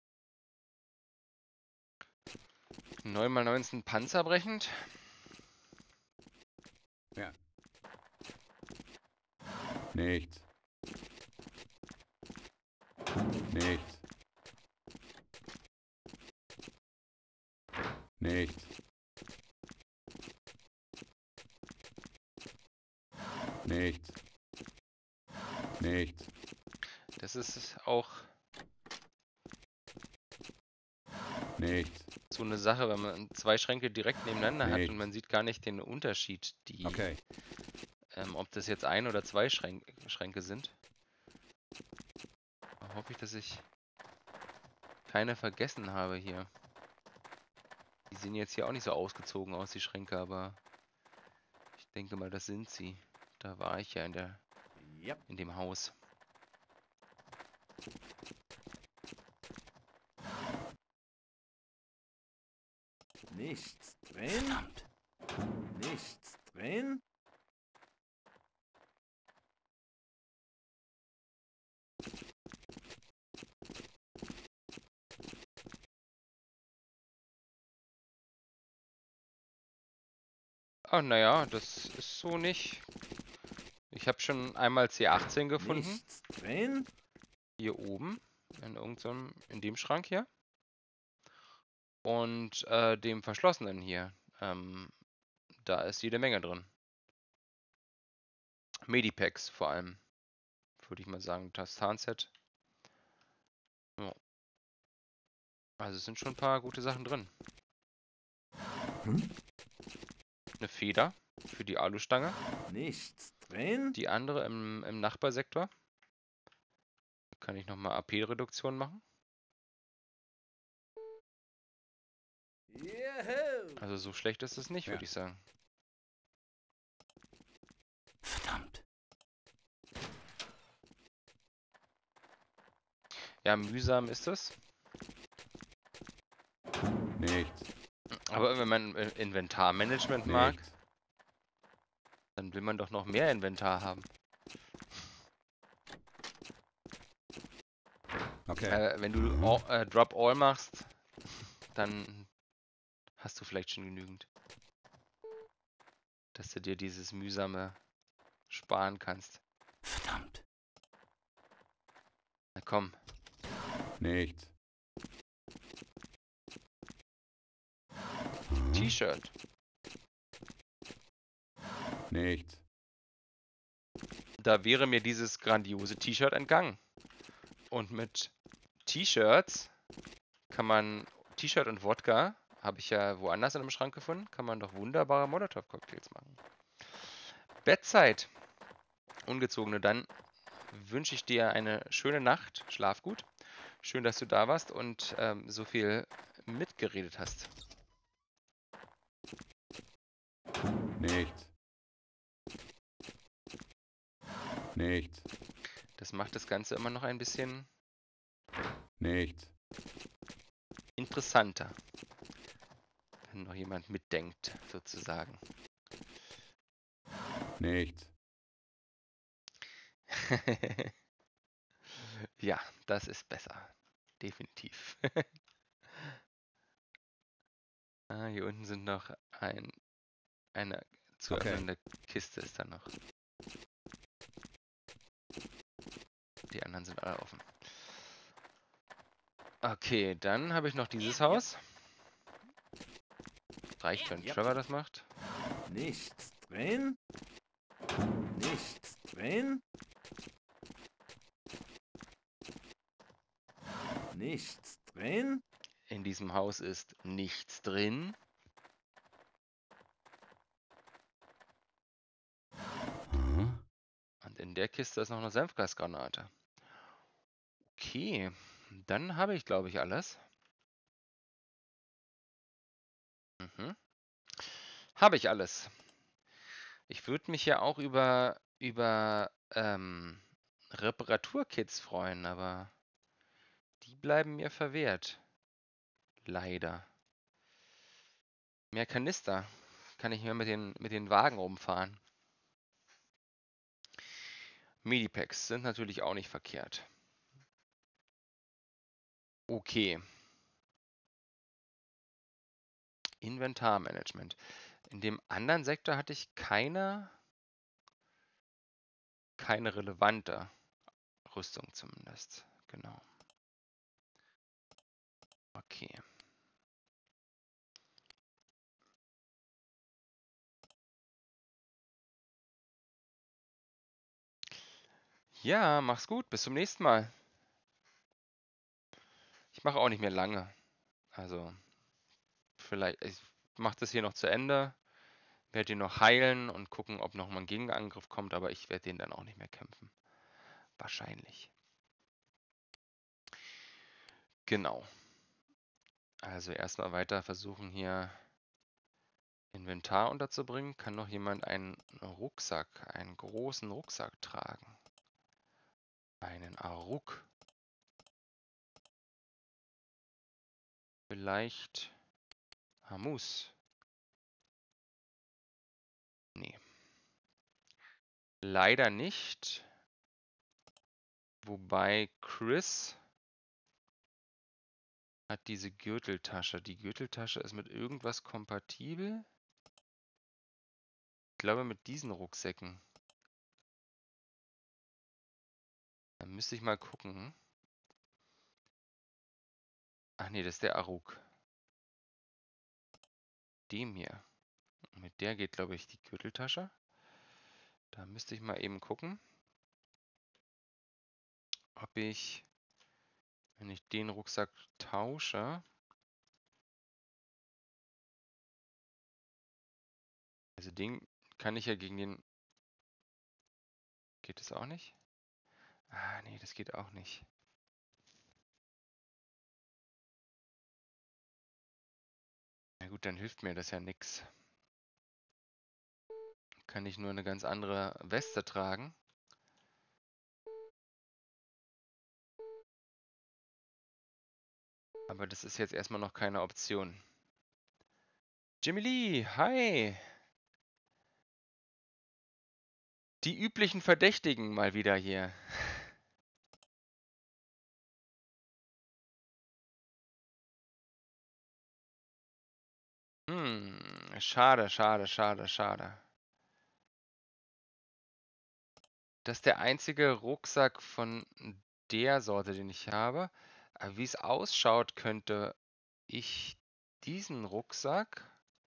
neun mal neunzehn panzerbrechend. Ja. Nichts. Nichts. Nichts. Nichts. Nichts. Das ist auch Nichts. so eine Sache, wenn man zwei Schränke direkt nebeneinander hat Nichts. und man sieht gar nicht den Unterschied, die, Okay. ähm, ob das jetzt ein oder zwei Schränk Schränke sind. Da hoffe ich, dass ich keine vergessen habe hier. Die sehen jetzt hier auch nicht so ausgezogen aus, die Schränke, aber ich denke mal, das sind sie. Da war ich ja in der Ja. in dem Haus. Nichts drin. Nichts drin. Ah, naja, das ist so nicht. Ich habe schon einmal C achtzehn gefunden. Nichts drin. Hier oben. In irgendeinem, in dem Schrank hier. Und äh, dem verschlossenen hier. Ähm, da ist jede Menge drin. Medipacks vor allem. Würde ich mal sagen. Das Tarnset. Ja. Also es sind schon ein paar gute Sachen drin. Hm? Eine Feder für die Alustange. Nichts drin. Die andere im, im Nachbarsektor. Da kann ich nochmal A P-Reduktion machen. Also so schlecht ist es nicht, Ja. würde ich sagen. Verdammt. Ja, mühsam ist es. Nichts. Aber wenn man äh, Inventarmanagement mag, Nichts. dann will man doch noch mehr Inventar haben. Okay. Äh, wenn du Mhm. all, äh, Drop All machst, dann hast du vielleicht schon genügend. Dass du dir dieses mühsame sparen kannst. Verdammt. Na komm. Nichts. T-Shirt. Nichts. Da wäre mir dieses grandiose T-Shirt entgangen. Und mit T-Shirts kann man, T-Shirt und Wodka, habe ich ja woanders in einem Schrank gefunden, kann man doch wunderbare Molotow-Cocktails machen. Bettzeit. Ungezogene, dann wünsche ich dir eine schöne Nacht. Schlaf gut. Schön, dass du da warst und ähm, so viel mitgeredet hast. Nichts. Nichts. Das macht das Ganze immer noch ein bisschen Nichts. interessanter. Wenn noch jemand mitdenkt, sozusagen. Nichts. Ja, das ist besser. Definitiv. Ah, hier unten sind noch ein, eine zu Okay. öffnende Kiste ist da noch. Die anderen sind alle offen. Okay, dann habe ich noch dieses Haus. Reicht, wenn Trevor das macht. Nichts drin? Nichts drin? Nichts drin? In diesem Haus ist nichts drin. Mhm. Und in der Kiste ist noch eine Senfgasgranate. Okay, dann habe ich, glaube ich, alles. Mhm. Habe ich alles. Ich würde mich ja auch über, über ähm, Reparaturkits freuen, aber die bleiben mir verwehrt. Leider. Mehr Kanister. Kann ich mir mit den, mit den Wagen rumfahren. Medipacks sind natürlich auch nicht verkehrt. Okay. Inventarmanagement. In dem anderen Sektor hatte ich keine, keine relevante Rüstung zumindest. Genau. Okay. Ja, mach's gut. Bis zum nächsten Mal. Ich mache auch nicht mehr lange. Also, vielleicht, ich mache das hier noch zu Ende. Werde ihn noch heilen und gucken, ob noch mal ein Gegenangriff kommt, aber ich werde den dann auch nicht mehr kämpfen. Wahrscheinlich. Genau. Also erstmal weiter versuchen hier Inventar unterzubringen. Kann noch jemand einen Rucksack, einen großen Rucksack tragen? Einen Aruk. Vielleicht Hamus. Nee. Leider nicht. Wobei Chris hat diese Gürteltasche. Die Gürteltasche ist mit irgendwas kompatibel. Ich glaube mit diesen Rucksäcken. Da müsste ich mal gucken. Ach nee, das ist der Aruk. Dem hier. Mit der geht, glaube ich, die Gürteltasche. Da müsste ich mal eben gucken, ob ich, wenn ich den Rucksack tausche, also den kann ich ja gegen den, geht das auch nicht? Ah, nee, das geht auch nicht. Na gut, dann hilft mir das ja nix. Kann ich nur eine ganz andere Weste tragen. Aber das ist jetzt erstmal noch keine Option. Jimmy Lee, hi! Die üblichen Verdächtigen mal wieder hier. Hm, schade, schade, schade, schade. Das ist der einzige Rucksack von der Sorte, den ich habe. Aber wie es ausschaut, könnte ich diesen Rucksack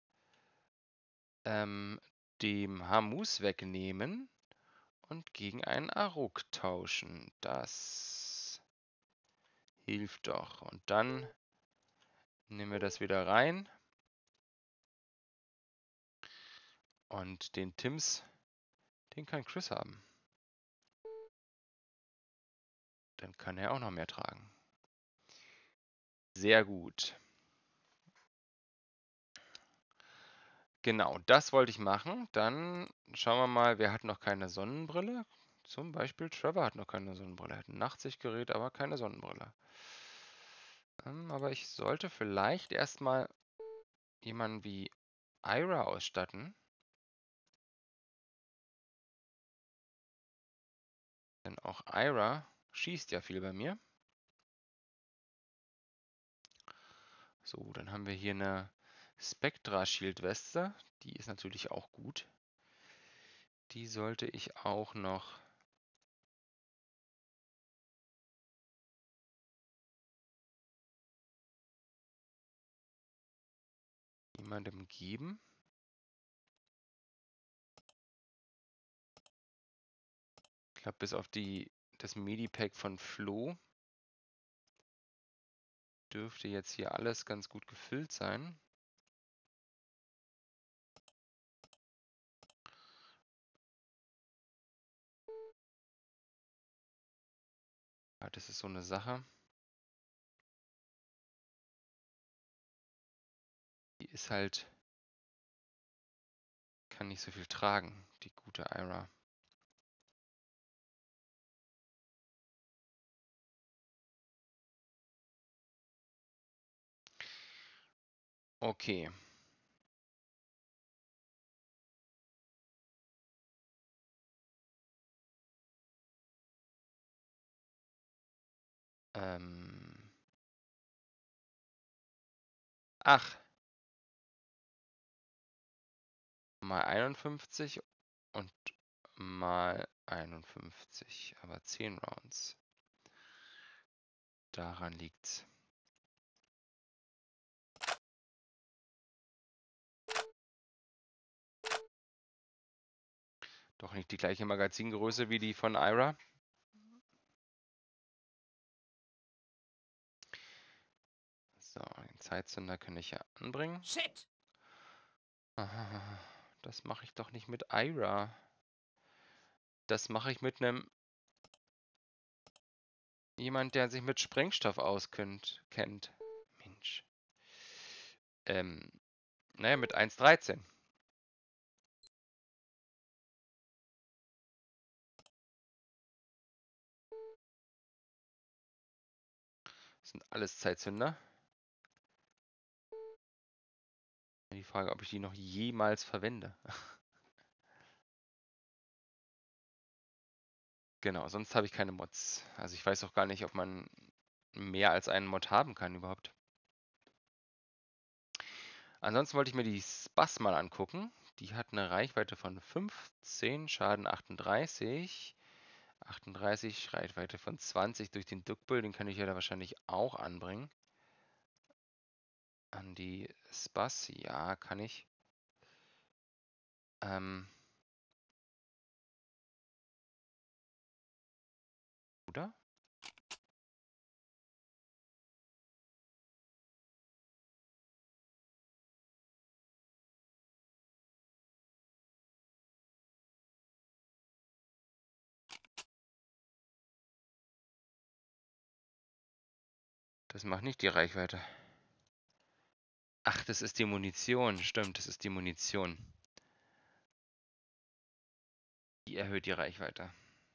ähm, dem Hamus wegnehmen und gegen einen Aruk tauschen. Das hilft doch. Und dann nehmen wir das wieder rein. Und den Tims, den kann Chris haben. Dann kann er auch noch mehr tragen. Sehr gut. Genau, das wollte ich machen. Dann schauen wir mal, wer hat noch keine Sonnenbrille? Zum Beispiel Trevor hat noch keine Sonnenbrille. Er hat ein Nachtsichtgerät, aber keine Sonnenbrille. Ähm, aber ich sollte vielleicht erstmal jemanden wie Ira ausstatten. Denn auch Ira schießt ja viel bei mir. So, dann haben wir hier eine Spectra-Shield-Weste. Die ist natürlich auch gut. Die sollte ich auch noch jemandem geben. Ich glaube, bis auf die, das Medipack von Flo dürfte jetzt hier alles ganz gut gefüllt sein. Ja, das ist so eine Sache. Die ist halt, kann nicht so viel tragen, die gute Ira. Okay. Ähm. Ach. Mal einundfünfzig und mal einundfünfzig. Aber zehn Rounds. Daran liegt's. Doch nicht die gleiche Magazingröße wie die von Ira. So, den Zeitzünder kann ich ja anbringen. Shit! Aha, das mache ich doch nicht mit Ira. Das mache ich mit einem jemand, der sich mit Sprengstoff auskennt, kennt. Mensch. Ähm, naja, mit eins Punkt dreizehn. Das sind alles Zeitzünder. Die Frage, ob ich die noch jemals verwende. Genau, sonst habe ich keine Mods. Also ich weiß auch gar nicht, ob man mehr als einen Mod haben kann überhaupt. Ansonsten wollte ich mir die Spass mal angucken. Die hat eine Reichweite von fünfzehn, Schaden achtunddreißig. achtunddreißig, Reichweite von zwanzig durch den Duckbill. Den kann ich ja da wahrscheinlich auch anbringen. An die Spass, ja, kann ich. Ähm. Oder? Das macht nicht die Reichweite. Ach, das ist die Munition. Stimmt, das ist die Munition. Die erhöht die Reichweite.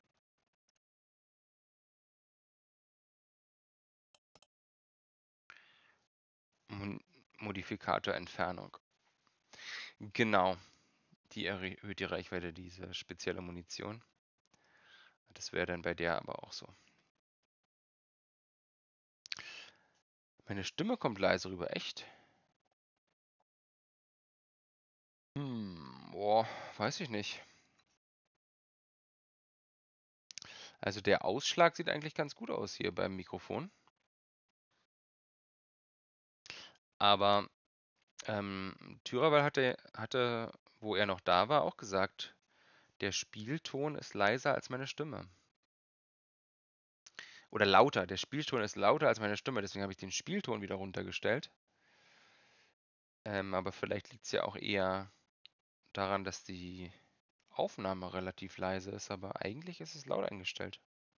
Mon Modifikator Entfernung. Genau. Die erhöht die Reichweite, diese spezielle Munition. Das wäre dann bei der aber auch so. Meine Stimme kommt leise rüber, echt? Hm, boah, weiß ich nicht. Also der Ausschlag sieht eigentlich ganz gut aus hier beim Mikrofon. Aber ähm, Thürawal hatte, hatte, wo er noch da war, auch gesagt, der Spielton ist leiser als meine Stimme. Oder lauter. Der Spielton ist lauter als meine Stimme, deswegen habe ich den Spielton wieder runtergestellt. Ähm, aber vielleicht liegt es ja auch eher daran, dass die Aufnahme relativ leise ist, aber eigentlich ist es laut eingestellt.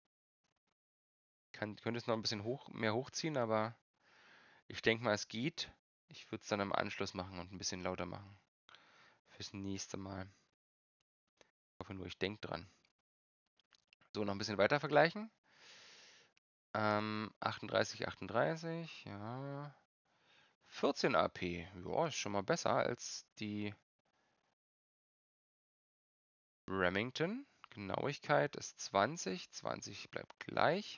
Kann, könnte es noch ein bisschen hoch, mehr hochziehen, aber ich denke mal, es geht. Ich würde es dann im Anschluss machen und ein bisschen lauter machen. Fürs nächste Mal. Ich hoffe nur, ich denke dran. So, noch ein bisschen weiter vergleichen. Ähm, achtunddreißig, achtunddreißig, ja. vierzehn A P, ja, ist schon mal besser als die Remington. Genauigkeit ist zwanzig, zwanzig bleibt gleich.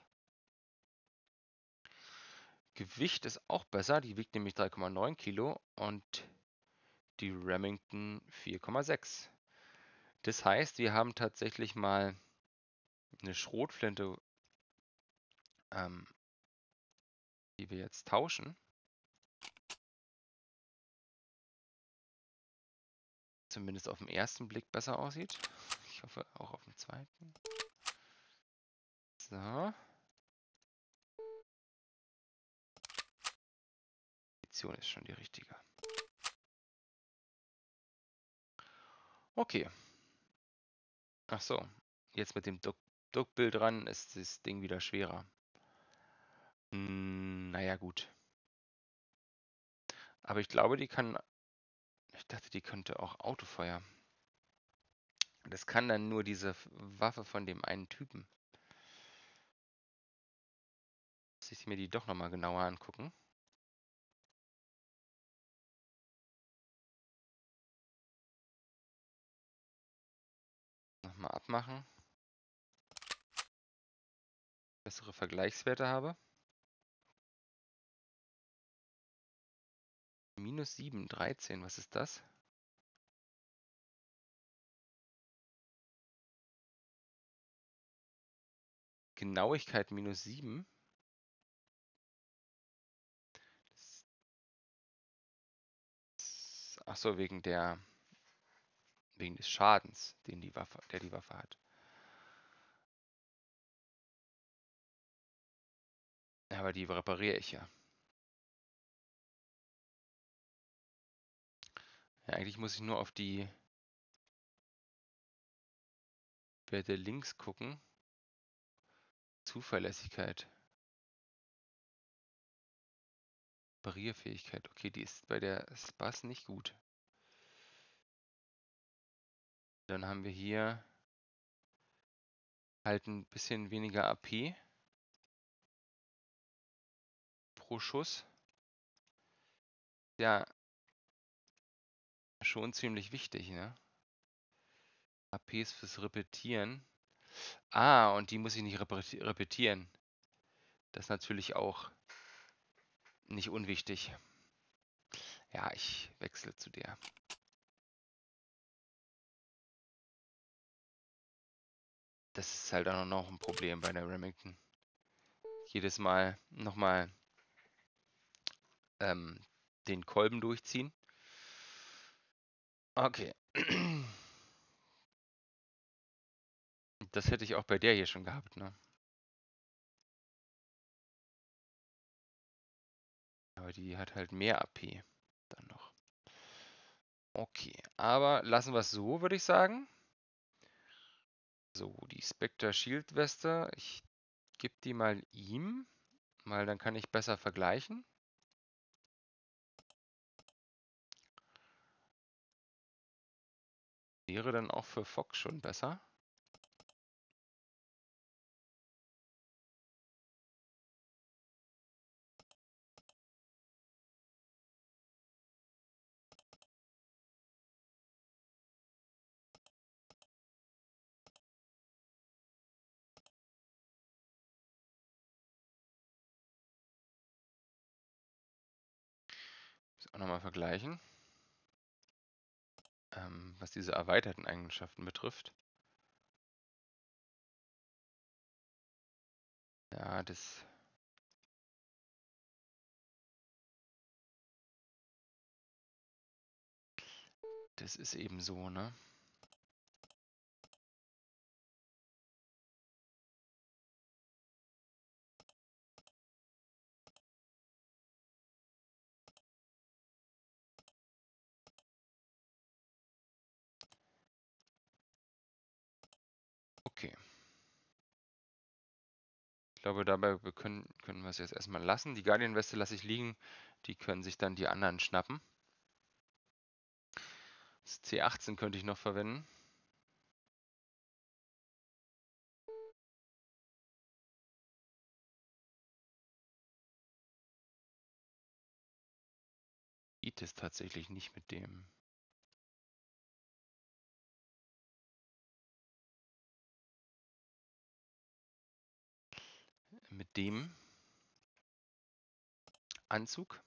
Gewicht ist auch besser, die wiegt nämlich drei Komma neun Kilo und die Remington vier Komma sechs. Das heißt, wir haben tatsächlich mal eine Schrotflinte, ähm, die wir jetzt tauschen. Zumindest auf den ersten Blick besser aussieht. Ich hoffe auch auf den zweiten. So. Die Munition ist schon die richtige. Okay. Ach so. Jetzt mit dem Duckbild dran ist das Ding wieder schwerer. Hm, naja, gut. Aber ich glaube, die kann... Ich dachte, die könnte auch Autofeuer. Das kann dann nur diese Waffe von dem einen Typen. Muss ich mir die doch nochmal genauer angucken. Nochmal abmachen. Bessere Vergleichswerte habe. Minus sieben, dreizehn, was ist das? Genauigkeit minus sieben. Achso, wegen der wegen des Schadens, den die Waffe, der die Waffe hat. Aber die repariere ich ja. Ja, eigentlich muss ich nur auf die Werte links gucken. Zuverlässigkeit. Reparierfähigkeit. Okay, die ist bei der Spaß nicht gut. Dann haben wir hier halt ein bisschen weniger A P pro Schuss. Ja, schon ziemlich wichtig, ne? A Ps fürs Repetieren. Ah, und die muss ich nicht repetieren. Das ist natürlich auch nicht unwichtig. Ja, ich wechsle zu der. Das ist halt auch noch ein Problem bei der Remington. Jedes Mal nochmal ähm, den Kolben durchziehen. Okay. Das hätte ich auch bei der hier schon gehabt, ne? Aber die hat halt mehr A P dann noch. Okay, aber lassen wir es so, würde ich sagen. So, die Spectre Shield Weste. Ich gebe die mal ihm, weil dann kann ich besser vergleichen. Wäre dann auch für Fox schon besser. Auch nochmal vergleichen, ähm, was diese erweiterten Eigenschaften betrifft. Ja, das das ist eben so, ne? Okay. Ich glaube, dabei wir können, können wir es jetzt erstmal lassen. Die Guardian-Weste lasse ich liegen. Die können sich dann die anderen schnappen. Das C achtzehn könnte ich noch verwenden. Geht es tatsächlich nicht mit dem. Mit dem Anzug.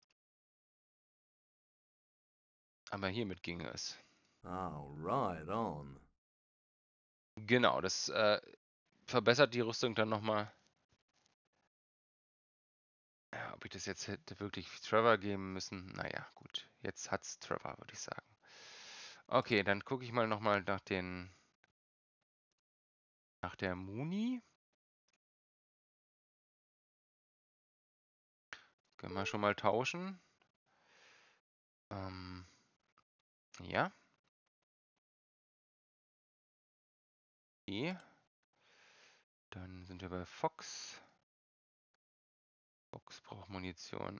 Aber hiermit ginge es. Oh, right on. Genau, das äh, verbessert die Rüstung dann nochmal. Ja, ob ich das jetzt hätte wirklich Trevor geben müssen? Naja, gut. Jetzt hat's Trevor, würde ich sagen. Okay, dann gucke ich mal nochmal nach den nach der Muni. Können wir schon mal tauschen. Ähm, ja. E. Dann sind wir bei Fox. Fox braucht Munition.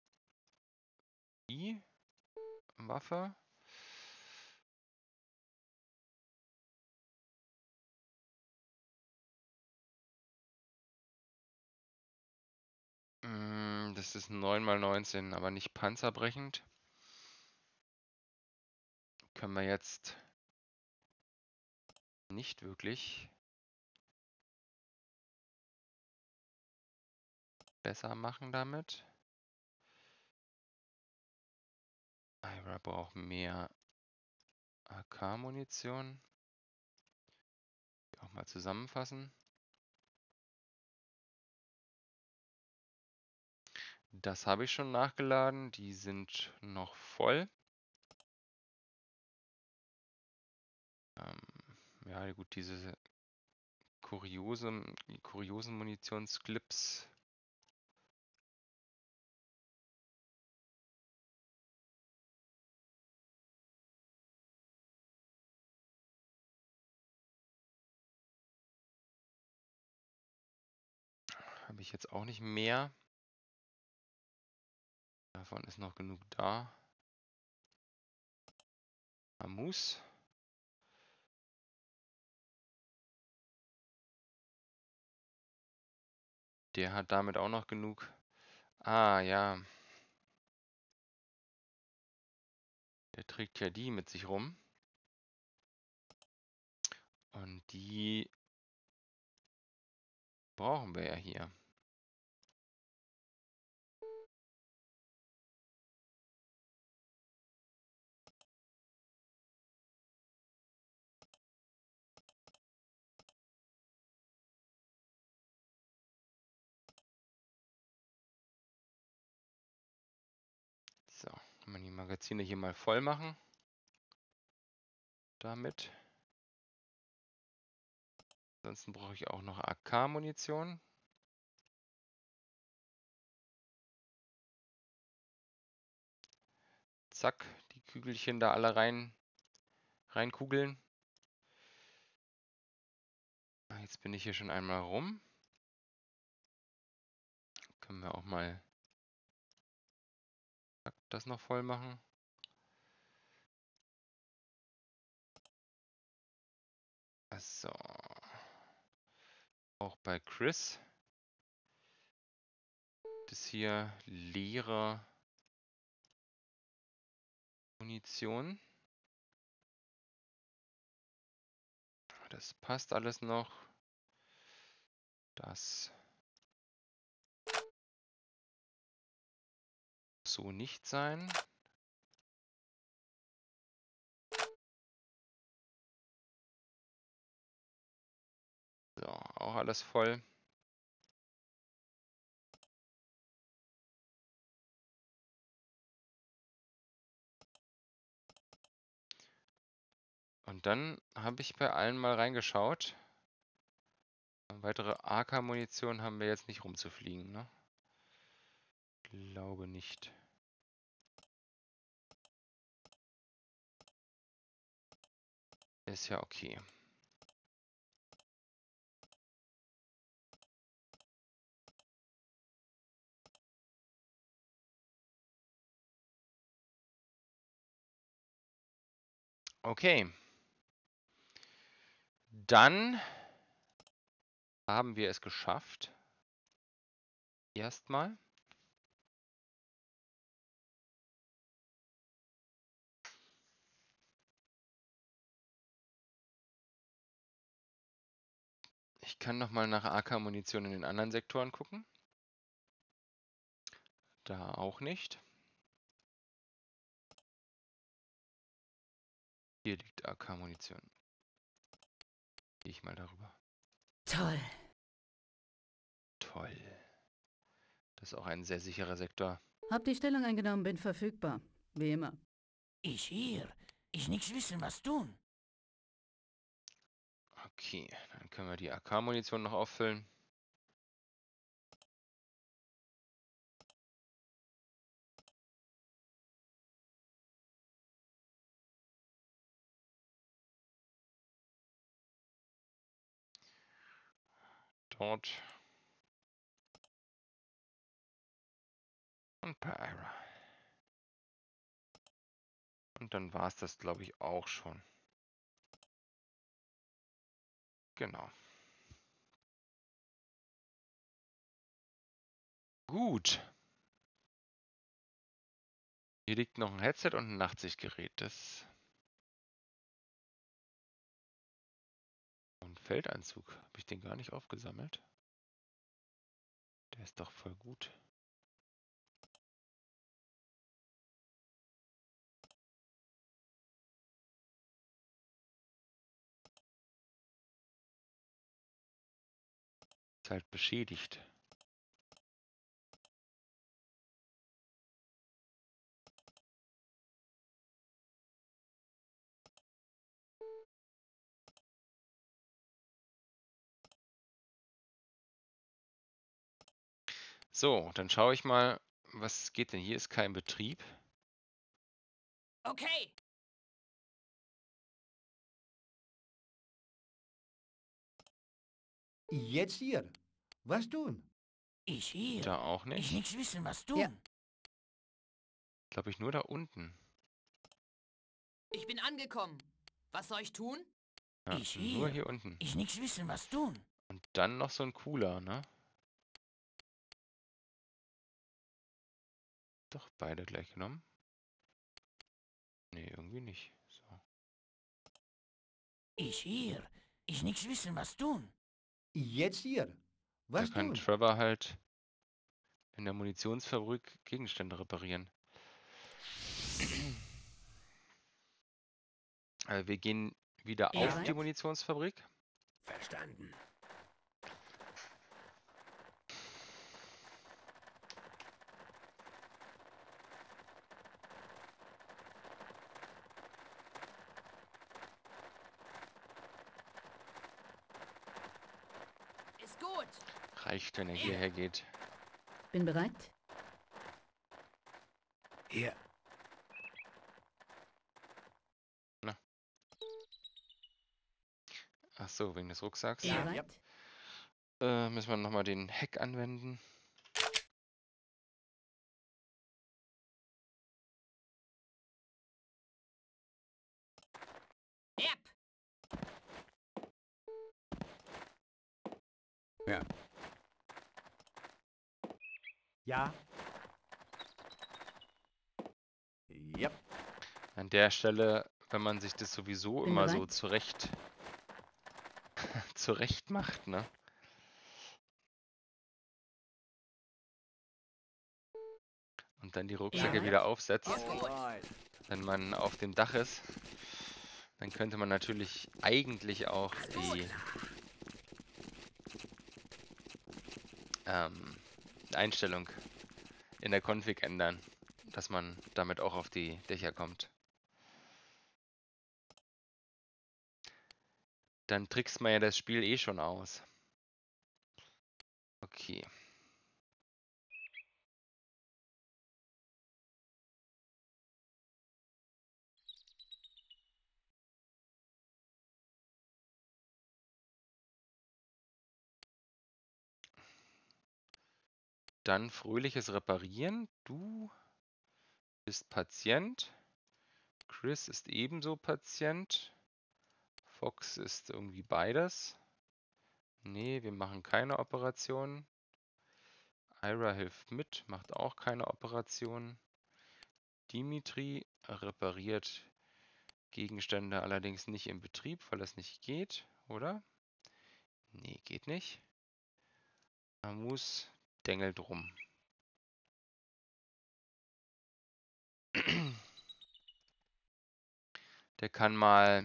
I. Waffe. Mm, das ist neun mal neunzehn, aber nicht panzerbrechend. Können wir jetzt nicht wirklich besser machen damit. Ira braucht mehr A K-Munition. Auch mal zusammenfassen. Das habe ich schon nachgeladen. Die sind noch voll. Ähm, ja, gut, diese kuriosen, kuriosen Munitionsclips. Habe ich jetzt auch nicht mehr. Davon ist noch genug da. Amus. Der hat damit auch noch genug. Ah, ja. Der trägt ja die mit sich rum. Und die brauchen wir ja hier. So, kann man die Magazine hier mal voll machen. Damit. Ansonsten brauche ich auch noch A K-Munition. Zack, die Kügelchen da alle rein, reinkugeln. Jetzt bin ich hier schon einmal rum. Können wir auch mal das noch voll machen. So. Auch bei Chris. Das hier leere Munition. Das passt alles noch. Das so nicht sein. So, auch alles voll. Und dann habe ich bei allen mal reingeschaut. Weitere A K-Munition haben wir jetzt nicht rumzufliegen, ne? Glaube nicht. Ist ja okay. Okay. Dann haben wir es geschafft. Erstmal. Ich kann noch mal nach A K-Munition in den anderen Sektoren gucken. Da auch nicht. Hier liegt A K-Munition. Gehe ich mal darüber. Toll. Toll. Das ist auch ein sehr sicherer Sektor. Hab die Stellung eingenommen, bin verfügbar. Wie immer. Ich hier. Ich nix wissen, was tun. Okay, dann können wir die A K-Munition noch auffüllen. Dort. Und Pyra. Und dann war es das, glaube ich, auch schon. Genau. Gut. Hier liegt noch ein Headset und ein Nachtsichtgerät. Das und Feldanzug. Habe ich den gar nicht aufgesammelt? Der ist doch voll gut. Ist halt beschädigt. So, dann schaue ich mal, was geht denn? Hier ist kein Betrieb. Okay. Jetzt hier. Was tun? Ich hier. Da auch Ich nicht. nix wissen, was tun. Ja. Glaube ich nur da unten. Ich bin angekommen. Was soll ich tun? Ja, Ich nur hier. hier unten. Ich nix wissen, was tun. Und dann noch so ein cooler, ne? Doch beide gleich genommen. Nee, irgendwie nicht. So. Ich hier. Ich nix wissen, was tun. Jetzt hier. Da Was kann tun? Trevor halt in der Munitionsfabrik Gegenstände reparieren. Also wir gehen wieder Ja. auf die Munitionsfabrik. Verstanden. Ist gut. Reicht, wenn er hierher geht. Bin bereit. Hier. Ach so, wegen des Rucksacks. Bin Ja, bereit. Äh, müssen wir nochmal den Heck anwenden. Yep. Ja. Ja, Yep. An der Stelle, wenn man sich das sowieso Bin immer so bereit. zurecht, zurecht macht, ne? Und dann die Rucksäcke Ja. wieder aufsetzt, Alright. wenn man auf dem Dach ist, dann könnte man natürlich eigentlich auch die ähm, Einstellung in der Config ändern, dass man damit auch auf die Dächer kommt. Dann trickst man ja das Spiel eh schon aus. Okay. Dann fröhliches Reparieren. Du bist Patient. Chris ist ebenso Patient. Fox ist irgendwie beides. Nee, wir machen keine Operation. Ira hilft mit, macht auch keine Operation. Dimitri repariert Gegenstände allerdings nicht im Betrieb, weil das nicht geht, oder? Nee, geht nicht. Amus dengelt rum. Der kann mal...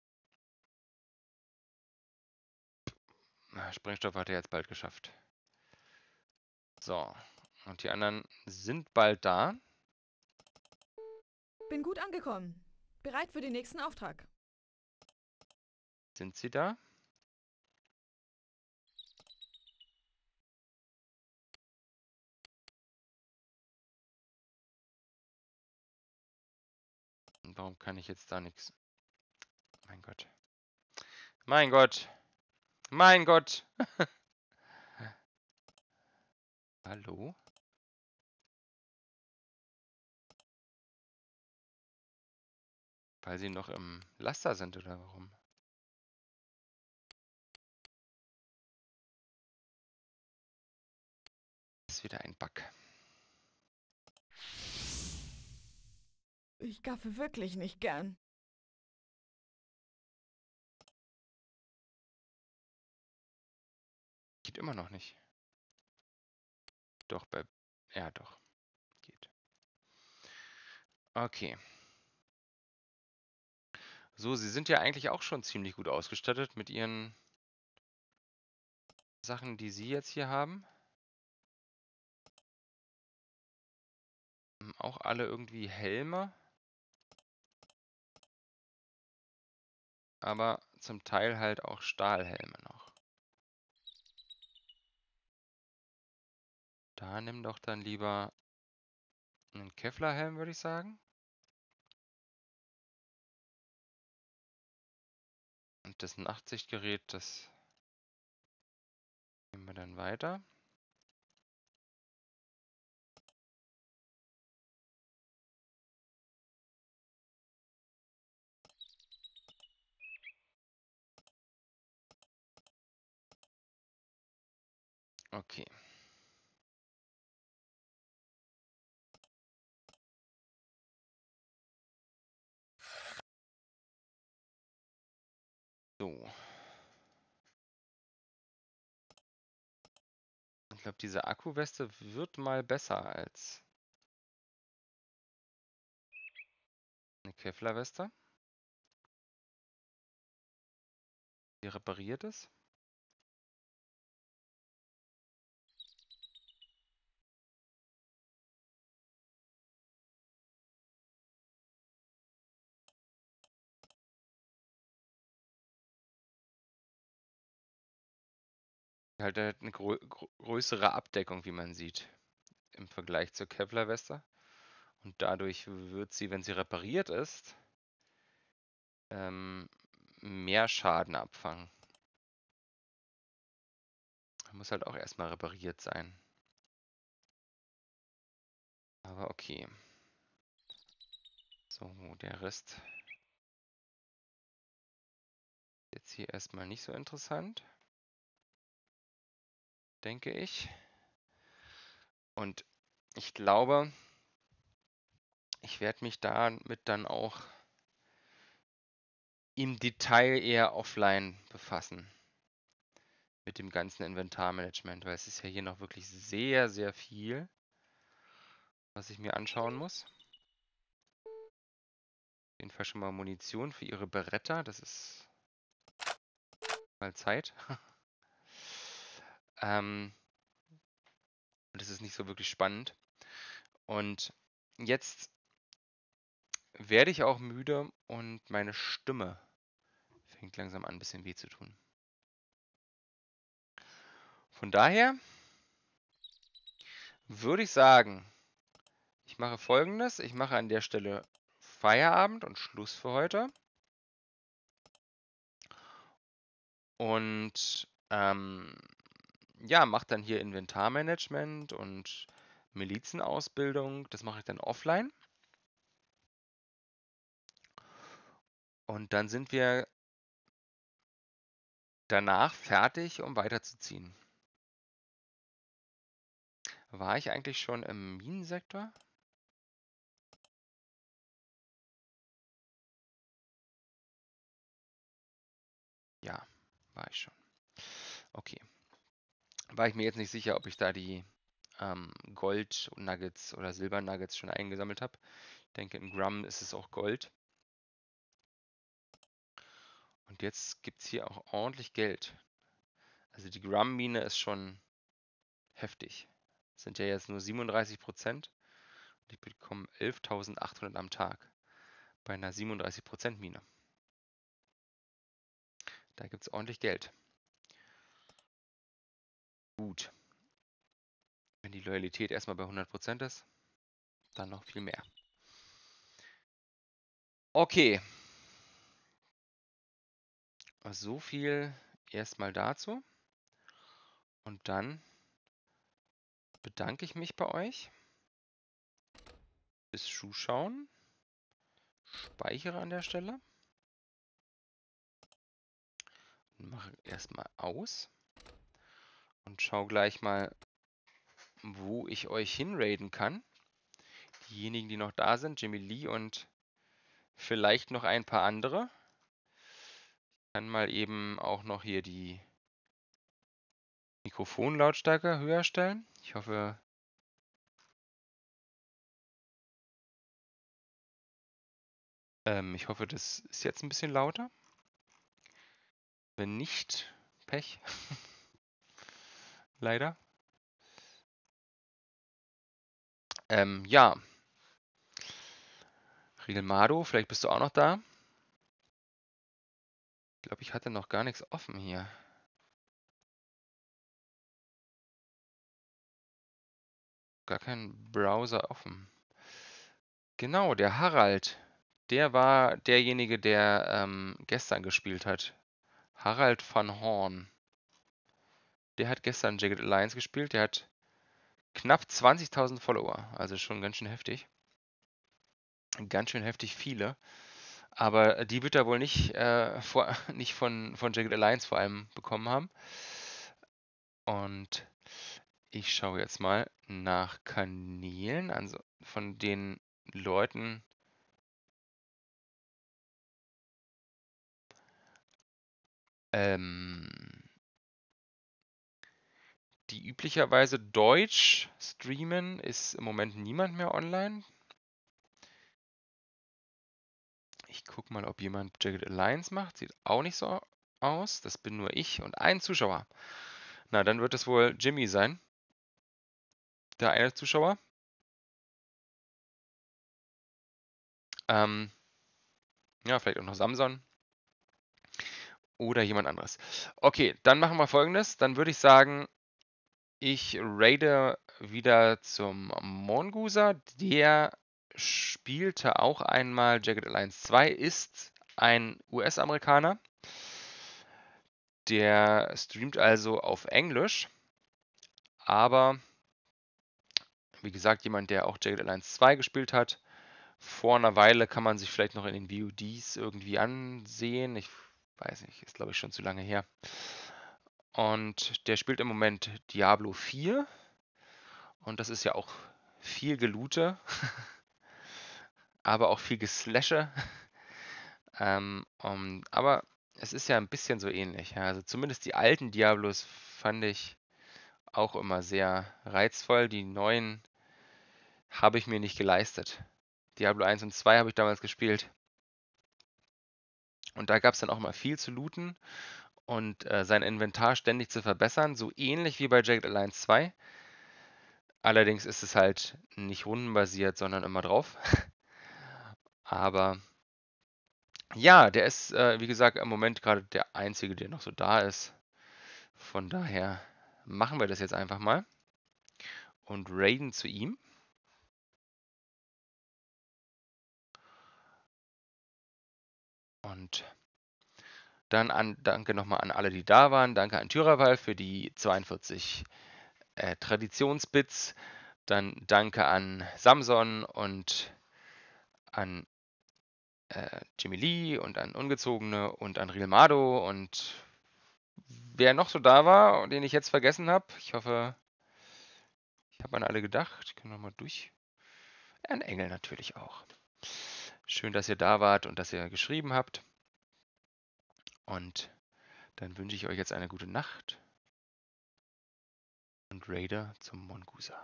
Na, Sprengstoff hat er jetzt bald geschafft. So, und die anderen sind bald da. Bin gut angekommen. Bereit für den nächsten Auftrag. Sind sie da? Und warum kann ich jetzt da nichts? Mein Gott. Mein Gott. Mein Gott. Hallo? Weil sie noch im Laster sind, oder warum? Das ist wieder ein Bug. Ich gaffe wirklich nicht gern. Geht immer noch nicht. Doch, bei... Ja, doch. Geht. Okay. So, sie sind ja eigentlich auch schon ziemlich gut ausgestattet mit ihren Sachen, die sie jetzt hier haben. Haben auch alle irgendwie Helme. Aber zum Teil halt auch Stahlhelme noch. Da nimm doch dann lieber einen Kevlar-Helm, würde ich sagen. Und das Nachtsichtgerät, das nehmen wir dann weiter. Okay. So. Ich glaube, diese Akkuweste wird mal besser als eine Kevlar-Weste. Die repariert ist. Halt eine grö grö größere Abdeckung, wie man sieht, im Vergleich zur Kevlar-Weste. Und dadurch wird sie, wenn sie repariert ist, ähm, mehr Schaden abfangen. Muss halt auch erstmal repariert sein. Aber okay. So, der Rest. Jetzt hier erstmal nicht so interessant. denke ich. Und ich glaube, ich werde mich damit dann auch im Detail eher offline befassen. Mit dem ganzen Inventarmanagement, weil es ist ja hier noch wirklich sehr, sehr viel, was ich mir anschauen muss. Auf jeden Fall schon mal Munition für ihre Beretta, das ist mal Zeit. ähm, das ist nicht so wirklich spannend. Und jetzt werde ich auch müde und meine Stimme fängt langsam an, ein bisschen weh zu tun. Von daher würde ich sagen, ich mache Folgendes. Ich mache an der Stelle Feierabend und Schluss für heute. Und ähm, ja, mache dann hier Inventarmanagement und Milizenausbildung. Das mache ich dann offline. Und dann sind wir danach fertig, um weiterzuziehen. War ich eigentlich schon im Minensektor? Ja, war ich schon. Okay. War ich mir jetzt nicht sicher, ob ich da die ähm, Gold-Nuggets oder Silber-Nuggets schon eingesammelt habe. Ich denke, in Grum ist es auch Gold. Und jetzt gibt es hier auch ordentlich Geld. Also die Grum-Mine ist schon heftig. Das sind ja jetzt nur siebenunddreißig Prozent. Und ich bekomme elftausendachthundert am Tag bei einer siebenunddreißig Prozent Mine. Da gibt es ordentlich Geld. Gut. Wenn die Loyalität erstmal bei hundert Prozent ist, dann noch viel mehr. Okay. So viel erstmal dazu. Und dann bedanke ich mich bei euch fürs Zuschauen. Speichere an der Stelle. Und mache erstmal aus. Und schaue gleich mal, wo ich euch hinraiden kann. Diejenigen, die noch da sind, Jimmy Lee und vielleicht noch ein paar andere. Ich kann mal eben auch noch hier die Mikrofonlautstärke höher stellen. Ich hoffe, ähm, ich hoffe, das ist jetzt ein bisschen lauter. Wenn nicht, Pech. Leider. Ähm, ja. Rigelmado, vielleicht bist du auch noch da. Ich glaube, ich hatte noch gar nichts offen hier. Gar keinen Browser offen. Genau, der Harald. Der war derjenige, der ähm, gestern gespielt hat. Harald van Horn. Der hat gestern Jagged Alliance gespielt. Der hat knapp zwanzigtausend Follower. Also schon ganz schön heftig. Ganz schön heftig viele. Aber die wird er wohl nicht, äh, vor, nicht von, von Jagged Alliance vor allem bekommen haben. Und ich schaue jetzt mal nach Kanälen, also von den Leuten, ähm, die üblicherweise Deutsch streamen, ist im Moment niemand mehr online. Ich gucke mal, ob jemand Jagged Alliance macht. Sieht auch nicht so aus. Das bin nur ich und ein Zuschauer. Na, dann wird es wohl Jimmy sein. Der eine Zuschauer. Ähm, ja, vielleicht auch noch Samson. Oder jemand anderes. Okay, dann machen wir Folgendes. Dann würde ich sagen, ich raide wieder zum Mongoose. Der spielte auch einmal Jagged Alliance zwei, ist ein U S-Amerikaner. Der streamt also auf Englisch. Aber, wie gesagt, jemand, der auch Jagged Alliance zwei gespielt hat. Vor einer Weile kann man sich vielleicht noch in den V O Ds irgendwie ansehen. Ich weiß nicht, ist glaube ich schon zu lange her. Und der spielt im Moment Diablo vier. Und das ist ja auch viel Geloote, aber auch viel Geslashe. ähm, um, aber es ist ja ein bisschen so ähnlich. Ja. Also zumindest die alten Diablos fand ich auch immer sehr reizvoll. Die neuen habe ich mir nicht geleistet. Diablo eins und zwei habe ich damals gespielt. Und da gab es dann auch mal viel zu looten und äh, sein Inventar ständig zu verbessern, so ähnlich wie bei Jagged Alliance zwei. Allerdings ist es halt nicht rundenbasiert, sondern immer drauf. Aber ja, der ist, äh, wie gesagt, im Moment gerade der einzige, der noch so da ist. Von daher machen wir das jetzt einfach mal und raiden zu ihm. Und dann an, danke nochmal an alle, die da waren. Danke an Tyraval für die zweiundvierzig äh, Traditionsbits. Dann danke an Samson und an äh, Jimmy Lee und an Ungezogene und an Rilmado und wer noch so da war und den ich jetzt vergessen habe. Ich hoffe, ich habe an alle gedacht. Ich kann nochmal durch. An Engel natürlich auch. Schön, dass ihr da wart und dass ihr geschrieben habt. Und dann wünsche ich euch jetzt eine gute Nacht. Und Raider zum Mongusa.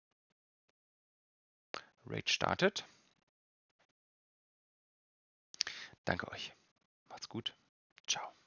Raid startet. Danke euch. Macht's gut. Ciao.